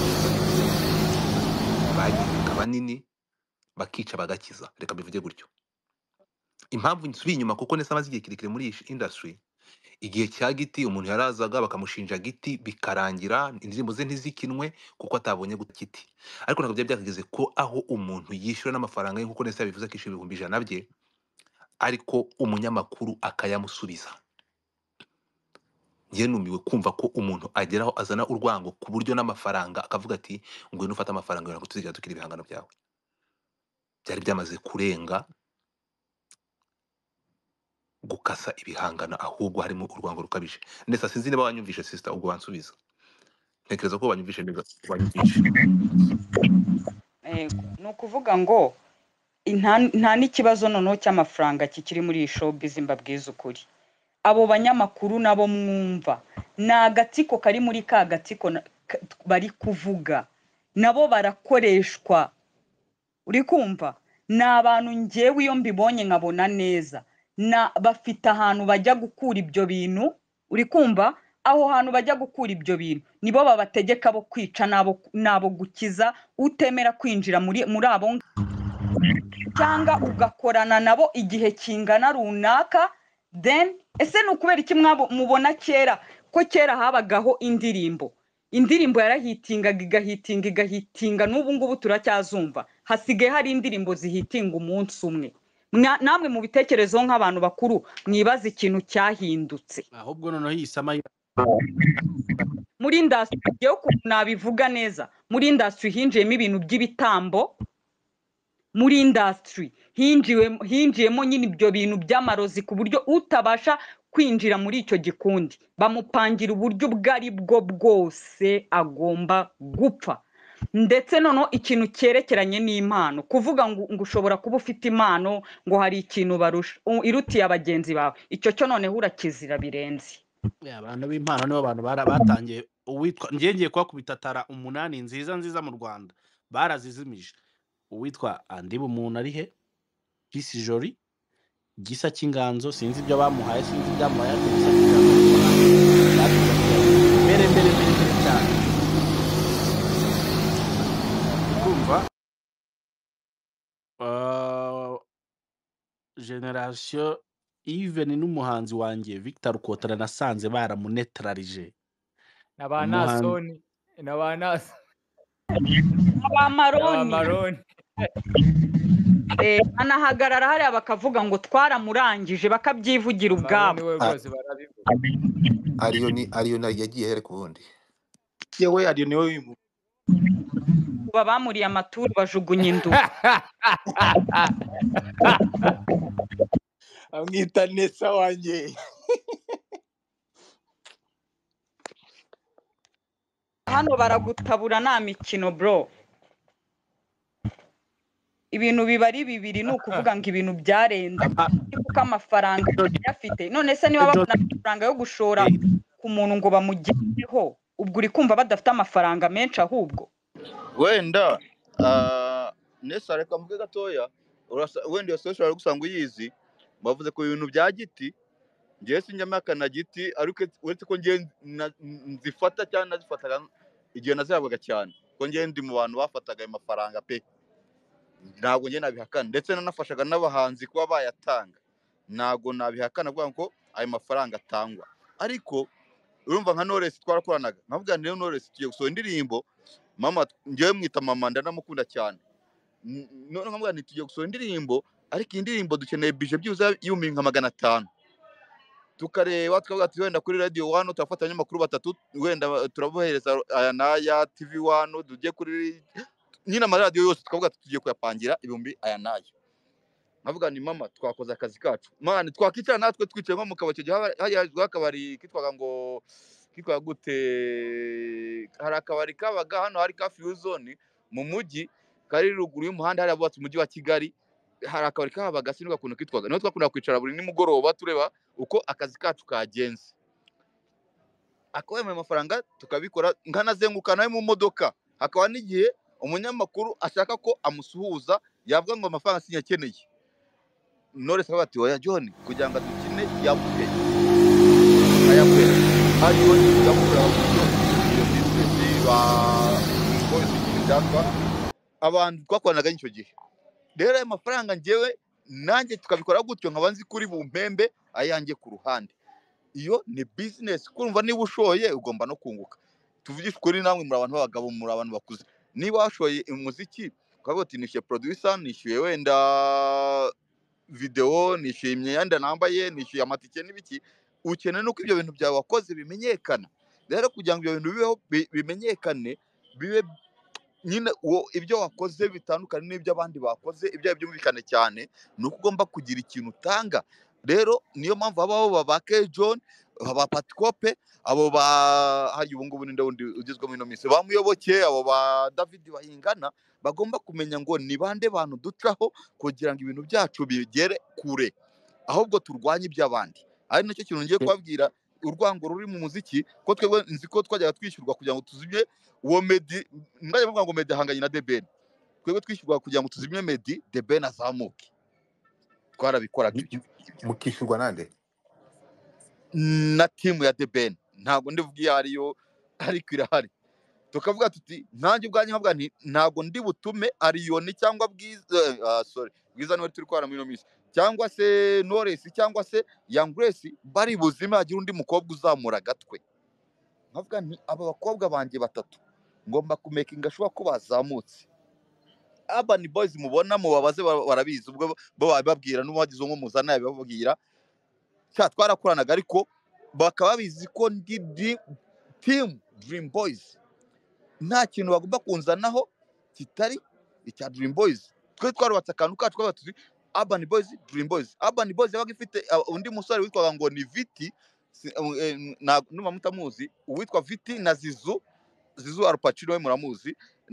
bagize banini bakica bagakiza reka bivuge gutyo impamvu nsubiye inyuma kuko nesa amaze igihe kirekire muri iyi industry igihe cya Giti umuntu yarazaga bakamushinja Giti bikarangira indirimbo ze ntizikinwe kuko atabonye Giti ariko ntabwo byari byakageze ko aho umuntu yishyura n'amafaranga ye nkuko nesa bivuze akishyura 100 bye ariko umunyamakuru akayamusubiza njye numiwe kumva ko umuntu ageraho azana urwango ku buryo n'amafaranga akavuga ati ngwino ufata amafaranga yawe tuzigira tukiri ibihangano byawe byari byamaze kurenga gukasa ibihangano ahubwo harimo urwango rukabije ndetse sinzi niba wanyumvishe sister ubwo wansubiza ntekereza ko wanyumvishe neza wanyumvishe no kuvuga ngo nta n'ikibazo noneho cy'amafaranga kikiri muri iyi showbiz mbabwiza ukuri abo banyamakuru nabo mwumva ni agatsiko kari muri ka gatsiko bari kuvuga nabo barakoreshwa uri kumva ni abantu njyewe iyo mbibonye nkabona neza bafite ahantu bajya gukura ibyo bintu uri kumva aho hantu bajya gukura ibyo bintu nibo babategeka bo kwica nabo gukiza utemera kwinjira muri abo cyangwa ugakorana nabo igihe kingana runaka then ese ni ukubera iki mubona kera ko kera habagaho indirimbo yarahitingaga igahitinga n'ubu ngubu turacyazumva hasigaye hari indirimbo zihitinga umunsi umwe namwe mu bitekerezo nk'abantu bakuru mwibaza ikintu cyahindutse ahubwo noneho yisama muri industry yo nabivuga neza muri industry hinjiyemo ibintu by'ibitambo muri industry hinjiyemo nyine ibyo bintu by'amarozi ku buryo utabasha kwinjira muri icyo gikundi bamupangira uburyo bwari bwo bwose agomba gupfa ndetse noneho ikintu cyerekeranye n'impano kuvuga ngo ushobora kuba ufite impano ngo hari ikintu barusha irutiye abagenzi bawe icyo cyo noneho urakizira birenze abantu b'impano nibo abantu batangiye uwitwa ngiye kwakubita tara 8 nziza mu Rwanda barazizimije uwitwa Andiba umuntu ari he Peace Jory Gisa cy'inganzo sinzi ibyo bamuhaye sinzi ibyamuhaye ariko Gisa cy'inganzo mbere cyane kumva generation even n'umuhanzi wanjye Victor Rukotana nasanze baramunetralije n'abanasoni n'abamaroni anahagarara hariya bakavuga ngo twaramurangije bakabyivugira ubwabo ariyo yagiye here ku bundi yewe ariyo niwe bamuriye amaturu bajugunya indu amwita nesa wanjye hano baragutabura nta mikino bro ibintu biba ari bibiri ni ukuvuga ngo ibintu byarenze kuko amafaranga yafite none se niba babona amafaranga yo gushora ku muntu ngo bamugereho ubwo uri kumva badafite amafaranga menshi ahubwo wenda nesa reka mvuge gatoya wenda iyo social gusanga uyizi bavuze ko ibintu bya Giti ngiye sinjyamaka na Giti ariko uretse ko ngiye nzifata cyane nazifataga igihe nazihabwaga cyane ko ngiye ndi mu bantu bafataga ayo mafaranga pe ntabwo ngiye nabihakana ndetse nanafashaga n'abahanzi kuba bayatanga ntabwo nabihakana kuvuga ngo ayo mafaranga atangwa ariko urumva nka Knowless twarakoranaga nkavuga niyo Knowless tugiye gusohora indirimbo mama ngiye mwita mama ndanamukunda cyane none nkavuga nti tugiye gusohora indirimbo ariko iyi ndirimbo dukeneye budget byuza 500 tukareba tukavuga ati wenda kuri radio 1 turafata abanyamakuru 3 wenda turabohereza aya naya TV 1 dujye kuri nyina amaradiyo yose tukavuga ati tugiye kuyapangira ibihumbi aya nayo nkavuga ni mama twakoze akazi kacu mwana twakicara natwe twicaye nko mu kabari cyo hajya akabari kitwaga ngo kitwa gute hari akabari kabaga hano hari Cafe Zone mu mujyi kari ruguru y'umuhanda hari abubatse umujyi wa Kigali hari akabari kabaga sinubwa kuntu kitwaga no twakunda kwicara buri nimugoroba tureba uko akazi kacu kagenze akawema amafaranga tukabikora nkanazenguka nawe mu modoka hakaba n'igihe umunyamakuru ashaka ko amusuhuza yavuga ngo amafaranga sinyakeneye Knowless akavuga ati oya John kugira ngo dukine yamuhe ayakwera hariyo yamubura iyo business ba boys cyangwa abantu twakoranaga icyo gihe rero ayo mafaranga njyewe nanjye tukabikora gutyo nkaba nzi kuri bumpembe ayanjye ku ruhande iyo ni business kumva niba ushoye ugomba no kunguka tuvugisha ukuri namwe muri abantu b'abagabo muri abantu bakuze niba washoye umuziki ukavuga uti nishyuye producer nishyuye wenda video nishyuye imyenda nambaye nishyuye amatike n'ibiki ukeneye nuko ibyo bintu byawe wakoze bimenyekana rero kugira ngo ibyo bintu bibeho bimenyekane bibe nyine ibyo wakoze bitandukanye n'ibyo abandi bakoze ibyo byumvikane cyane nuko ugomba kugira ikintu utanga rero niyo mpamvu habaho ba John ba Patikope abo hari ubu ngubu ninde wundi ugezweho ino minsi bamuyoboke abo ba David Bahingana bagomba kumenya ngo ni bande bantu ducaho kugira ngo ibintu byacu bigere kure ahubwo turwanye iby'abandi ari nacyo kintu ngiye kubabwira urwango ruri mu muziki ko twebwe nzi ko twajyaga twishyurwa kugira ngo tuzimye uwo Meddy ngaje mvuga ngo Meddy ahanganye na The Ben twebwe twishyurwa kugira ngo tuzimye Meddy The Ben azamuke twarabikora mukishyurwa nande na team ya The Ben ntabwo ndivugiye ariyo ariko irahari tukavuga tuti nanjye ubwanjye nkavuga nti ntabwo ndi butume Ariyoni cyangwa Bwiza niwe turi kwara muri no minsi cyangwa se Knowless cyangwa se Young Grace bari buzima hagira undi mukobwa uzamura gatwe nkavuga nti aba bakobwa banjye batatu ngomba kumekinga shuwa ko bazamutse Urban Boys mubona mu babaze barabizi ubwo bo bababwira n'umuhagize nko muzana yababwira cya twarakoranaga ariko bakaba bizi ko ndi team Dream Boys nta kintu bagomba kunzanaho kitari icya Dream Boys twe twarubatse akantu kacu twabatuzi Urban Boys Dream Boys Urban Boys yabaga ifite undi musore witwaga ngo ni Viti numa mutamuzi uwitwa Viti na Zizu Arupacino we muramuzi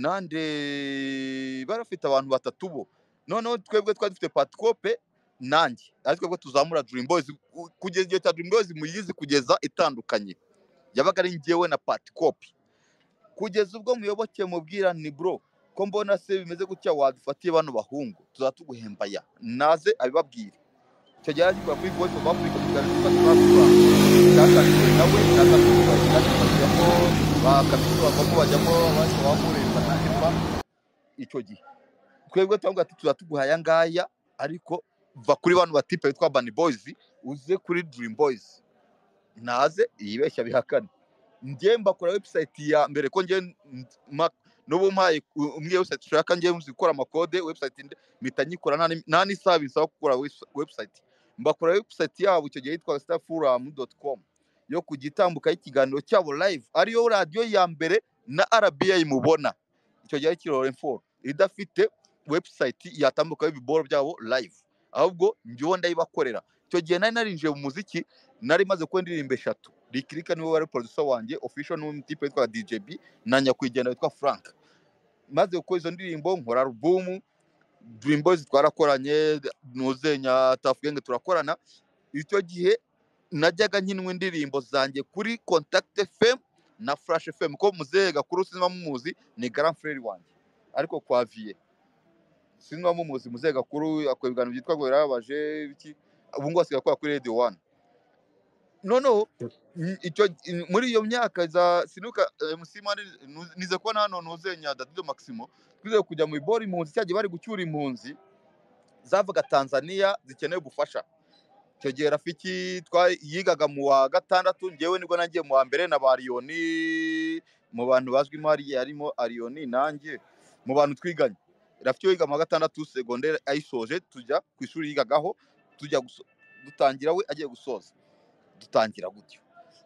nande barafite abantu batatu bo noneho twebwe twari dufite Patikope nanjye ari twebwe tuzamura Dream Boys kugeza igihe cya Dream Boys muyizi kugeza itandukanye yabaga ari njyewe na Patikope kugeza ubwo muyoboke mubwira ni bro ko mbona se bimeze gutya wadufatiye bano bahungu tuzatuguhemba ya naze abibabwire icyo gihe ari kuri Voice of Africa tugaragaza cyakaniwe nawe nakatubajyamo bakabitubavamo bajyamo abandi bamuremba nahemba icyo gihe twebwe twavuga ati tuzatuguhaya ngaya ariko va kuri bano batipe bitwa Urban Boys uze kuri Dream Boys naze yibeshya bihakana njye mbakora website ya mbere ko njye n'ubu mpaye umwe website ushaka njye muzikora amakode website mpita nyikora nta n'isaha bisaba gukora website mbakora website yabo icyo gihe yitwa starforum.com yo kugitambuka ikiganiro cyabo live ariyo radio ya mbere na RBA mubona icyo gihe kirore 4 idafite website yatambuka ibiboro byabo live ahubwo njye ndayibakorera icyo gihe nari narinjiye mu muziki nari maze ko ndirimbe 3 Rikirika niwe wari producer wanjye official n'umutipe witwa DJB na nyakwijana witwa Frank maze uko izo ndirimbo nkora album Dream Boys twarakoranye nuzenya Tough Gang turakorana icyo gihe najyaga nkinwe indirimbo zanjye kuri Contact FM na Flash FM ko muzehe gakuru sinema mumuzi ni Grand Frère wanjye ariko kwa Vie sinema mumuzi muzehe gakuru akwebwana byitwa ngo yarabaje biki ubu ngo asiga kwa kuri Radio 1 no icyo muri iyo myaka za sinuka musimani nize ko hano nuzenya Davido Maximo twize kujya mu ibori impunzi cyagiye bari gucyura impunzi zavuga Tanzania zikeneye ubufasha icyo gihe Rafiki yigaga mu wa gatandatu ngewe nibwo nangiye mu wa mbere na Bariyoni mu bantu bazwi mari yarimo Ariyoni nanjye mu bantu twiganye Rafiki yiga mu wa gatandatu secondaire ayisoje tujya ku ishuri yigagaho tujya dutangira we agiye gusoza dutangira gutyo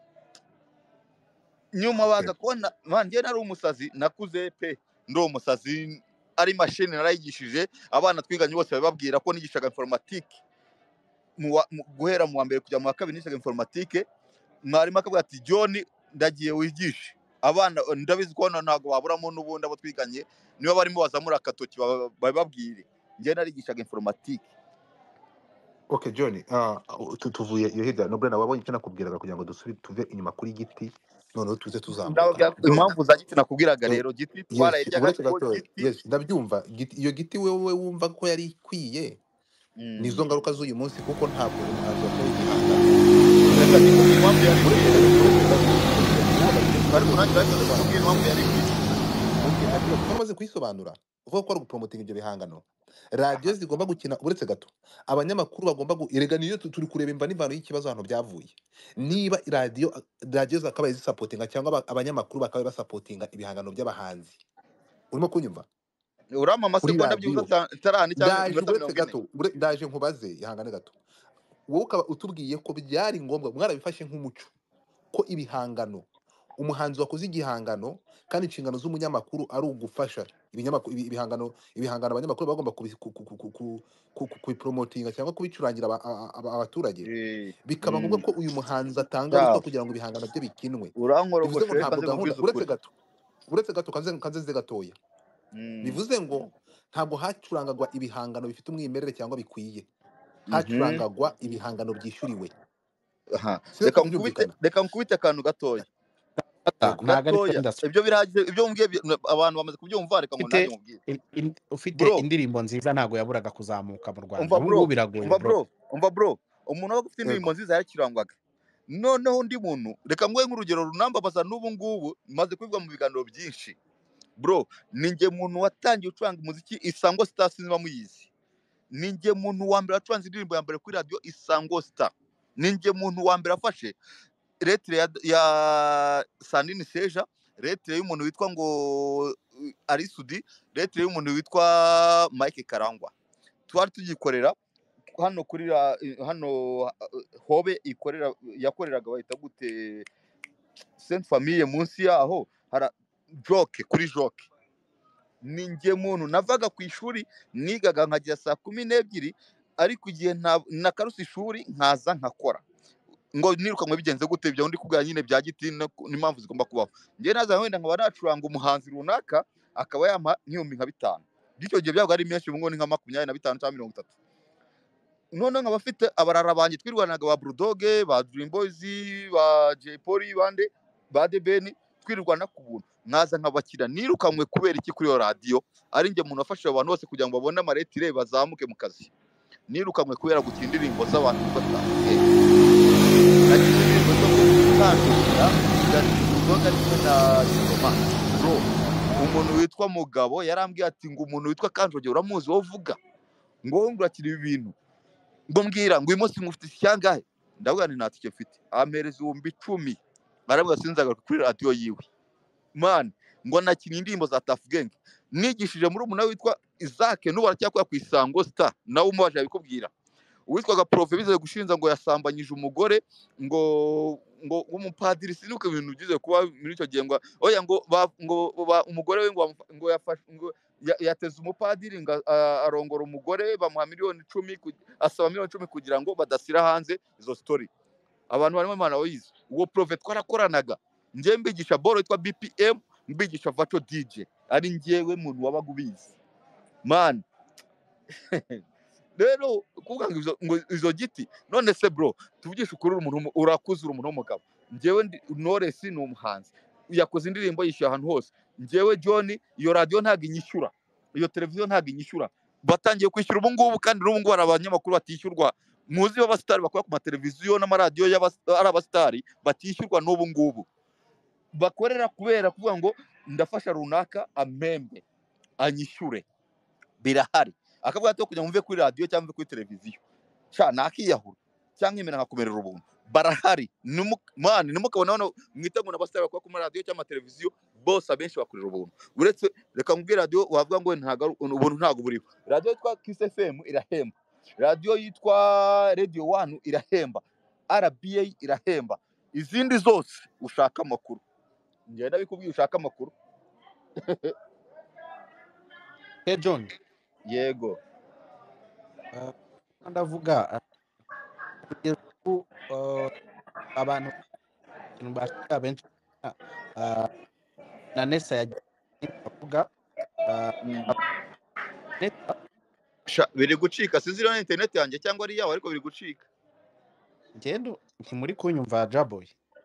nyuma baza kubona njye nari umusazi nakuze pe ndo umusazi ari machine narayigishije abana twiganye bose bababwira ko nigishaga informatique guhera mu wa mbere kujya mu wa kabiri nigishaga informatique mwarimu akavuga ati John ndagiye wigishe abana ndabizi ko ntago baburamo n'ubundi abo twiganye niba barimo bazamura akatoki bababwire njye narigishaga informatique Okay John, tuvuye iyo hirya Noble nawe wabonye icyo nakubwiraga kugira ngo tuve inyuma kuri giti noneho tuze tuzamuka. impamvu za giti nakubwiraga rero giti Yes, twarayiryaga uretse kuko gato. giti Yes, ndabyumva. Iyo giti wewe wumva ko yari ikwiye nizo ngaruka z'uyu munsi kuko ntabwo umuhanzi wakoze igihangano. reka nikubwira impamvu yari Uretse ikwiye gato, ariko nanjye ariko ndakubwira impamvu yari ikwiye ariko twamaze kuyisobanura uvuga ko ari gupromotinga ibyo bihangano. Radiyo zigomba gukina uretse gato. Abanyamakuru bagomba erega niyo turi kureba imva n'imvano y'ikibazo hano byavuye. Niba radiyo zakabaye zisapotinga cyangwa abanyamakuru bakabaye basapotinga ibihangano by'abahanzi. Urimo kunyumva? urama amasegonda byuza tarani cyangwa Ndaje iminota uretse 40 gato, ndaje nkubaze ihangane gato. Wowe ukaba utubwiye ko byari ngombwa mwarabifashe nk'umuco ko ibihangano umuhanzi wakoze igihangano kandi inshingano z'umunyamakuru ari ugufasha ibihangano abanyamakuru bagomba kubipromotinga cyangwa kubicurangira abaturage. Bikaba ngombwa ko uyu muhanzi atanga ruswa kugira ngo ibihangano bye bikinwe. Bivuze ngo ntabwo gahunda uretse gato kanze gatoya. Bivuze ngo ntabwo hacurangagwa ibihangano bifite umwimerere cyangwa bikwiye. Hacurangagwa ibihangano byishyuriwe. Reka nkubite akantu gatoya. Ibyo birahagije, ibyo mbwiye abantu bamaze kubyumva. Reka ngo nanjye mubwire. Ufite indirimbo nziza ntabwo yaburaga kuzamuka mu Rwanda. Ubu biragoye bro. Umuntu waba ufite indirimbo nziza yakirangwaga. Noneho undi muntu, reka nguhe nk'urugero runambabaza n'ubu ngubu maze kubivuga mu biganiro byinshi. Bro, ninjye muntu watangiye ucuranga umuziki Isango Star, sinzi muyizi. Ninjye muntu wa mbere wacuranze indirimbo ya mbere kuri radio Isango Star. Ninjye muntu wa mbere afashe retre ya Sandrine Seja, retre y'umuntu witwa ngo Arisudi, retre y'umuntu witwa Mike Karangwa. Twari tugikorera hano kuri hano Hobe yakoreraga bahita gute Sainte Famille, munsi yaho hara joke kuri joke. Ninjye muntu navaga ku ishuri nigaga nkajya saa 12 ariko igihe nakarusa ishuri nkaza nkakora ngo nirukanwe bigenze gute byo ndi kubwira nyine bya giti n'impamvu zigomba kubaho. Ngiye naza wenda nkaba nacuranga umuhanzi runaka akaba yampa nk'ibihumbi nka 5. Bityo gihe byago ari menshi ubwo ni nka 25 cyangwa 30. None nkaba afite abarara banjye twirwanaga ba Bulldog, ba Dream Boys, ba Jay Polly, bande ba Debeni, twirwana ku buntu. Naza nkabakira nirukanwe kubera iki kuri yo radio ari nge muntu afasha abantu bose kugira ngo babone amaretire bazamuke mu kazi. Nirukanwe kubera gukina indirimbo z'abantu batandukanye. Nagize indirimbo zo gutandukira Bulldog na Joma. Bro, umuntu witwa Mugabo yarambwiye ati ngo umuntu witwa Kanjoge uramuzi wowe uvuga ngo ngurakira ibintu ngo mbwira ngo uyu munsi mufite icyangahe. Ndavuga nti nta tike mfite. Ampereza 10,000. Barabwa sinzagaruka kuri radio yiwe. Man, ngo nakina indirimbo za Tough Gang. Nigishije muri umuntu witwa Isaac n'ubu aracyakora ku Isango Star. Nawe umubaje abikubwira. Uwitwaga Prof bize gushinza ngo yasambanyije umugore ngo umupadiri sinuka ibintu ugize kuba muri icyo gihe ngo oya ngo umugore we ngo yafashe ngo yateze umupadiri ngo arongora umugore bamuha miliyoni 10 asaba miliyoni 10 kugira ngo badasira hanze izo story. Abantu barimo Imana wize. Uwo Prophet twarakoranaga. Nje mbigisha boro yitwa BPM, mbigisha Vacho DJ. Ari ngewe muntu wabaga ubizi. Man. Rero kuvuga ngo izo giti none se bro tuvugisha ukuri umuntu urakuzura umuntu w'umugabo. Ngewe Knowless ni umuhanzi. Yakoze indirimbo yishyura ahantu hose. Ngewe John iyo radio ntago inyishyura. Iyo televiziyo ntago inyishyura. Batangiye kwishyura ubu ngubu kandi n'ubu ngubu abanyamakuru batishyurwa. Muzi b'abastari bakora ku mateleviziyo n'amaradiyo y'abastari batishyurwa n'ubu ngubu. Bakorera kubera kuvuga ngo ndafasha runaka amembe anyishyure. Birahari. Akavuga ati kujya mumve kuri radio cyangwa kuri televiziyo. Sha nakiyahura cyangwa imena nkakomerera ubuntu. Barahari. Man nimukabona hano mwitago n'abastari bakora ku radio cyangwa televiziyo bose abenshi bakorera ubuntu. Uretse reka mubwira radio wavuga ngo ntago ubuntu ntago buriho. Radio yitwa Kiss FM irahemba. Radio yitwa Radio 1 irahemba. RBA irahemba. Izindi zose ushaka amakuru. Ngenda bikubwiye ushaka amakuru. Hey John. Yego. Ndavuga abantu bashaka benshi na Nessa yavuga biri gucika sinzi na internet yanjye cyangwa ari yawe ariko biri gucika. ngendo ntimuri kunyumva Jaboy.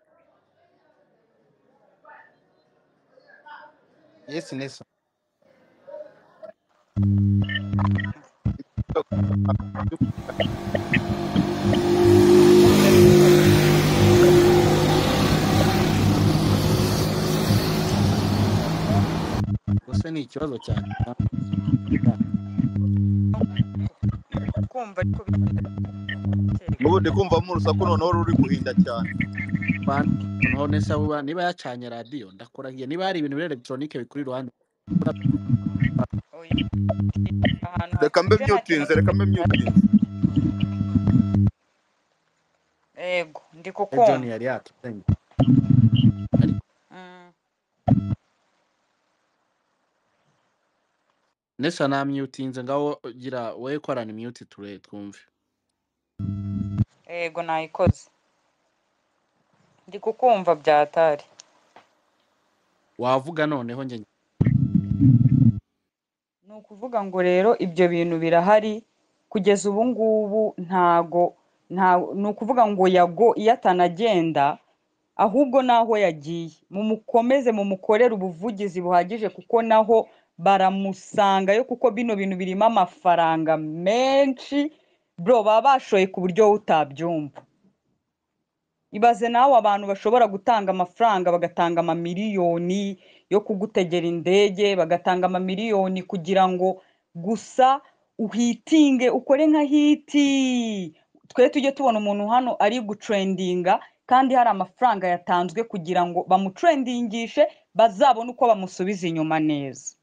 Yes Nessa. Gusa ni ikibazo cyane. kumva ariko Nubundi kumva mu rusaku noneho ruri guhinda cyane. Noneho Nessa buba niba yacanye radio ndakoragiye niba hari ibintu biri electronique bikuri iruhande. ahantu Reka mbe hatuje nta kintu myutinze, reka mbe myutinze. yego ndi John kukumva. yari yatuzenye. Mm. Nessa namyutinze ngaho gira we korana mute ture twumve. Yego nayikoze. Ndi kukumva byatari. Wavuga noneho nge Ni ukuvuga ngo rero ibyo bintu birahari kugeza ubu ngubu ni ukuvuga ngo yago iyo atanagenda ahubwo naho yagiye mumukomeze mumukorere ubuvugizi buhagije kuko naho baramusangayo kuko bino bintu birimo amafaranga menshi bro baba bashoye ku buryo utabyumva. Ibaze nawe abantu bashobora gutanga amafaranga bagatanga amamiliyoni yo kugutegera indege bagatanga amamiliyoni kugira ngo gusa uhitinge ukore nka hiti. Twe tujye tubona umuntu hano ari gutrendinga kandi hari amafaranga yatanzwe kugira ngo bamutrendingishe bazabone uko bamusubiza inyuma neza.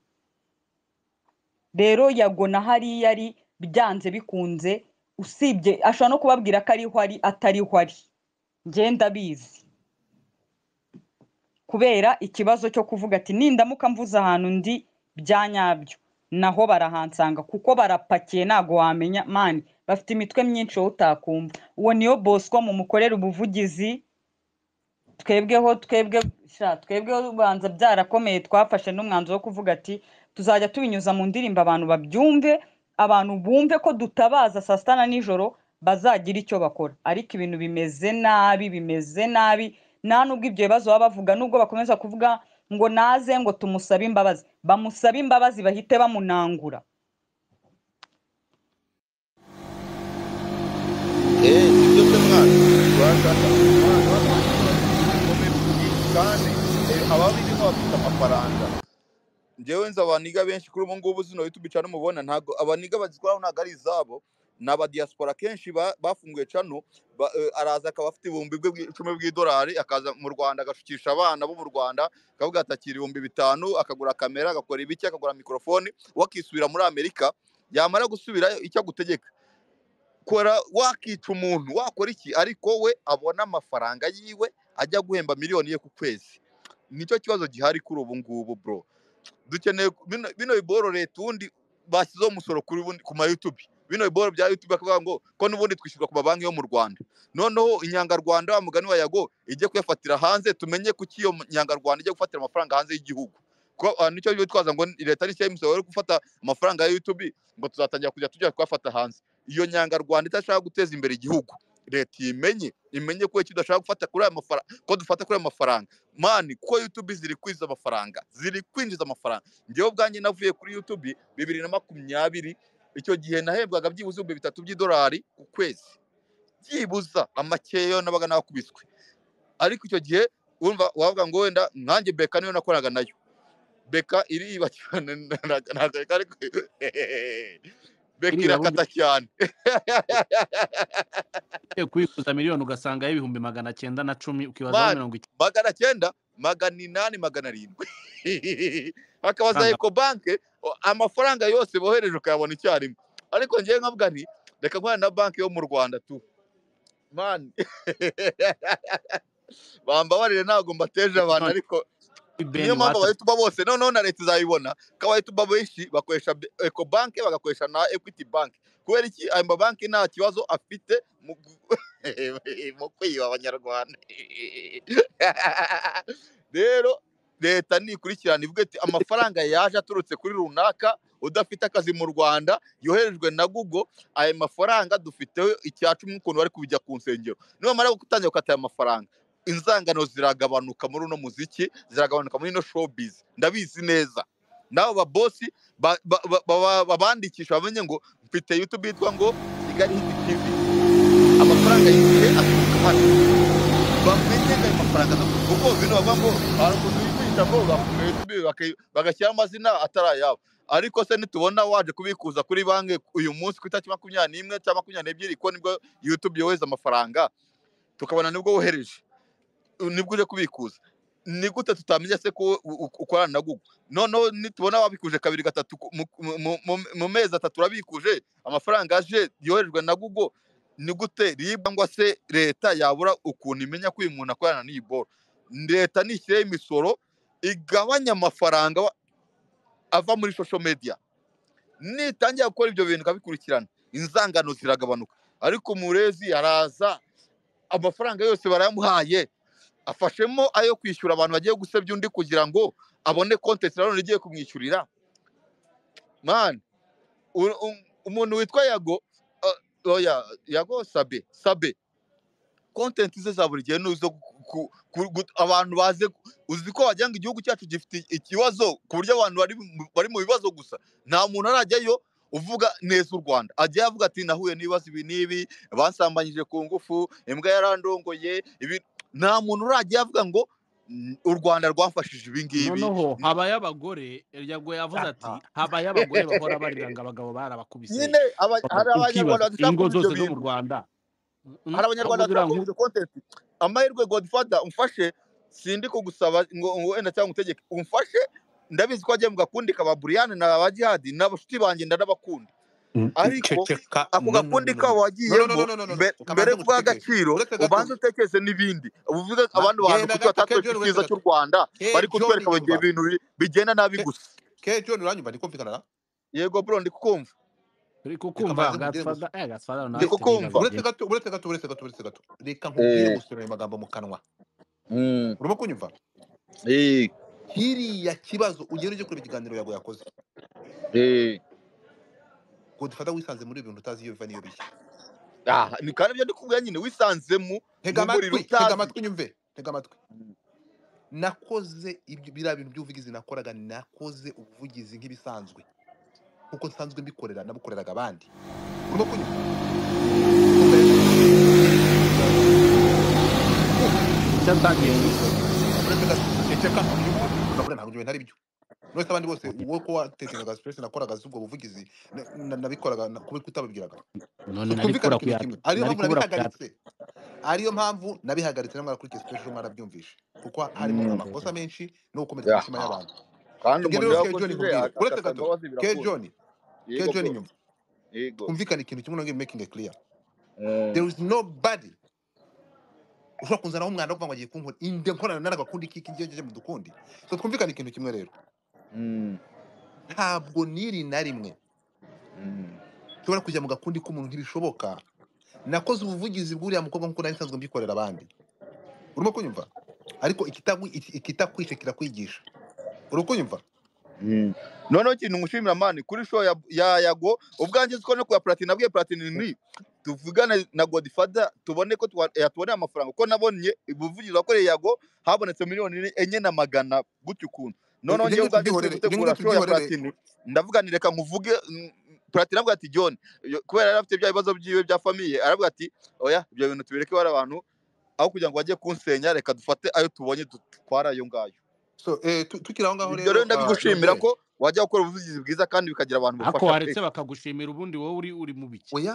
Rero yagona hariya ari byanze bikunze usibye ashobora no kubabwira ko ariho ari atariho ari. Ngenda bizi kubera ikibazo cyo kuvuga ati nindamuka mvuze ahantu ndi byanyabyo naho barahansanga kuko barapakiye nago wamenya mani bafite imitwe myinshi wowe utakumva. Uwo niyo Bosco mu mukorera ubuvugizi twebweho ubanza byarakomeye twafashe n'umwanzuro wo kuvuga ati tuzajya tubinyuza mu ndirimbo abantu babyumve abantu bumve ko dutabaza saa sita na nijoro bazagira icyo bakora. Ariko ibintu bimeze nabi nta nubwo ibyo bibazo baba bavuga nubwo bakomeza kuvuga ngo naze ngo tumusabe imbabazi bamusabe imbabazi bahite bamunangura. Ibyo se mwana urashaka kandi ababirimo bafite amafaranga. Njyewe nzi abaniga benshi kuri ubu ngubu zino YouTube channel mubona ntago abaniga bazikora ntago ari izabo n'aba diaspora kenshi bafunguye channel araza akaba afite ibihumbi 10 bw'idolari akaza mu Rwanda agashukisha abana bo mu Rwanda akavuga atakira 5,000 akagura kamera agakora ibiki akagura mikrofone wakisubira muri Amerika yamara gusubira icyo gutegeka kora wakica umuntu wakora iki ariko we abona amafaranga yiwe ajya guhemba miliyoni ye ku kwezi. Nicyo kibazo gihari kuri ubu ngubu bro. Dukeneye bino biboro leta undi bashyizeho umusoro kuri ku ma YouTube. Bino biboro bya YouTube bakavuga ngo ko n'ubundi twishyurwa ku mabanki yo mu Rwanda. Noneho inyangarwanda wa mugani wa yago ijye kuyafatira hanze tumenye kuki iyo nyangarwanda ijye gufatira amafaranga hanze y'igihugu. Ko nicyo byo twaza ngo leta ari cyayimusoro yo gufata amafaranga ya YouTube ngo tuzatangira kujya tujya kwafata hanze. Iyo nyangarwanda itashaka guteza imbere igihugu leta imenye ko kidashaka gufata kuri aya mafaranga ko dufata kuri aya mafaranga mani ko YouTube ziri kwinjiza amafaranga njyewe ubwanjye navuye kuri YouTube 2020 icyo gihe nahembwaga byibuze $3 ku kwezi byibuza amakeyo nabaga nakubiswe ariko icyo gihe urumva wavuga ngo wenda nkanjye Beka niyo nakoraga nayo Beka iriba cyane Beka irakata cyane kwikuza miliyoni ugasanga y'ibihumbi 910 ukibaza 90 800 700 akabaza Ecobank amafaranga yose bohereje ukayabona icyarimwe ariko ngiye nkavuga nti reka nkwana na banki yo mu Rwanda tu man bambabarire ntago mbateje abantu ariko niyo mpamvu abayituba bose noneho na leta izayibona ko abayituba benshi bakoresha Ecobank bagakoresha na Equity Bank kubera iki ayo mabanki nta kibazo afite mu kwiba abanyarwanda. Rero leta nikurikirana ivuga ati amafaranga yaje aturutse kuri runaka udafite akazi mu Rwanda yoherejwe na Google, ayo mafaranga dufite icyacu nk'ukuntu bari kubijya ku nsengero, nibamara gutangira gukata aya mafaranga inzangano ziragabanuka muri uno muziki, ziragabanuka muri ino showbiz, ndabizi neza. Nabo babosi babandikisha bamenye ngo mfite YouTube yitwa ngo Kigali Hit TV, amafaranga yinjiye aturuka hano, bamenye ayo mafaranga kuko bino bavuga ngo hari ukuntu bigisha ngo bafunga YouTube bagashyira amazina atari ayabo, ariko se nitubona waje kubikuza kuri banki uyu munsi ku itariki 21 cyangwa 22 ko nibwo YouTube yohereza amafaranga, tukabona nibwo wohereje, nibwo uje kubikuza, ni gute tutamenya se ko ukorana na Google? Noneho nitubona wabikuje 2-3 mu mezi 3 urabikuje amafaranga aje yoherejwe na Google, ni gute riba ngo se leta yabura ukuntu imenya ko uyu muntu akorana n'iyi boro? Leta nishyire imisoro igabanya amafaranga ava muri social media, nitangiye gukora ibyo bintu kabikurikirana inzangano ziragabanuka. Ariko Murezi araza amafaranga yose barayamuhaye, afashemo ayo kwishyura abantu bagiye gusebya undi kugira ngo abone content rero rigiye kumwishyurira. Man, umuntu witwa Yago, Yago Sabe content ze za buri gihe nuzo abantu baze, uzi ko wagira ngo igihugu cyacu gifite ikibazo ku buryo abantu bari mu bibazo gusa, nta muntu arajyayo uvuga neza u Rwanda, ajya avuga ati nahuye n'ibibazo ibi n'ibi, bansambanyije ku ngufu, imbwa yarandongoye, nta muntu urajya avuga ngo u Rwanda rwafashije ibi ngibi. Noneho habaye abagore, Yago yavuze ati habaye abagore bahora barira ngo abagabo barabakubise. Nyine hari abanyarwanda ingo zose zo mu Rwanda, hari abanyarwanda batakubise content. Amahirwe Godfather umfashe, sindi kugusaba ngo wenda cyangwa utegeke, umfashe, ndabizi ko agiye mugakundi kaba Brian na abajihadi n'abashuti banjye ndabakunda, ariko ako gakundi ka wagiyemo mbere bwa gaciro ubanze utekeze n'ibindi uvuga abandi bantu kuko batatwereka icyiza cy'u Rwanda, bari kutwereka bagiye ibintu bigenda nabi gusa. John uranyumva ndikumvikana? Yego bro, ndikukumva. Uretse gato reka nkubwire gusubira amagambo mu kanwa. Urimo kunyumva? Kiriya kibazo ugera uje kureba ikiganiro Yago yakoze, Godfather wisanze muri ibintu utazi iyo biva niyo bijya. Ni kandi byo ndikubwira nyine wisanzemo. Tega amatwi nyumve, tega amatwi. Nakoze biriya bintu by'ubuvugizi nakoraga, nakoze ubuvugizi nk'ibisanzwe kuko nsanzwe mbikorera, nabukoreraga abandi. Urimo kunyumva? Ntabwo ntari byo. Nose abandi bose wowe ko watekerezaga stress nakoraga zubwo buvugizi nabikoraga kubi kutabibwiraga. Ariyo mpamvu nabihagaritse namwe kuri situation mwarabyumvishe kuko harimo amakosa menshi no gukomeretsa imitima y'abantu. Kandi umuntu yakoze uretse gato Ke John nyuma. Kumvikana ikintu kimwe no making it clear. There is nobody ushobora kunzanaho umwana kuva ngo agiye kunkora inde nkorana n'agakundi kiki ngiye mu dukundi. So twumvikana ikintu kimwe rero. Ntabwo niri na rimwe tubara kujya mu gakundi k'umuntu ntibishoboka. Nakoze ubuvugizi bw'uriya mukobwa nkuko nari nsanzwe mbikorera abandi. Urimo kunyumva? Ariko ikitakwishe kirakwigisha. Urimo kunyumva? Noneho kintu ngushimira mani kuri show ya Yago, ubwanjye ziko no ku Platinum nabwiye Platinum ni tuvugana na Godfather tubone ko yatuboneye amafaranga ko nabonye ubuvugizi wakoreye Yago habonetse miliyoni 400 gutyo ukuntu. Noneho ngiye ubwanjye gutegura show ya Platinum ndavuga ni reka nkuvuge. Platinum avuga ati John kubera yari afite bya bibazo byiwe bya famille, aravuga ati oya ibyo bintu tubireke bari abantu aho kugira ngo bajye kunsenya, reka dufate ayo tubonye dutwara ayo ngayo. So tukiraho ngaho rero ndabigushimira ko wajya gukora ubuvugizi bwiza kandi bikagira abantu bufasha. Ako waretse bakagushimira ubundi wowe uri mu biki? Oya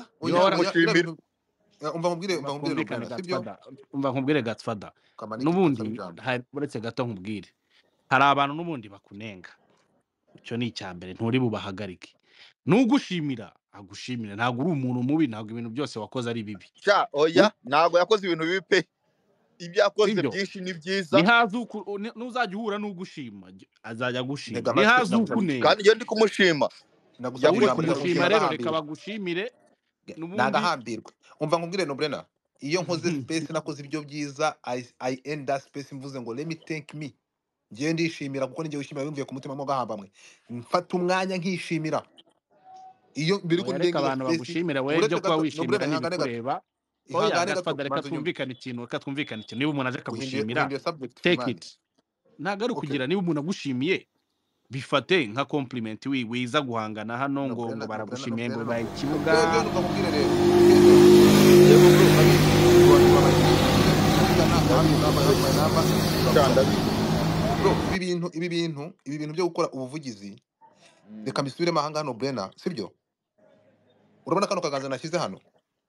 umva nkubwire Godfather n'ubundi uretse gato nkubwire hari abantu n'ubundi bakunenga, icyo ni icyambere nturi bubahagarike. Nugushimira agushimira, ntabwo uri umuntu mubi, ntabwo ibintu byose wakoze ari bibi. Oya ntabwo yakoze ibintu bibi pe, ibyo yakoze byinshi ni byiza. Nuzajya uhura n'ugushima azajya gushima, nihaza ukunenga kandi njye ndi kumushima. Kumushima rero reka bagushimire nagahambirwe. Umva nkubwire no Brena, iyo nkoze space nakoze ibyo byiza I end that space mvuze ngo let me thank me. ngiye ndishimira kuko ninjye wishimira bimvuye ku mutima mo gahambamwe mfata umwanya nkishimira iyo biri oya reka kundengera abantu space bagushimira we uretse byo kuba gato wishimira nobrena ihangane gato ntibikureba oya ihangane gato Godfather reka banza unyumve twumvikane ikintu niba umuntu aje akagushimira uhinduye subject take man it ntabwo ari okay ukugira niba umuntu agushimiye bifate nka compliment wiza guhangana hano ngo baragushimiye ngo bibaye ikibuga Kevin ukamubwire rero yego bro abantu babaye cyane bro ibi bintu byo gukora ubuvugizi reka mbisubiremo aha ngaha Nobrena sibyo urabona kano kaganza nashyize hano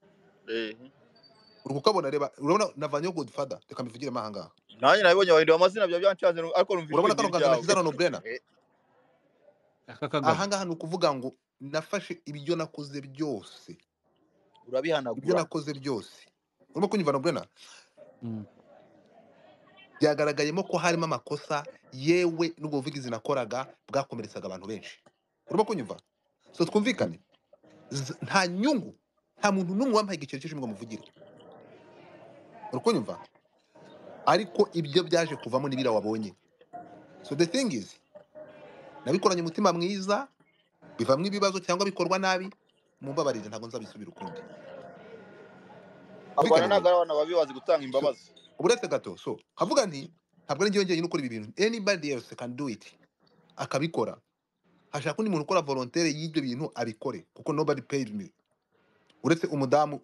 uri kukabona reba urabona navanyeho Godfather reka mbivugiremo aha ngaha nanjye nabibonye wahinduye amazina bya byancanze ariko numva urabona ijwi kano kaganza nashyize hano Nobrena aka kagabo aha ngaha ni ukuvuga ngo nafashe ibyo nakoze byose ibyo urabihanagura nakoze byose urimo kunyumva Nobrena Mm. byagaragayemo ko harimo amakosa yewe n'ubwo buvugizi nakoraga bwakomeretsaga abantu benshi urimo kunyumva so twumvikane nta nyungu nta muntu n'umwe wampaye igiceri cy'ishimwe ngo muvugire uri kunyumva ariko ibyo byaje kuvamo n'ibira wabonye so the thing is nabikoranye umutima mwiza bivamo ibibazo cyangwa bikorwa nabi mumbabarire ntabwo nzabisubira ukundi abana ntabwo ari abana babi bazi gutanga imbabazi uretse gato so kavuga nti ntabwo ari njyewe njyenyine ukora ibi bintu anybody else can do it akabikora hashaka undi muntu ukora volontaire y'ibyo bintu abikore kuko nobody paid me uretse umudamu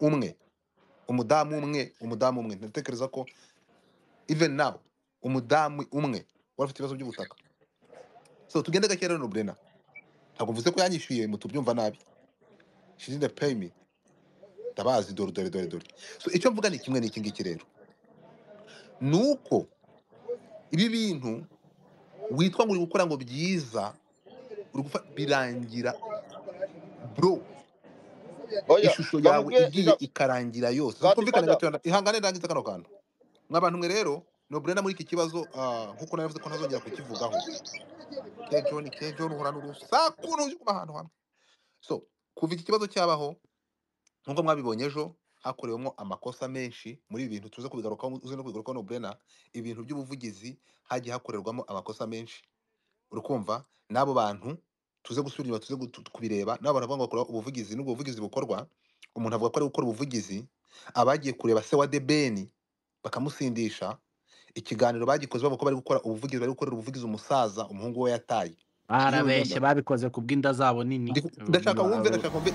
umwe ndatekereza ko even now umudamu umwe wari ufite ibibazo by'ubutaka so tugende gake rero Nobrena ntabwo mvuze ko yanyishyuye mutubyumva nabi she didn't pay me ndabazi dore so icyo mvuga ni kimwe n'iki ngiki rero nuko ibi bintu witwa ngo uri gukora ngo byiza birangira bro ishusho yawe igiye ikarangira yose twumvikane gato ihangane ndangiza kano kantu mwabantu mwe rero Nobrena muri iki kibazo nkuko navuze ko ntazongera kukivugaho Kejon uhorana urusaku n'uje kuba ahantu hamwe so kuva iki kibazo cyabaho nkuko mwabibonye ejo hakorewemo amakosa menshi muri ibi bintu tuze kubigarukaho uze no kubigarukaho Nobrena ibintu by'ubuvugizi hagiye hakorerwamo amakosa menshi urukumva n'abo bantu tuze gusubira inyuma tuze kubireba n'abo bantu bavuga bakora ubuvugizi n'ubwo buvugizi bukorwa umuntu avuga ko ari gukora ubuvugizi abagiye kureba se wa Debeni bakamusindisha ikiganiro bagikoze bavuga ko bari gukora ubuvugizi bari gukorera ubuvugizi umusaza umuhungu we yataye barabeshye babikoze ku bw'inda zabo nini ndashaka wumve iyi shusho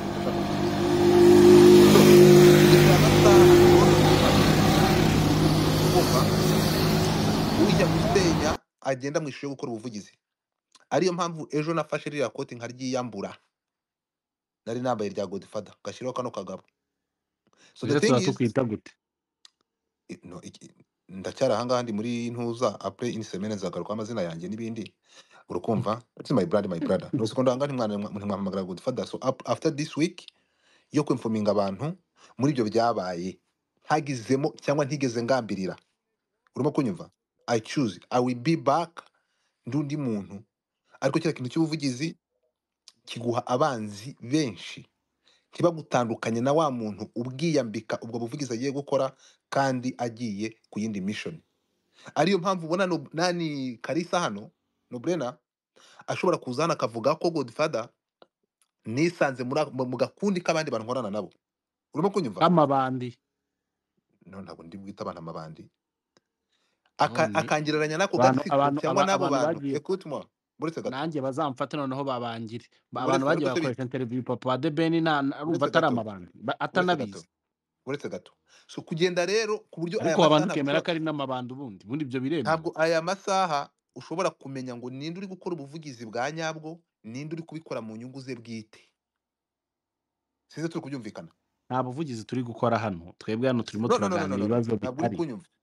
ujya gusenya agenda mu ishusho yo gukora ubuvugizi ariyo mpamvu ejo nafashe ririya koti nkaryiyambura nari nambaye rya Godfather gashyiraho kano kagabo so the thing is no ndacyari aha ngaha ndi muri ntuza après une semaine nzagaruka amazina yanjye n'ibindi urukumva it's my brother no sekondo anga ntimwamagara Godfather so after this week yo kwinforminga abantu muri ibyo byabaye hagizemo cyangwa ntigeze ngambirira urimo kunyumva I will be back ndundi muntu ariko kira kintu cy'ubuvugizi kiguha abanzi benshi ntibagutandukanye na wa muntu ubwiyambika ubwo buvugizi agiye gukora kandi agiye ku yindi mission ariyo mpamvu ubona nani Kalisa hano Nobrena ashobora kuzana akavuga ko Godfather nisanze mu gakundi k'abandi bantu nkorana nabo urimo kunyumva amabandi no ntabwo ndi bwita abantu amabandi akangiraranya nako gatsiko cyangwa nabo bantu écoute moi nanjye bazamfate noneho babangire abantu bagiye bakoresha interview papa wa Debeni urumva atari amabandi atanabizi uretse gato so kugenda rero ku buryo ariko abantu kemera ko ari n'amabandi ubundi ibyo biremewe ntabwo aya masaha ushobora kumenya ngo ninde uri gukora ubuvugizi bwa nyabwo ninde uri kubikora mu nyungu ze bwite sinzi turi kubyumvikana nta buvugizi turi gukora hano twebwe hano turimo turaganira ibibazo bitari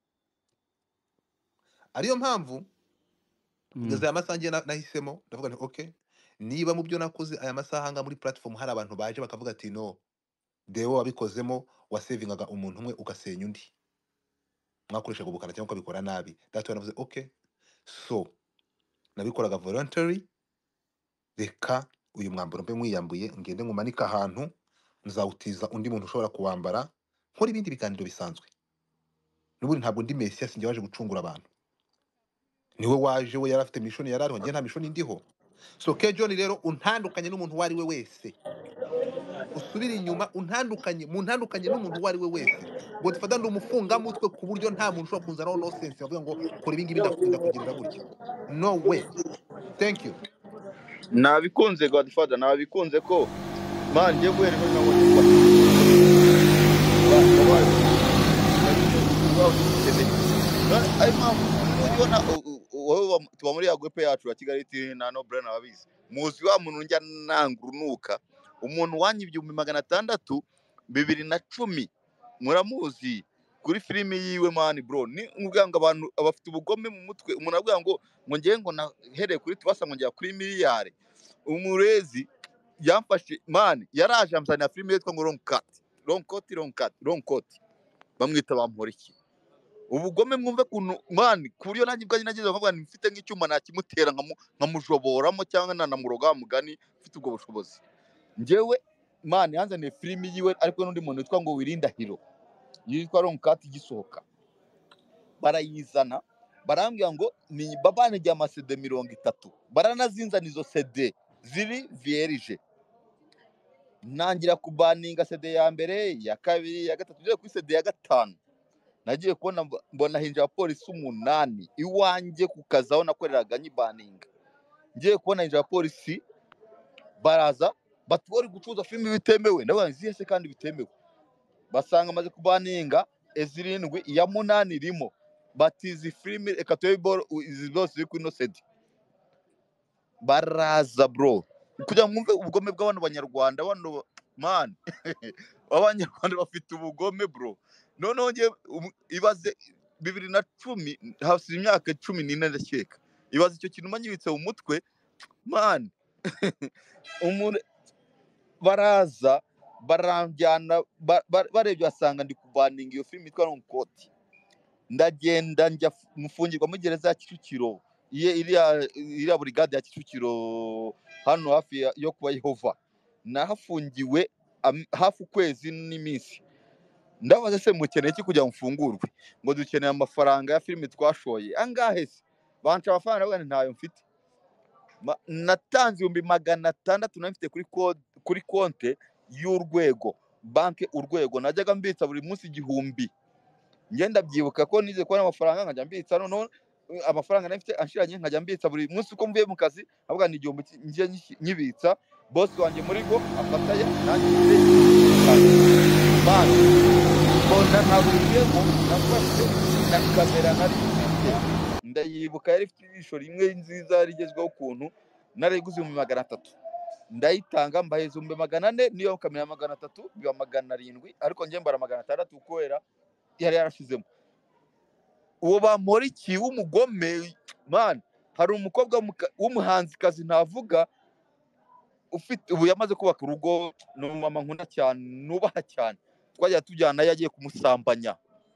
ariyo mpamvu ngeze aya masaha ngiye nahisemo ndavuga nti okay niba mu byo nakoze aya masaha nga muri platform hari abantu baje bakavuga ati no Deo wabikozemo wasevingaga umuntu umwe ugasenya undi mwakoresha gubukana cyangwa ukabikora nabi datwe navuze okay so nabikoraga voluntary reka uyu mwambaro mbe mwiyambuye ngende ngumanika ahantu nzawutiza undi muntu ushobora kuwambara nkora ibindi biganiro bisanzwe n'ubundi ntabwo ndi Messiah sinjye waje gucungura abantu niwe waje, we yari afite mission yari ariho, njye nta mission ndiho. So Kejon rero untandukanye n'umuntu wari we wese, usubire inyuma muntandukanye n'umuntu wari we wese. Godfather ndi umufungamutwe ku buryo nta muntu ushobora kunzanaho no sense bavuga ngo kora ibi ngibi ndakugirira gutya. No way. Thank you. nabikunze Godfather, nabikunze ko man ngiye guhera muri nawe ayo mpamvu ubona wowe tuba muri ya groupe yacu ya Kigali TV na no brain ababizi, muzi wa muntu njya nangurunuka, umuntu wanyibye 600 2010 muramuzi kuri filime yiwe man bro, ni ubwanga abantu abafite ubugome mu mutwe. Umuntu avuga ngo ngiye ngo nahereye kuri tubasa ngo njya kuri miliyari. Umurezi yamfashe man, yaraje amzana filime yitwa ngo Long Cut bamwita Bamporiki. Ubugome mwumve kuntu man, kuriyo nanjye bwanjye nagize bavuga ni mfite nk'icyuma nakimutera nkamujoboramo cyangwa nanamuroga mugani, mfite ubwo bushobozi. Njyewe man yanzaniye filime yiwe ariko n'undi muntu witwa ngo Wirindahiro yitwa Long Cut gisohoka, barayizana barambwira ngo ni babane rya CD 30, baranazinzana izo CD ziri vierge. Nangira kubaninga CD ya mbere, ya kabiri, ya gatatu, ngiye kuri CD ya gatanu nagiye kubona mbona hinja polisi 8 iwanjye kukazaho nakoreraga nyibaninga. Ngiye kubona hinja polisi baraza batwori gucuza filime bitemewe, ndabanzi se kandi bitemewe. Basanga maze kubaninga ezirindwi ya 8 irimo batizi filime ekatoyibol izibose ziri kuri no CD. Baraza bro kugira mwumve ubugome bw'abantu banyarwanda, abantu man abanyarwanda bafite ubugome bro. Noneho ngiye ibaze 2010 hasi imyaka 14 ndakeka, ibaze icyo kintu manyibitse mu mutwe man. Umuntu baraza baranjyana barebye basanga ndi kubaninga iyo filime yitwa Long Cut. Ndagenda njya mufungirwa muri gereza ya Kicukiro, iriya brigade ya Kicukiro hano hafi yo kuba Yehova. Nahafungiwe hafi ukwezi n'iminsi. Ndabaza se mukeneye iki kujya mfungurwe? Ngo dukeneye amafaranga ya filime twashoye. Angahe se? Banca amafaranga bwa ntayo mfite. Natanze 600 nafite kuri konte y'Urwego, banke Urwego. Najyaga mbitsa buri munsi 1000. Ngenda byibuka ko nize kubona amafaranga nkajya mbitsa, none amafaranga nafite anshiranye nkajya mbitsa buri munsi uko mvuye mu kazi, avuga ni 1000 ngiye nyibitsa. Boss wanjye muri go afataya nanjye mbona ntabwo nafashe na kamera nari mfite, ndayibuka yari ifite ijisho rimwe nziza rigezweho ukuntu, narayiguze 300. Ndayitanga mbaheza 400, niyo kamera 300 biba 700, ariko njye mbara 600 ukwera yari yarashizemo. Uwo Bamporiki w'umugome man, hari umukobwa w'umuhanzikazi ntavuga ufite ubu yamaze kubaka urugo, no mama nkunda cyane nubaha cyane, twajya tujyana yagiye kumusambanya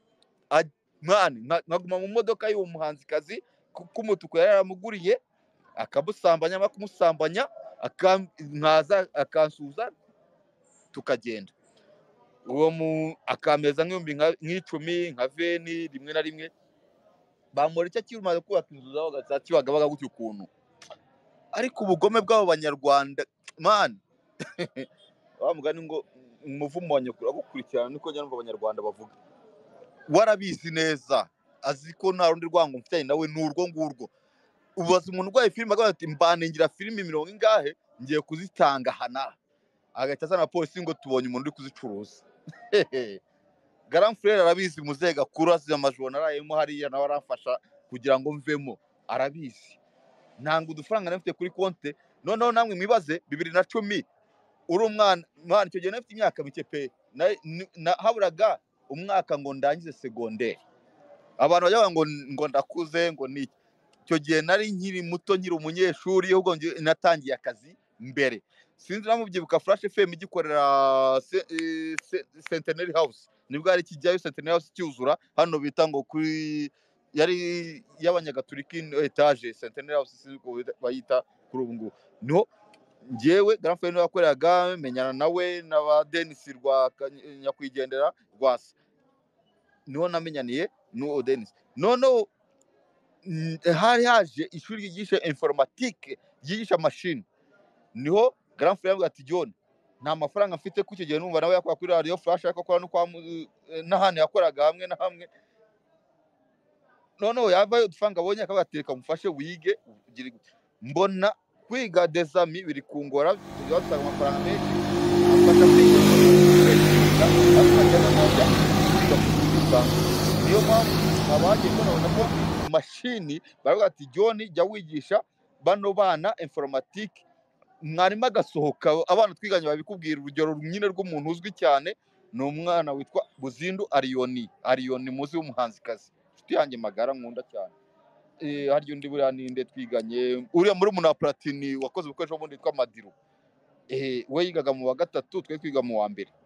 man, nkaguma mu modoka y'uwo muhanzikazi kumutuko yaramuguriye, akamusambanya bakumusambanya nkaza akansuza tukagenda. Uwo akameza nk'icumi nka veni rimwe na rimwe. Bamporiki akirumaze kubaka inzu zaho gatsatibaga gutyo ukuntu. Ariko ubugome bw'abo banyarwanda man bamugani ngo umuvumo wanyakura gukurikirana niko njya numva abanyarwanda bavuga. Warabizi neza azi ko nta rundi rwango mfitanye nawe n'urwo ngurwo. Ubaza umuntu urwaye filime agira ati mbaningira filime 70 ingahe ngiye kuzitanga hana, agahita azana polisi ngo tubonye umuntu uri kuzicuruza. Grand frère arabizi, muzega kuru asize amajoro narayemo hariya nawe arafasha kugira ngo mvemo, arabizi. Ntango udufaranga nafite kuri konte. Noneho namwe mwibaze 2010 uri umwana man, icyo gihe nafite imyaka mike pe, haburaga umwaka ngo ndangize secondaire. Abantu bajya ngo ndakuze ngo ni icyo gihe nari nkiri muto, nkiri umunyeshuri, ahubwo natangiye akazi mbere. Sinzi namubyibuka Flash FM igikorera Centenary House, nibwo ari kijyayo Centenary House cyuzura hano bita ngo kuri yari y'abanyagatulika etage Centenary House siziko bayita kuri ubu ngubu. No ngewe Grand Frère yakoreraga menyana nawe n'aba Denis rwa nyakwigendera rwasa, niho namenyaniye n'uwo Denis. Noneho hari haje ishuri ryigisha informatique ryigisha machine, niho grand frère yavuga ati John nta mafaranga mfite ku icyo gihe numva nawe yakora kuri radio flash ariko akora no kwa n'ahantu yakoraga hamwe na hamwe, noneho yavayo dufanga abonye akabatereka mufashe wige mbona kwiga desami biri kungora tujya amafaranga menshi afasha kwiga niyo mpamvu abagiye babona ko mashini baravuga ati John jya wigisha bano bana informatique, mwarimu agasohoka abana twiganye babikubwira. Urugero nyine rw'umuntu uzwi cyane ni umwana witwa Buzindu Ariyoni muzi w'umuhanzikazi, inshuti yanjye magara nkunda cyane. Haryo undi buriya ninde twiganye uriya muri umuna Platini wakoze ibikoresho bundi witwa Madiro, we yigaga mu wa gatatu twe twiga mu wa mbere,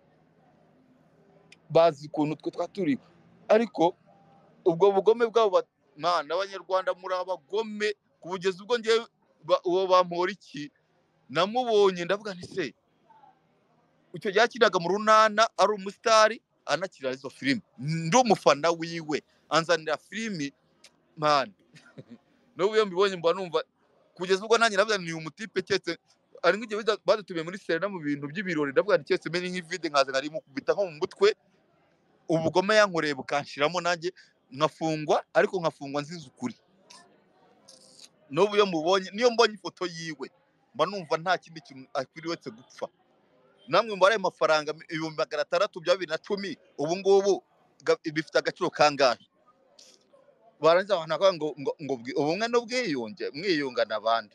bazi ukuntu twe twaturi. Ariko ubwo bugome bwabo mana abanyarwanda muri abagome kubugeza ubwo ngiye uwo bampora iki namubonye ndavuga nti se icyo yakiraga mu runana ari umusitari anakira izo filime, ndi umufana wiwe anzanira filimi man no uyo mbibonye mba numva kugeza ubwo nanjye navuga ni umutipe cyetse ari nk'igihe badutumiye muri Serena mu bintu by'ibirori, ndavuga nti cyetse menye nk'ivide nkaza ngari mu kubita nko mu mutwe, ubugome yankoreye bukanshiramo nanjye nkafungwa, ariko nkafungwa nziza ukuri. N'ubu iyo mubonye niyo mbonye ifoto yiwe mba numva nta kindi kintu akwiriye wese gupfa. Namwe mbare amafaranga 600 bya 2010 ubu ngubu bifite agaciro kangahe? Barangiza abantu akavuga ngo ubumwe n'ubwiyunge mwiyunga n'abandi.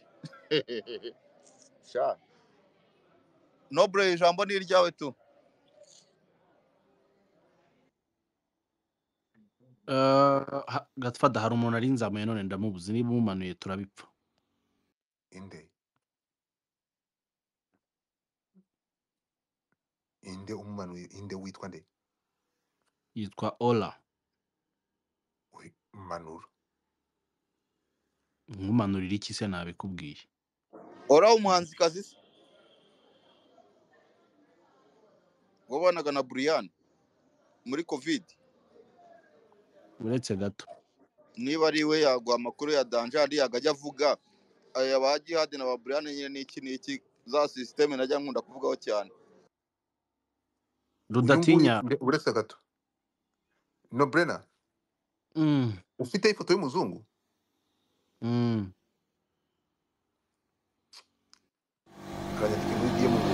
Sha noble ijambo ni iryawe tu. Gatfada hari umuntu ari nzamuye none ndamubuze, niba umumanuye turabipfa. Inde umumanuye, inde witwa nde? Yitwa Ola. Manura. Nkumanurira iki se nabikubwiye? Ola umuhanzikazi se wabanaga na Brian muri covid. Uretse gato Niba ari we yagwa amakuru ya Danjari yagajya avuga aya ba Jihad na ba Brian nyine n'iki za system najya nkunda kuvugaho cyane. Rudatinya uretse gato. No Brenna. Ufite ifoto y'umuzungu? Kanya tikimwigiye mu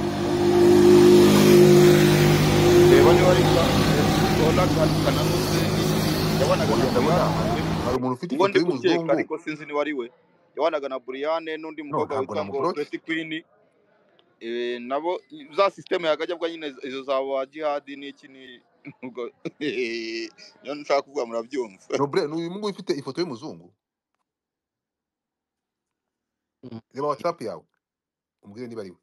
reba ni wari Ola kana nuse yabanaga na hari umuntu ufite ifoto y'umuzungu ariko sinzi ni wari we yabanaga na Brian n'undi mukobwa witwa ngo Pretty Queen. Nabo za system yagajya bwa nyine izo za wa Jihad n'iki ni yo nshaka kuvuga murabyumva. No bre n'uyu mungu ufite ifoto y'umuzungu. Reba WhatsApp yawe umbwire niba ari we.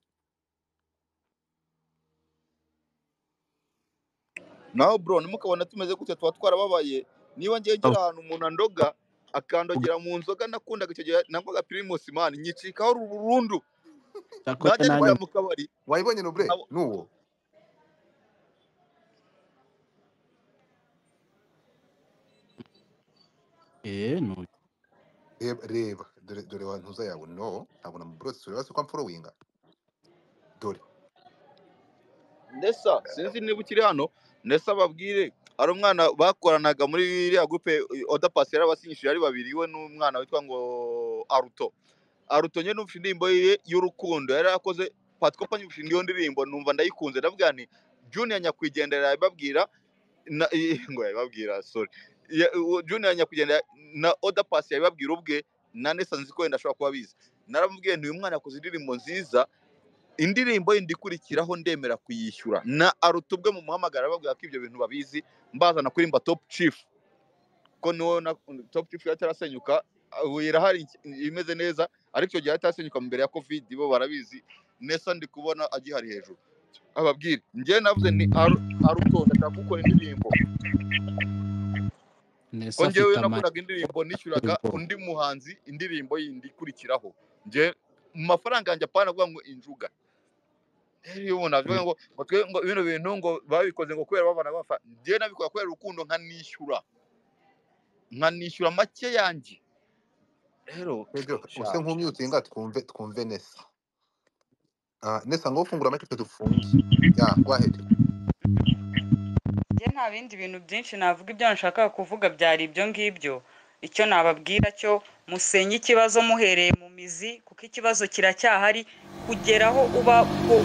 Naho bro nimukabona tumeze gute twa twarababaye, niba ngiye ngira ahantu umuntu andoga akandogera mu nzoga nakundaga icyo gihe nakoga Primus man nyicikaho burundu. Najya njya mu kabari wayibonye no bre nuwo no reba dore wantuza yawe no ntabwo namubrose urabase ko amfollowinga dore Nesa sinzi niba ukiri hano. Nesa babwire ari umwana bakoranaga muri iriya groupe Oda Pass yarabasinyishije ari babiri we n'umwana witwa ngo Aruto nye n'ufite indirimbo ye y'urukundo yari yakoze Patikopa nyufite iyo ndirimbo numva ndayikunze ndavuga nti Junior nyakwigendera yababwira ngo yababwira sorry Junior nyakwigendera na Oda Pass yababwira ubwe na Nesa nzi ko ndashobora kuba bizi. Naramubwiye nti uyu mwana yakoze indirimbo nziza, indirimbo indikurikiraho ndemera kuyishyura na Aruto ubwe mu muhamagara babwira ko ibyo bintu babizi mbazana kuri mba Top Chief ko no na Top Chief yatarasenyuka irahari imeze neza, ariko icyo gihe yatarasenyuka mbere ya covid bo barabizi. Nesa ndi kubona agihari hejuru ababwire ngiye navuze ni Aruto ndashaka gukora indirimbo ko ngewe nakoraga indirimbo nishyuraga undi muhanzi indirimbo yindi ikurikiraho nge mu mafaranga yanjye apana avuga ngo injuga iyo ubona avuga ngo bino bintu ngo babikoze ngo kubera babana bafa, ngiye nabikora kubera urukundo nkanishyura make yanjye rero Pedro use sha nk'umyutinga twumve Nesa. Nesa ngo ufungura make dufunge. Yeah, go ahead. njye nta bindi bintu byinshi navuga, ibyo nshaka kuvuga byari ibyo ngibyo. Icyo nababwira cyo musenye ikibazo muhereye mu mizi, kuko ikibazo kiracyahari kugeraho uba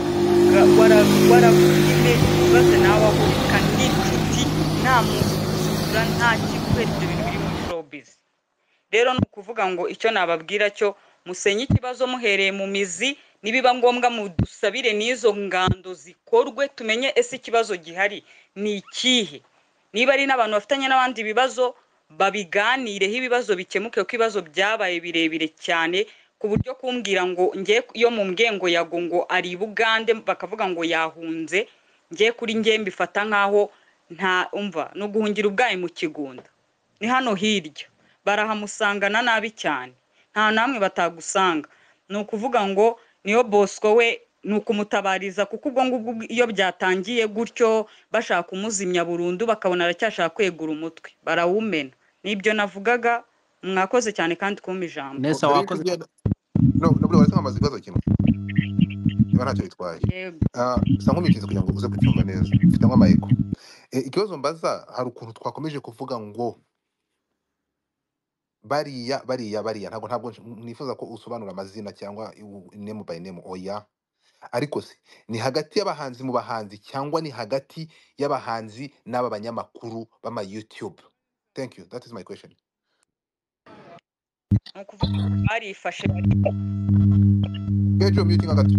waravuye ikibazo nawe ahurika n'inshuti, nta muntu usura, nta kikubera ibyo bintu biri muri showbiz. Rero ni ukuvuga ngo icyo nababwira cyo musenye ikibazo muhereye mu mizi, nibiba ngombwa mudusabire n'izo ngando zikorwe, tumenye ese ikibazo gihari ni ikihe. Niba ari n'abantu bafitanye n'abandi ibibazo babiganireho, ibibazo bikemuke, kuko ibibazo byabaye birebire cyane ku buryo kumbwira ngo ngiye iyo mumbwiye ngo Yago ngo ari Bugande bakavuga ngo yahunze, ngiye kuri ngiye mbifata nkaho nta umva no guhungira ubwayi mu kigunda. Ni hano hirya barahamusangana nabi cyane, nta namwe batagusanga. Ni ukuvuga ngo niyo Bosco we ni ukumutabariza, kuko ubwo ngubwo iyo byatangiye gutyo bashaka kumuzimya burundu bakabona aracyashaka kwegura umutwe barawumena. Nibyo navugaga, mwakoze cyane kandi kumpa ijambo. Nesa Mbere wakoze y'uko nubwo wari nkamaze ikibazo kimwe. Niba ntacyo bitwaye. Yego. Sa nk'umyutinzi kugira ngo uze kucyumva neza. Mfitemo amayeko. Ikibazo mbaza hari ukuntu twakomeje kuvuga ngo bariya ntabwo nifuza ko usobanura amazina cyangwa name by name oya, ariko se ni hagati y'abahanzi mu bahanzi cyangwa ni hagati y'abahanzi n'aba banyamakuru b'ama YouTube? Thank you, that is my question. Ni ukuvuga ngo barifashe Pedro muting hagati.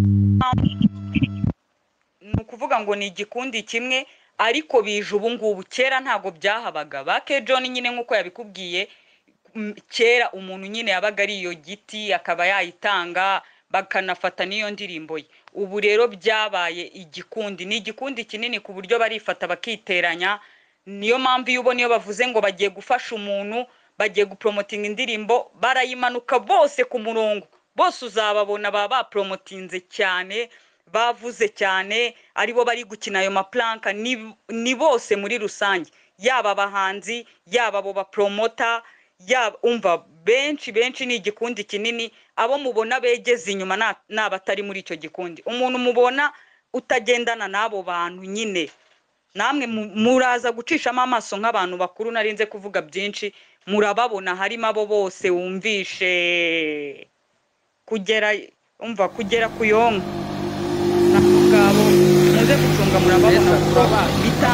ni ukuvuga ngo ni igikundi kimwe, ariko bije ubu ngubu. Kera ntago byahabaga. Ba John nyine nk'uko yabikubwiye, kera umuntu nyine yabaga ari iyo giti akaba yayitanga bakanafata n'iyo ndirimbo ye. Ubu rero byabaye igikundi, ni igikundi kinini ku buryo barifata bakiteranya. Niyo mpamvu iyo ubona iyo bavuze ngo bagiye gufasha umuntu, bagiye gupromotinga indirimbo, barayimanuka bose ku murongo, bose uzababona baba bapromotinze cyane, bavuze cyane, aribo bari gukina ayo maplanka, ni bose muri rusange, yaba abahanzi yaba abo bapromota, yaba umva benshi ni igikundi kinini. Abo mubona begeze inyuma n'abatari muri icyo gikundi. Umuntu mubona utagendana n'abo bantu nyine, namwe muraza gucishamo amaso nk'abantu bakuru, narinze kuvuga byinshi, murababona harimo abo bose wumvishe kugera kuyonka nabo ngabo muze gucunga, murababona kuko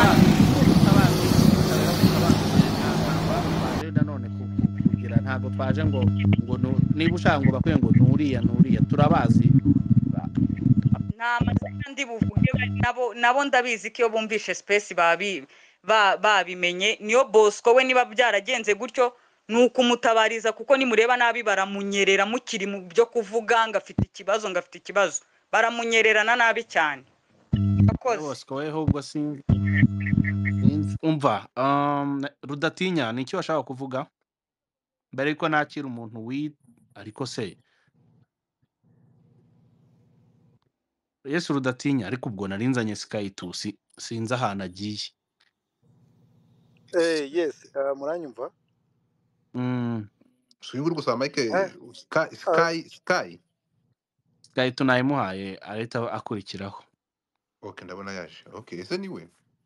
ntabwo twaje ngo niba ushaka ngo bakwiye ngo nuriya turabazi. nta mazina ndi buvuge, nabo ndabizi ko iyo bumvishe space babimenye. Niyo Bosco we niba byaragenze gutyo ni ukumutabariza, kuko nimureba nabi baramunyerera mukiri mu byo kuvuga ngo afite ikibazo, baramunyererana nabi cyane. Bosco we ahubwo umva Rudatinya ni icyo washaka kuvuga mbere yuko nakira umuntu ariko se Yesu Rudatinya, ariko ubwo narinzanye Sky 2 sinzi ahantu agiye. Yes, muranyumva? Swingura gusa Mike Sky tunayimuhaye arita akurikiraho. Okay, ndabona yaje. Okay, ese niwe?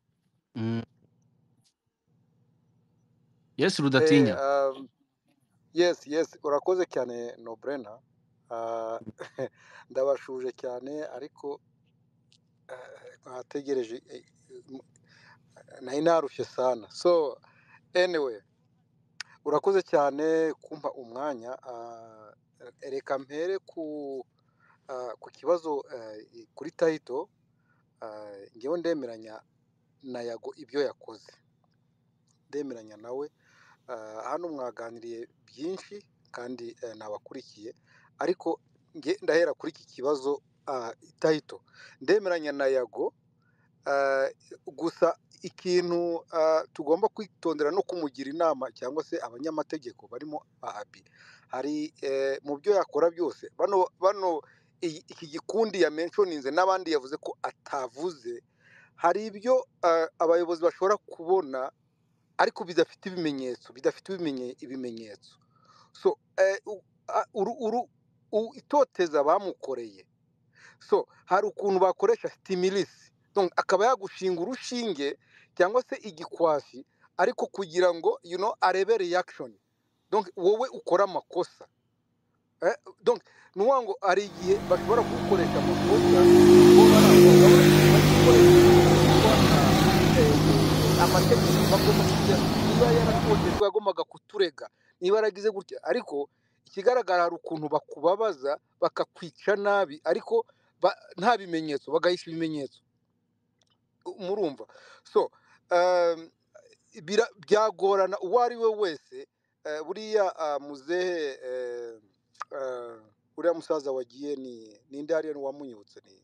Yesu Rudatinya. Yes, urakoze cyane no brainer. Ndabashuje cyane, ariko ntategereje nari narushye sana. So anyway, urakoze cyane kumpa umwanya. Reka mpere ku kibazo kuri title. Ngewe ndemeranya na Yago ibyo yakoze, ndemeranya nawe. Hano mwaganiriye byinshi kandi nabakurikiye, ariko nge ndahera kuri iki kibazo title. Ndemeranya na Yago, gusa ikintu tugomba kwitondera no kumugira inama cyangwa se abanyamategeko barimo Abi, hari mu byo yakora byose bano iki gikundi ya mentioninze n'abandi yavuze ko atavuze, hari ibyo abayobozi bashobora kubona ariko bidafite ibimenyetso. So itoteza bamukoreye. So hari ukuntu bakoresha stimulus, donc akaba yagushinga urushinge cyangwa se igikwasi, ariko kugira ngo arebe reaction, donc wowe ukora amakosa. Donc nuwa ngo hari igihe bashobora gukoresha amakosa amategeko bagomba kujya, niba yaratotejwe agombaga kuturega, niba yaragize gutya, ariko ikigaragara hari ukuntu bakubabaza bakakwica nabi, ariko nta bimenyetso, bagahisha ibimenyetso, murumva. So byagorana uwo ari we wese. Buriya muzehe uriya musaza wagiye ninde hariya wamunyibutse ni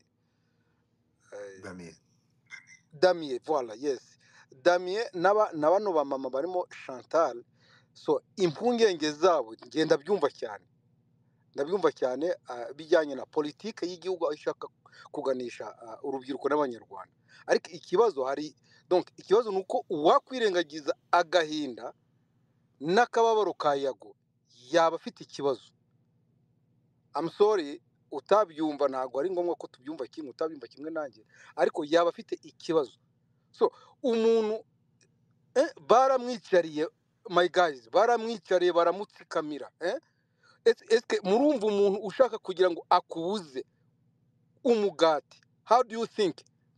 Damien, voilà, yes, Damien na bano ba mama barimo Chantal. So impungenge zabo ngenda byumva cyane, ndabyumva cyane, bijyanye na politike y'igihugu aho ishaka kuganisha urubyiruko n'abanyarwanda. Ariko ikibazo hari, donc ikibazo nuko uwakwirengagiza agahinda n'akababaro ka Yago yaba afite ikibazo. I'm sorry, utabyumva ntabwo ari ngombwa ko tubyumva kimwe, utabyumva kimwe nanjye, ariko yaba afite ikibazo. So umuntu baramwicariye, my guys, baramwicariye baramutsikamira. Eske murumva umuntu ushaka kugira ngo akubuze umugati? How do you think?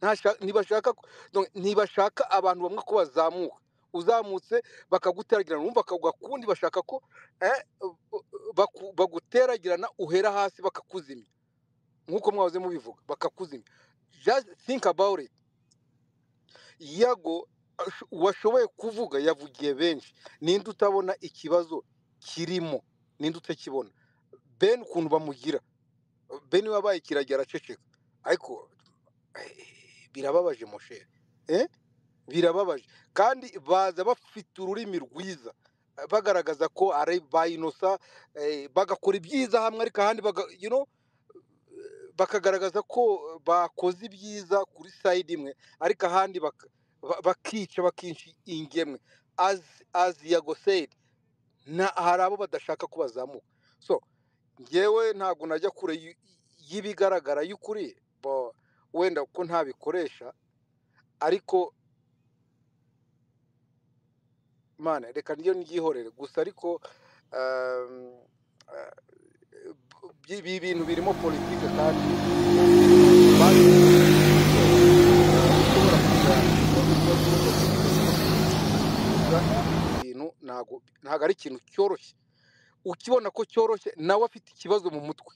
Ntibashaka abantu bamwe ko bazamuka, uzamutse bakaguteragirana, urumva akagwa kundi bashaka ko baguteragirana uhera hasi bakakuzimya, nk'uko mwahoze mubivuga, bakakuzimya. Just think about it. Yago washoboye kuvuga, yavugiye benshi, ninde utabona ikibazo kirimo? Ninde utakibona? Ben ukuntu bamugira, Ben wabaye kiragera araceceka, ariko birababaje moshe, birababaje. Kandi baza bafite ururimi rwiza, bagaragaza ko ari bayinosa, bagakora ibyiza hamwe, ariko ahandi bakagaragaza ko bakoze ibyiza kuri side imwe, ariko ahandi bakica ingemwe. As Yago said, hari abo badashaka ko bazamuka. So ngewe ntabwo najya kure y'ibigaragara y'ukuri, wenda ko ntabikoresha, ariko mana reka niyo ngihorere gusa. Ariko ibi bintu birimo politike, kandi ibintu ntabwo ari ikintu cyoroshye. Ukibona ko cyoroshye, nawe afite ikibazo mu mutwe.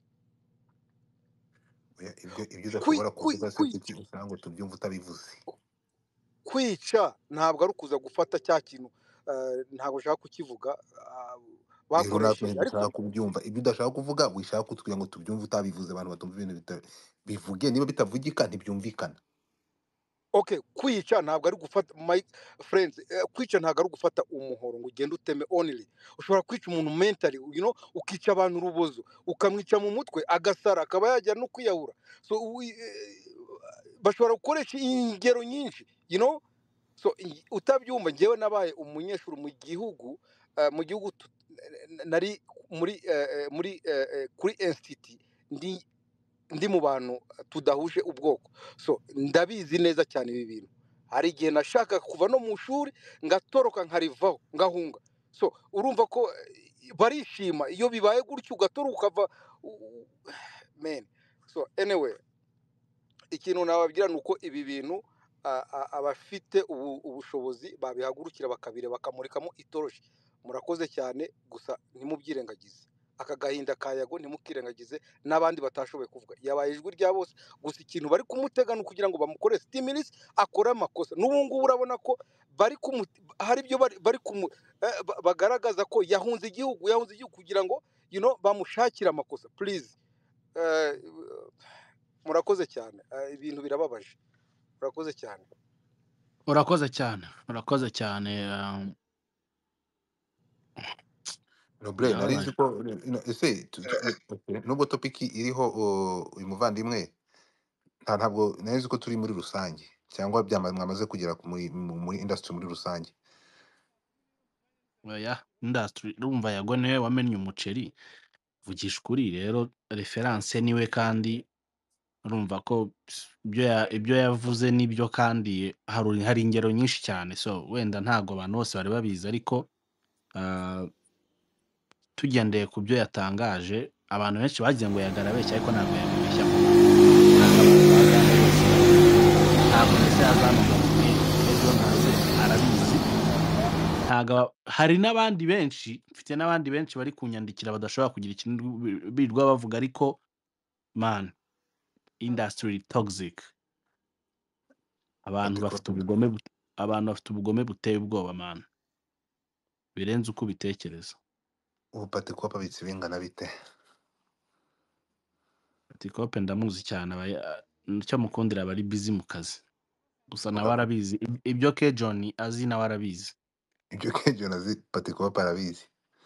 ibyo udashobora kuvuga se kuki usanga ngo tubyumva utabivuze? Kwica ntabwo ari ukuza gufata cya kintu, ntabwo ushaka kukivuga bakoresheje, ariko ushaka kubyumva. Ibyo udashaka kuvuga wishaka kutubwira ngo tubyumve utabivuze, abantu batumva ibintu bivuge, niba bitavugika ntibyumvikana. Okay, kwica ntabwo ari gufata, my friends, kwica ntabwo ari gufata umuhoro ngo ugende uteme only. Ushobora kwica umuntu mentally, ukica abantu urubozo, ukamwica mu mutwe agasara, akaba yajya no kwiyahura. So bashobora gukoresha ingero nyinshi, so utabyumva. Ngewe nabaye umunyeshuri mu gihugu, nari kuri institute, ndi mu bantu tudahuje ubwoko. So ndabizi neza cyane ibi bintu. Hari igihe nashaka kuva no mu shuri ngatoroka nkarivaho ngahunga. So urumva ko barishima iyo bibaye gutyo, ugatoroka ukava, man. So anyway, ikintu nababwira nuko ibi bintu abafite ubushobozi babihagurukira bakabire bakamurikamo itoroshi. Murakoze cyane, gusa ntimubyirengagize. Aka gahinda ka Yago ntimukirengagize, n'abandi batashoboye kuvuga. Yabaye ijwi rya bose, gusa ikintu bari kumutegana kugira ngo bamukore stimulus akora amakosa. N'ubu ngubu urabona ko hari ibyo bari bagaragaza ko yahunze igihugu kugira ngo bamushakire amakosa. Please, murakoze cyane. Ibintu birababaje. Murakoze cyane. Urakoze cyane. Noble, narizi ko ese nubwo topiki iriho uyu muvandimwe, ntabwo narizi ko turi muri rusange, cyangwa mwamaze kugera muri industry muri rusange. Oya, industry urumva Yago niwe wamennye umuceri, vugisha ukuri rero reference niwe kandi urumva ko ibyo yavuze nibyo kandi hari ingero nyinshi cyane so wenda ntago abantu bose bari babizi ariko ah, tugendeye ku byo yatangaje abantu benshi bagiye ngo yagarabeshya ariko ntabwo yabibeshya ntabwo mbese yazamamaza ejo ntaze arabizi ntabwo hari n'abandi benshi mfite n'abandi benshi bari kunyandikira badashobora kugira ikintu birirwa bavuga ariko man industry toxic abantu bafite ubugome abantu bafite ubugome buteye ubwoba man birenze uko ubitekereza ubu Patikope abitse bingana bite? Patikope ndamuzi cyane icyo mukundira aba ari busy mu kazi gusa nawe arabizi ibyo ke John azi nawe arabizi Ibyo Kejo nazi Patikope arabizi.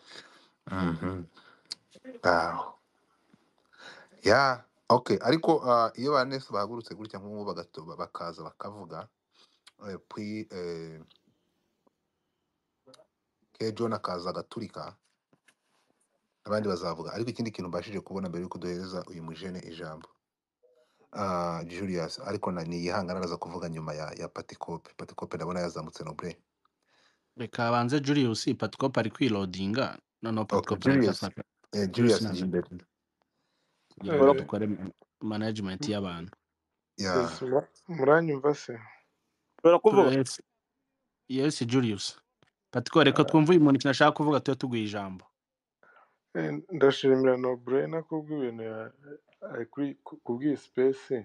Wow. Yeah, okay. Ariko iyo banese bahagurutse gutya nk'ubu bagatoba bakaza bakavuga puis Kejo nakaza agaturika abandi bazavuga. Ariko ikindi kintu mbashije kubona mbere yuko duhereza uyu mujene ijambo Julius, ariko niyihangana araza kuvuga nyuma ya Patikope. Patikope ndabona yazamutse no bre. reka banze Julius Patikope ari kwiloadinga noneho Okay, Patikope Julius. aragafata Julius naza Jimbere. kugira ngo dukore management y'abantu Yeah. muranyumva se? Barakuvuga. yes Julius Patikope reka twumve uyu muntu ikintu ashaka kuvuga tuye tuguye ijambo Ndashimira Nobrainer kubw'ibintu kubw'iyi space.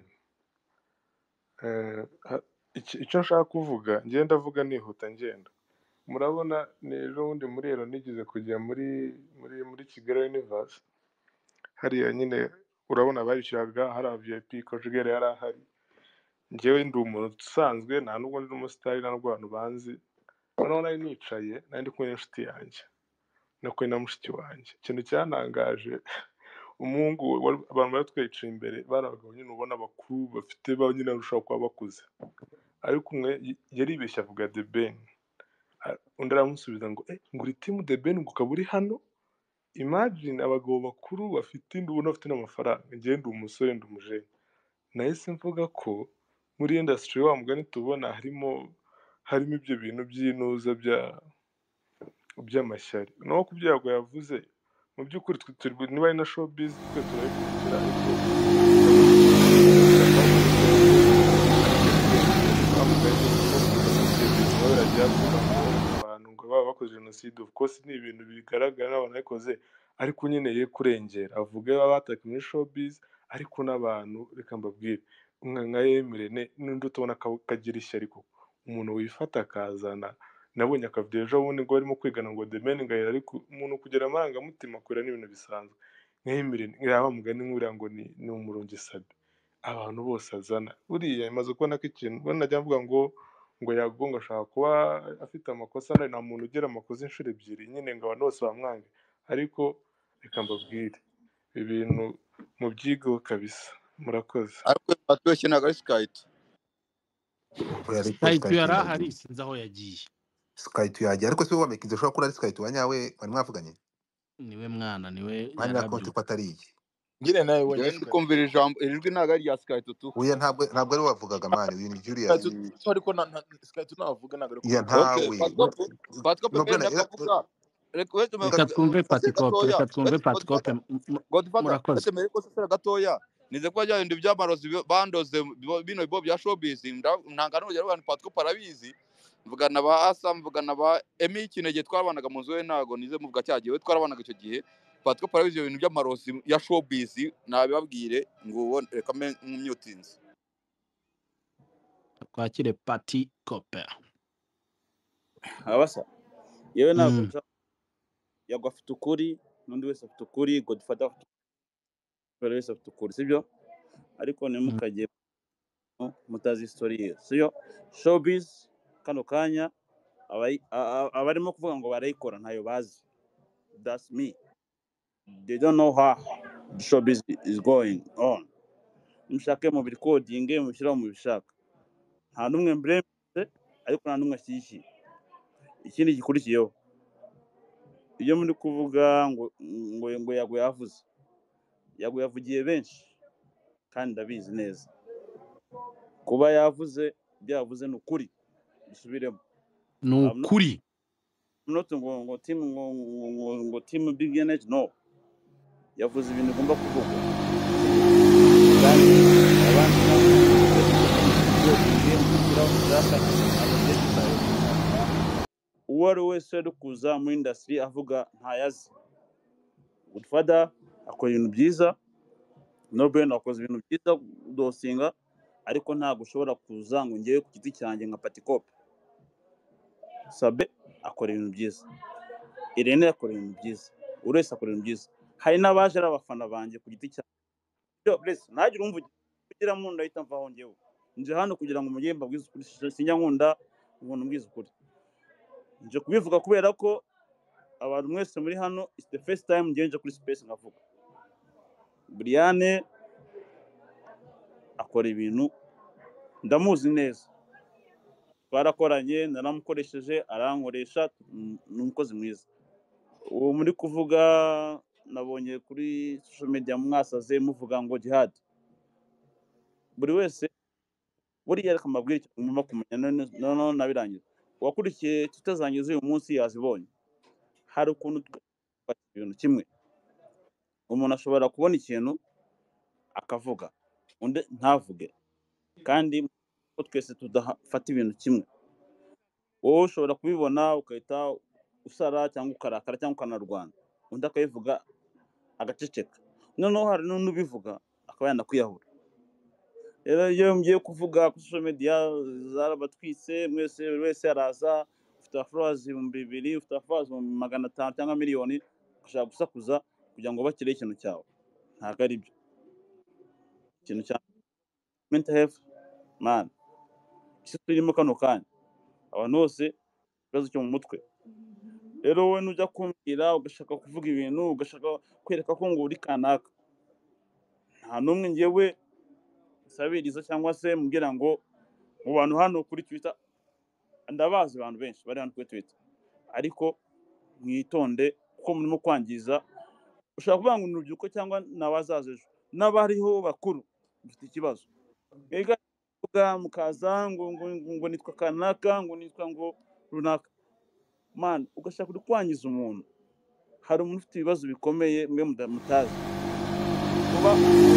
Icyo nshaka kuvuga ngenda ndavuga nihuta ngenda. Murabona ejo bundi muri ero nigeze kujya muri Kigali Universe. Hariya nyine urabona barishyiraga hari VIP Kojugere yari ahari. Njyewe ndi umuntu usanzwe nta nubwo ndi umusitari nta n'ubwo abantu banzi. Noneho nari nicaye nari ndi kumwe n'inshuti yanjye no kumwe na mushiki wanjye. Ikintu cyantangaje umuhungu abantu baratwicaye imbere bari abagabo nyine ubona bakuru bafite nyine barushaho kuba bakuze, ariko umwe yaribeshya avuga The Ben, undi aramusubiza ngo nguri timu The Ben ngo ukaba uri hano. Imagine abagabo bakuru bafite ubona bafite n'amafaranga, njyewe ndi umusore ndi umujene. Nahise mvuga ko muri industry wa mugani tubona harimo ibyo bintu by'inuza by'amashyari. Naho ku byago yavuze mu by'ukuri niba ari na showbiz twe turayikurikira, ariko abantu ngo baba bakoze jenoside, of course ni ibintu bigaragara n'abantu babikoze, ariko nyine ye kurengera avuga abataka muri showbiz, ariko n'abantu reka mbabwire nka Emirene n'undi tubona kagira ishyari koko umuntu wifata akazana. Nabonye akavuyo ejo bundi ngo barimo kwigana ngo The Ben ngahera, ariko umuntu kugira amarangamutima akorera n'ibintu bisanzwe. Nk'Emirene yaba mugani nk'uriya ngo ni umurungi Sabe, abantu bose azana buriya imaze kubona ko ikintu ubona najya mvuga ngo yagonga ashaka kuba afite amakosa, nta muntu ugira amakosa inshuro ebyiri nyine ngo abantu bose bamwange. Ariko reka mbabwire ibintu mu byigo kabisa. Murakoze. ariko batweshye ntabwo ari Skype. Skype yari ahari sinzi aho yagiye. Skype yagiye ariko siwe wamekinze ushobora kuri ari Skype wanyawe wari mwavuganye niwe mwana niwe mwanya konti ko atari iki ngire nawe wonye ndi kumvira ijambo ijwi ntabwo ari rya Skype tu. uya ntabwo ari wavugaga mani uyu ni Julius ariko Skype navuga ntabwo ya ntawe Patikope benda kavuga reka twumve Patikope murakoze mbere ko sera gatoya nize ko bajya ibintu by'amarozi bandoze bino bibo bya showbiz ntanga n'urugero abantu Patikope arabizi, mvugana ba Asa mvugana ba Emi Kinege twabanaga mu nzu we ntago nize muvuga cyagiye twarabanaga icyo gihe. Patikope arabizi ibintu by'amarozi ya showbiz nabibabwire ngo reka mumyutinze twakire Patikope. abasa yewe ntabwo yagwa afite ukuri n'undi wese afite ukuri, Godfather wese afite ukuri sibyo, ariko ntimukajye mutazi history ye sibyo. Showbiz kano kanya abarimo kuvuga ngo barayikora ntayo bazi. That's me. They don't know how the showbiz is going on. Mushake mu recording mushyiraho mu bishaka, nta n'umwe mbremse ariko nta n'umwe ashyigikiye. Ikindi gikurikiyeho iyo muri kuvuga ngo yago yavugiye benshi kandi ndabizi neza kuba yavuze byavuze ni ukuri bisubiremo ni ukuri not ngo team big energy no yavuze ibintu ugomba kuvuga kandi abandi uwo ari wese uri kuza muri industry avuga ntayazi Godfather akora ibintu byiza Nobrain akoze ibintu byiza dosinga ariko ntabwo ushobora kuza ngo ngewe ku giti cyanjye nka Patikope Sabe akora ibintu byiza Irene akora ibintu byiza urese akora ibintu byiza hari n'abaje ari abafana banjye ku giti cyanjye byo bless ntagire umvugira kugira mu ndahita mvaho ngewe nje hano kugira ngo umugemba bwiza ukuri sinjya nkunda umuntu mbwiza ukuri nje kubivuga kubera ko abantu mwese muri hano is the first time ngenje kuri space ngavuga Briane akora ibintu ndamuzi neza twarakoranye naramukoresheje arankoresha n'umukozi mwiza uwo muri kuvuga nabonye kuri social media mwasaze muvuga ngo Jihad buri wese buriya reka mbabwire icyo mugomba kumenya no nabirangiza wakurikiye tutazangiza uyu munsi yazibonye hari ukuntu ibintu kimwe umuntu ashobora kubona ikintu akavuga undi ntavuge kandi ko twese tudafata ibintu kimwe wowe ushobora kubibona ukahita usara cyangwa ukarakara cyangwa ukanarwana undi akayivuga agaceceka noneho hari n'undi ubivuga akaba yanakwiyahura rero iyo ngiye kuvuga kuri social media zarabatwitse mwese buri wese araza ufite followers 2,000 ufite followers 500 cyangwa miliyoni ushaka gusakuza kugira ngo bakire ikintu cyawe ntabwo ari byo ikintu cya mental health man isi turimo kano kanya abantu bose ikibazo cyo mu mutwe rero wowe nujya kumbwira ugashaka kuvuga ibintu ugashaka kwereka ko ngo uri kanaka nta n'umwe ngewe sabiriza cyangwa se mbwira ngo mu bantu hano kuri Twitter ndabazi abantu benshi bari hano kuri Twitter ariko mwitonde kuko murimo kwangiza ushaka kuvuga ngo n'urubyiruko cyangwa n'abazaza ejo n'abariho bakuru bafite ikibazo ega mukaza ngo nitwa kanaka ngo nitwa ngo runaka man ugashaka kwangiza umuntu hari umuntu ufite ibibazo bikomeye mwe mutazi kuba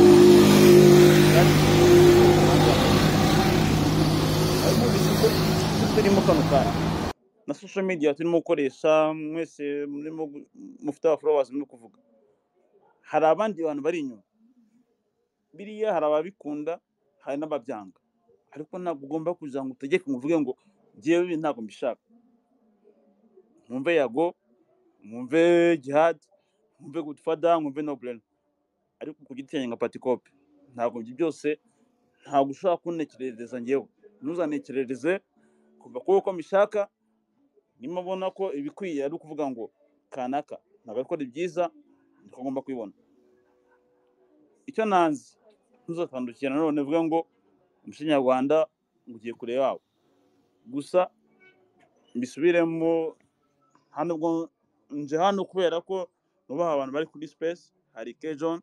turimo kano kanya na social media turimo gukoresha mwese murimo mufite followers murimo kuvuga hari abandi bantu bari inyuma biriya hari ababikunda hari n'ababyanga ariko ntabwo ugomba kuza ngo utegeke ngo uvuge ngo ngewe ntabwo mbishaka mwumve Yago mwumve Jihad mwumve Godfather mwumve Nobrain ariko ku giti cyanjye nka Patikope ntabwo ibyo byose ntabwo ushaka kuntekerereza ngewe ntuzanekerereze kuva kuko mbishaka nimba mbona ko ibikwiye ari ukuvuga ngo kanaka ntabwo akora ibyiza ndikagomba kwibona icyo nanzi ntuzatandukira none uvuga ngo umunyarwanda ugiye kure yawo gusa mbisubiremo hano ubwo nje hano kubera ko nubaha abantu bari kuri space hari Kejon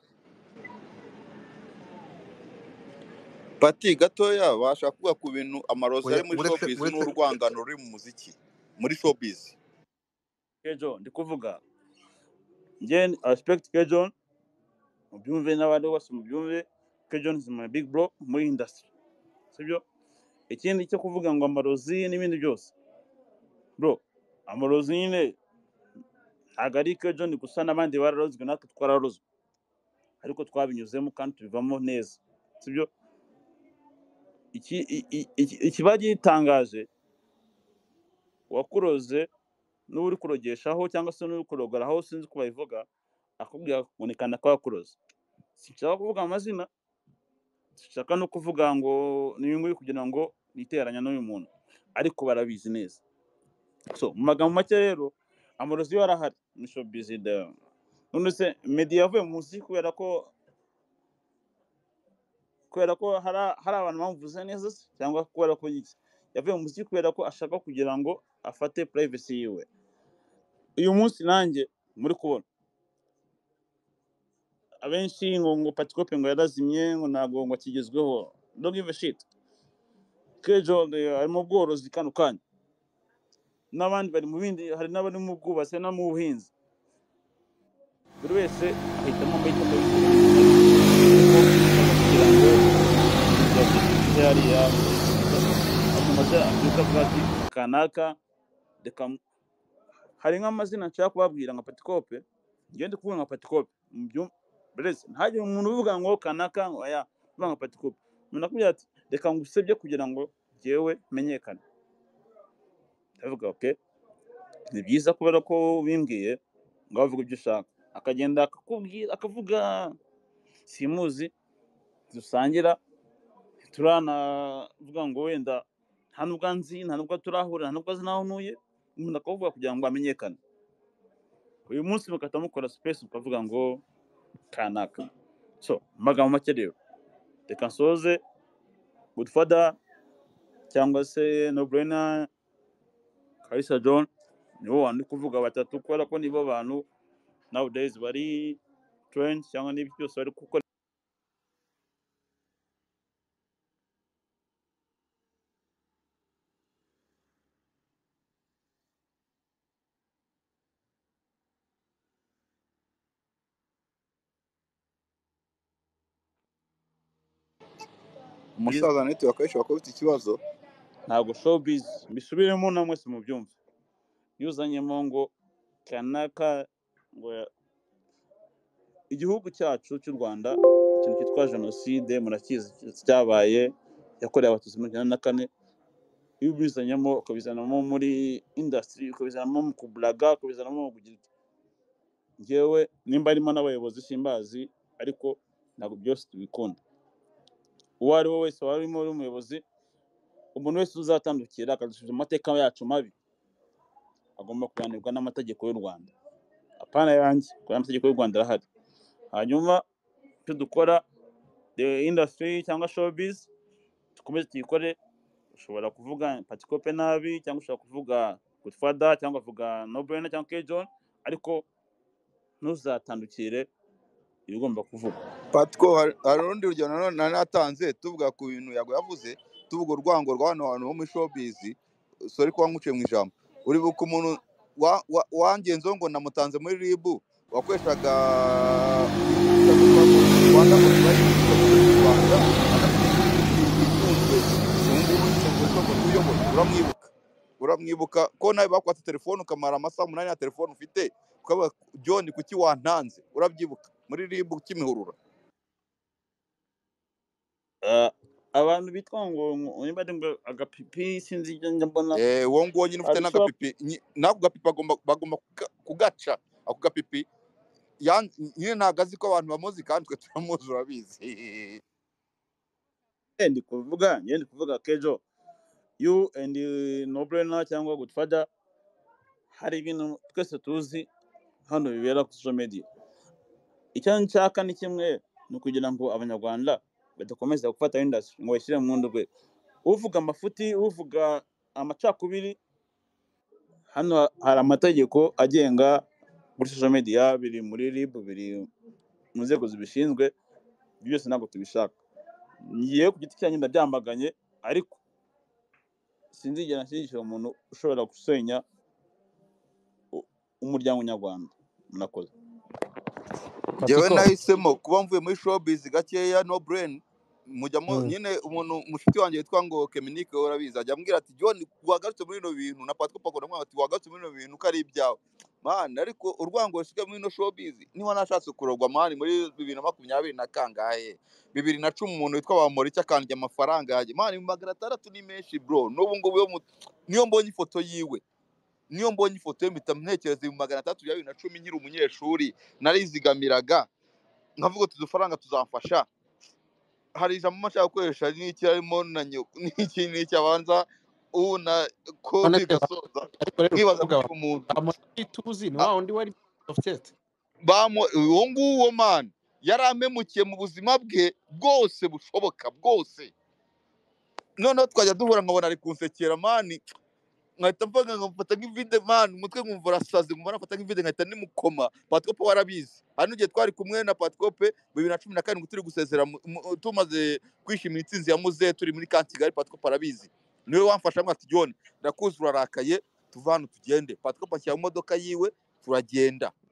Pati gatoya bashaka kuvuga ku bintu amarozi ari muri showbiz n'urwangano ruri mu muziki muri showbiz Kejon ndikuvuga nge respect Kejon mubyumve n'abandi bose mubyumve Kejon is my big bro muri industry sibyo ikindi cyo kuvuga ngo amarozi n'ibindi byose bro amarozi nyine ntabwo ari Kejon gusa n'abandi bararozwe natwe twararozwe ariko twabinyuzemo kandi tubivamo neza sibyo ikiba gitangaje wakuroze n'uri kurogeshaho cyangwa se n'uri kurogaraho sinzi ko bayivuga akubwira kubonekana ko wakuroze sinshaka kuvuga amazina sinshaka no kuvuga ngo n'ibingibi kugira ngo niteranya n'uyu muntu ariko barabizi neza so mu magambo make rero amarozi yo arahari ni showbiz none se media yavuye mu muziki kubera ko hari abantu bamuvuze neza cyangwa kubera ko yavuye mu muziki kubera ko ashaka kugira ngo afate privacy yiwe uyu munsi nanjye muri kubona abenshi ngo patikope ngo yarazimye ngo ntabwo ngo akigezweho, don't give a shit. Kejo ari mu bworozi kano kanya, n'abandi bari mu bindi, hari n'abari mu bwubatsi no mu buhinzi. Buri wese ahitamo amahitamo kugira ngo hariya amaze abyuka avuga ati kanaka reka. Hari nk'amazina nshaka kubabwira nka patikope, ngende kuvuga nka patikope mbese ntihagire umuntu uvuga ngo kanaka ngo aya uvuga nka patikope. Umuntu akubwira ati reka ngusebye kugira ngo jyewe menyekane. Ndavuga okay, ni byiza kubera ko bimbwiye ngo avuga ibyo ushaka, akagenda akakubwira akavuga simuzi dusangira turanavuga ngo wenda nta nubwo nzi, nta nubwo turahura, nta nubwo azi naho ntuye, umuntu akavuga kugira ngo amenyekane. Uyu munsi mugahita mukora space mukavuga ngo kanaka. So amagambo make rero reka nsoze, Godfather cyangwa se No Brainer, Kalisa John nibo wandi kuvuga batatu kubera ko nibo bantu nowadays bari trend cyangwa n'ibyo byose bari gukora. umusaza neti wakoresha bakaba bafite ikibazo. Ntabwo showbiz bisubiremo na mwese mu byumve, iyo uzanyemo ngo kanaka ngo igihugu cyacu cy'u Rwanda ikintu cyitwa jenoside murakizi cyabaye, yakorewe abatutsi muri 1994. Iyo ubizanyemo ukabizanamo muri industry, ukabizanamo mu kublaga, ukabizanamo mu kugira njyewe nimba arimo n'abayobozi simbazi, ariko ntabwo byose tubikunda. Uwo ari we wese warimo uri umuyobozi, umuntu wese uzatandukira akadusubiza amateka yacu mabi agomba kuganirwa n'amategeko y'u Rwanda, apana yanjye kuko amategeko y'u Rwanda arahari. Hanyuma icyo dukora the industry cyangwa showbiz dukomeze tuyikore. Ushobora kuvuga patikope nabi cyangwa ushobora kuvuga Godfather cyangwa uvuga No Brainer cyangwa Kejon, ariko ntuzatandukire ibigomba kuvuga. Patiko hari urundi rugero nanone natanze tuvuga ku bintu yago yavuze, tuvuga urwango rwa hano hantu ho muri showbiz. Sorry kuba nkuciye mu ijambo. Uribuka umuntu wangenzo ngo namutanze muri ribu wakoreshaga Rwanda mu Rwanda uramwibuka ko nawe bakwatse telefone ukamara amasaha 8 ya telefone ufite ukaba John kuki wantanze, urabyibuka muri ribu Kimihurura. Abantu bitwa ngo nimba ari ngo agapipi sinzi njya mbona uwo nguwo nyine ufite n'agapipi, nako gapipi bagomba kugaca ako gapipi nyine ntabwo azi ko abantu bamuzi kandi twe turamuzi urabizi. Ndi kuvuga Kejo, you and No Brainer cyangwa Godfather, hari ibintu twese tuzi hano bibera ku social media. Icyo nshaka ni kimwe, ni ukugira ngo abanyarwanda badakomeza gufata industry ngo bashyire mu ndwe uvuga amafuti, uvuga amacakubiri. Hano hari amategeko agenga muri social media, biri muri RIB, biri mu nzego zibishinzwe, byose ntabwo tubishaka. Ngiye ku giti cyanjye ndabyambaganye, ariko sinzigera nshyigikira umuntu ushobora gusenya umuryango nyarwanda. Murakoze. Jewe nahisemo kuba mvuye muri showbiz gakeya No Brain mujyamo nyine umuntu mushiti wanjye yitwa ngo Keminike urabiza ajya ambwira ati John wagarutse muri no bintu na Patiko Pako ndamwanga ati wagarutse muri no bintu kari ibyawe man, ariko urwango rusigaye muri no showbiz niho nashatse kurogwa man muri 2020 na kangahe 2010 umuntu witwa Bamoriki akandya amafaranga yaje man 600 ni menshi bro. N'ubu ngubu niyo mbonye ifoto yiwe, niyo mbonye ifoto ye mpita ntekereza 600 ya 2010 nkiri umunyeshuri narizigamiraga nkavuga tudufaranga tuzamfasha. Hari ijambo mashaka gukoresha n'iki harimo na n'iki n'iki abanza una ko bigasoza nkibaza ko umuntu tuzi ni wa undi wari offset uwo nguwo man yaramemukiye mu buzima bwe bwose bushoboka bwose. Noneho twajya duhura nkabona ari kunsekera mani nkahita mvuga ngo mfata nk'ivide man umutwe nkumva urasaze nkumva nafata nk'ivide nkahita nimukoma Patikope warabizi hano igihe twari kumwe na Patikope 2017 turi gusezera tumaze kwishimira intsinzi ya Muze turi muri Camp Kigali Patikope arabizi niwe wamfasha ati John ndakuzi urarakaye tuva hano tugende Patikope ashyira mu modoka yiwe turagenda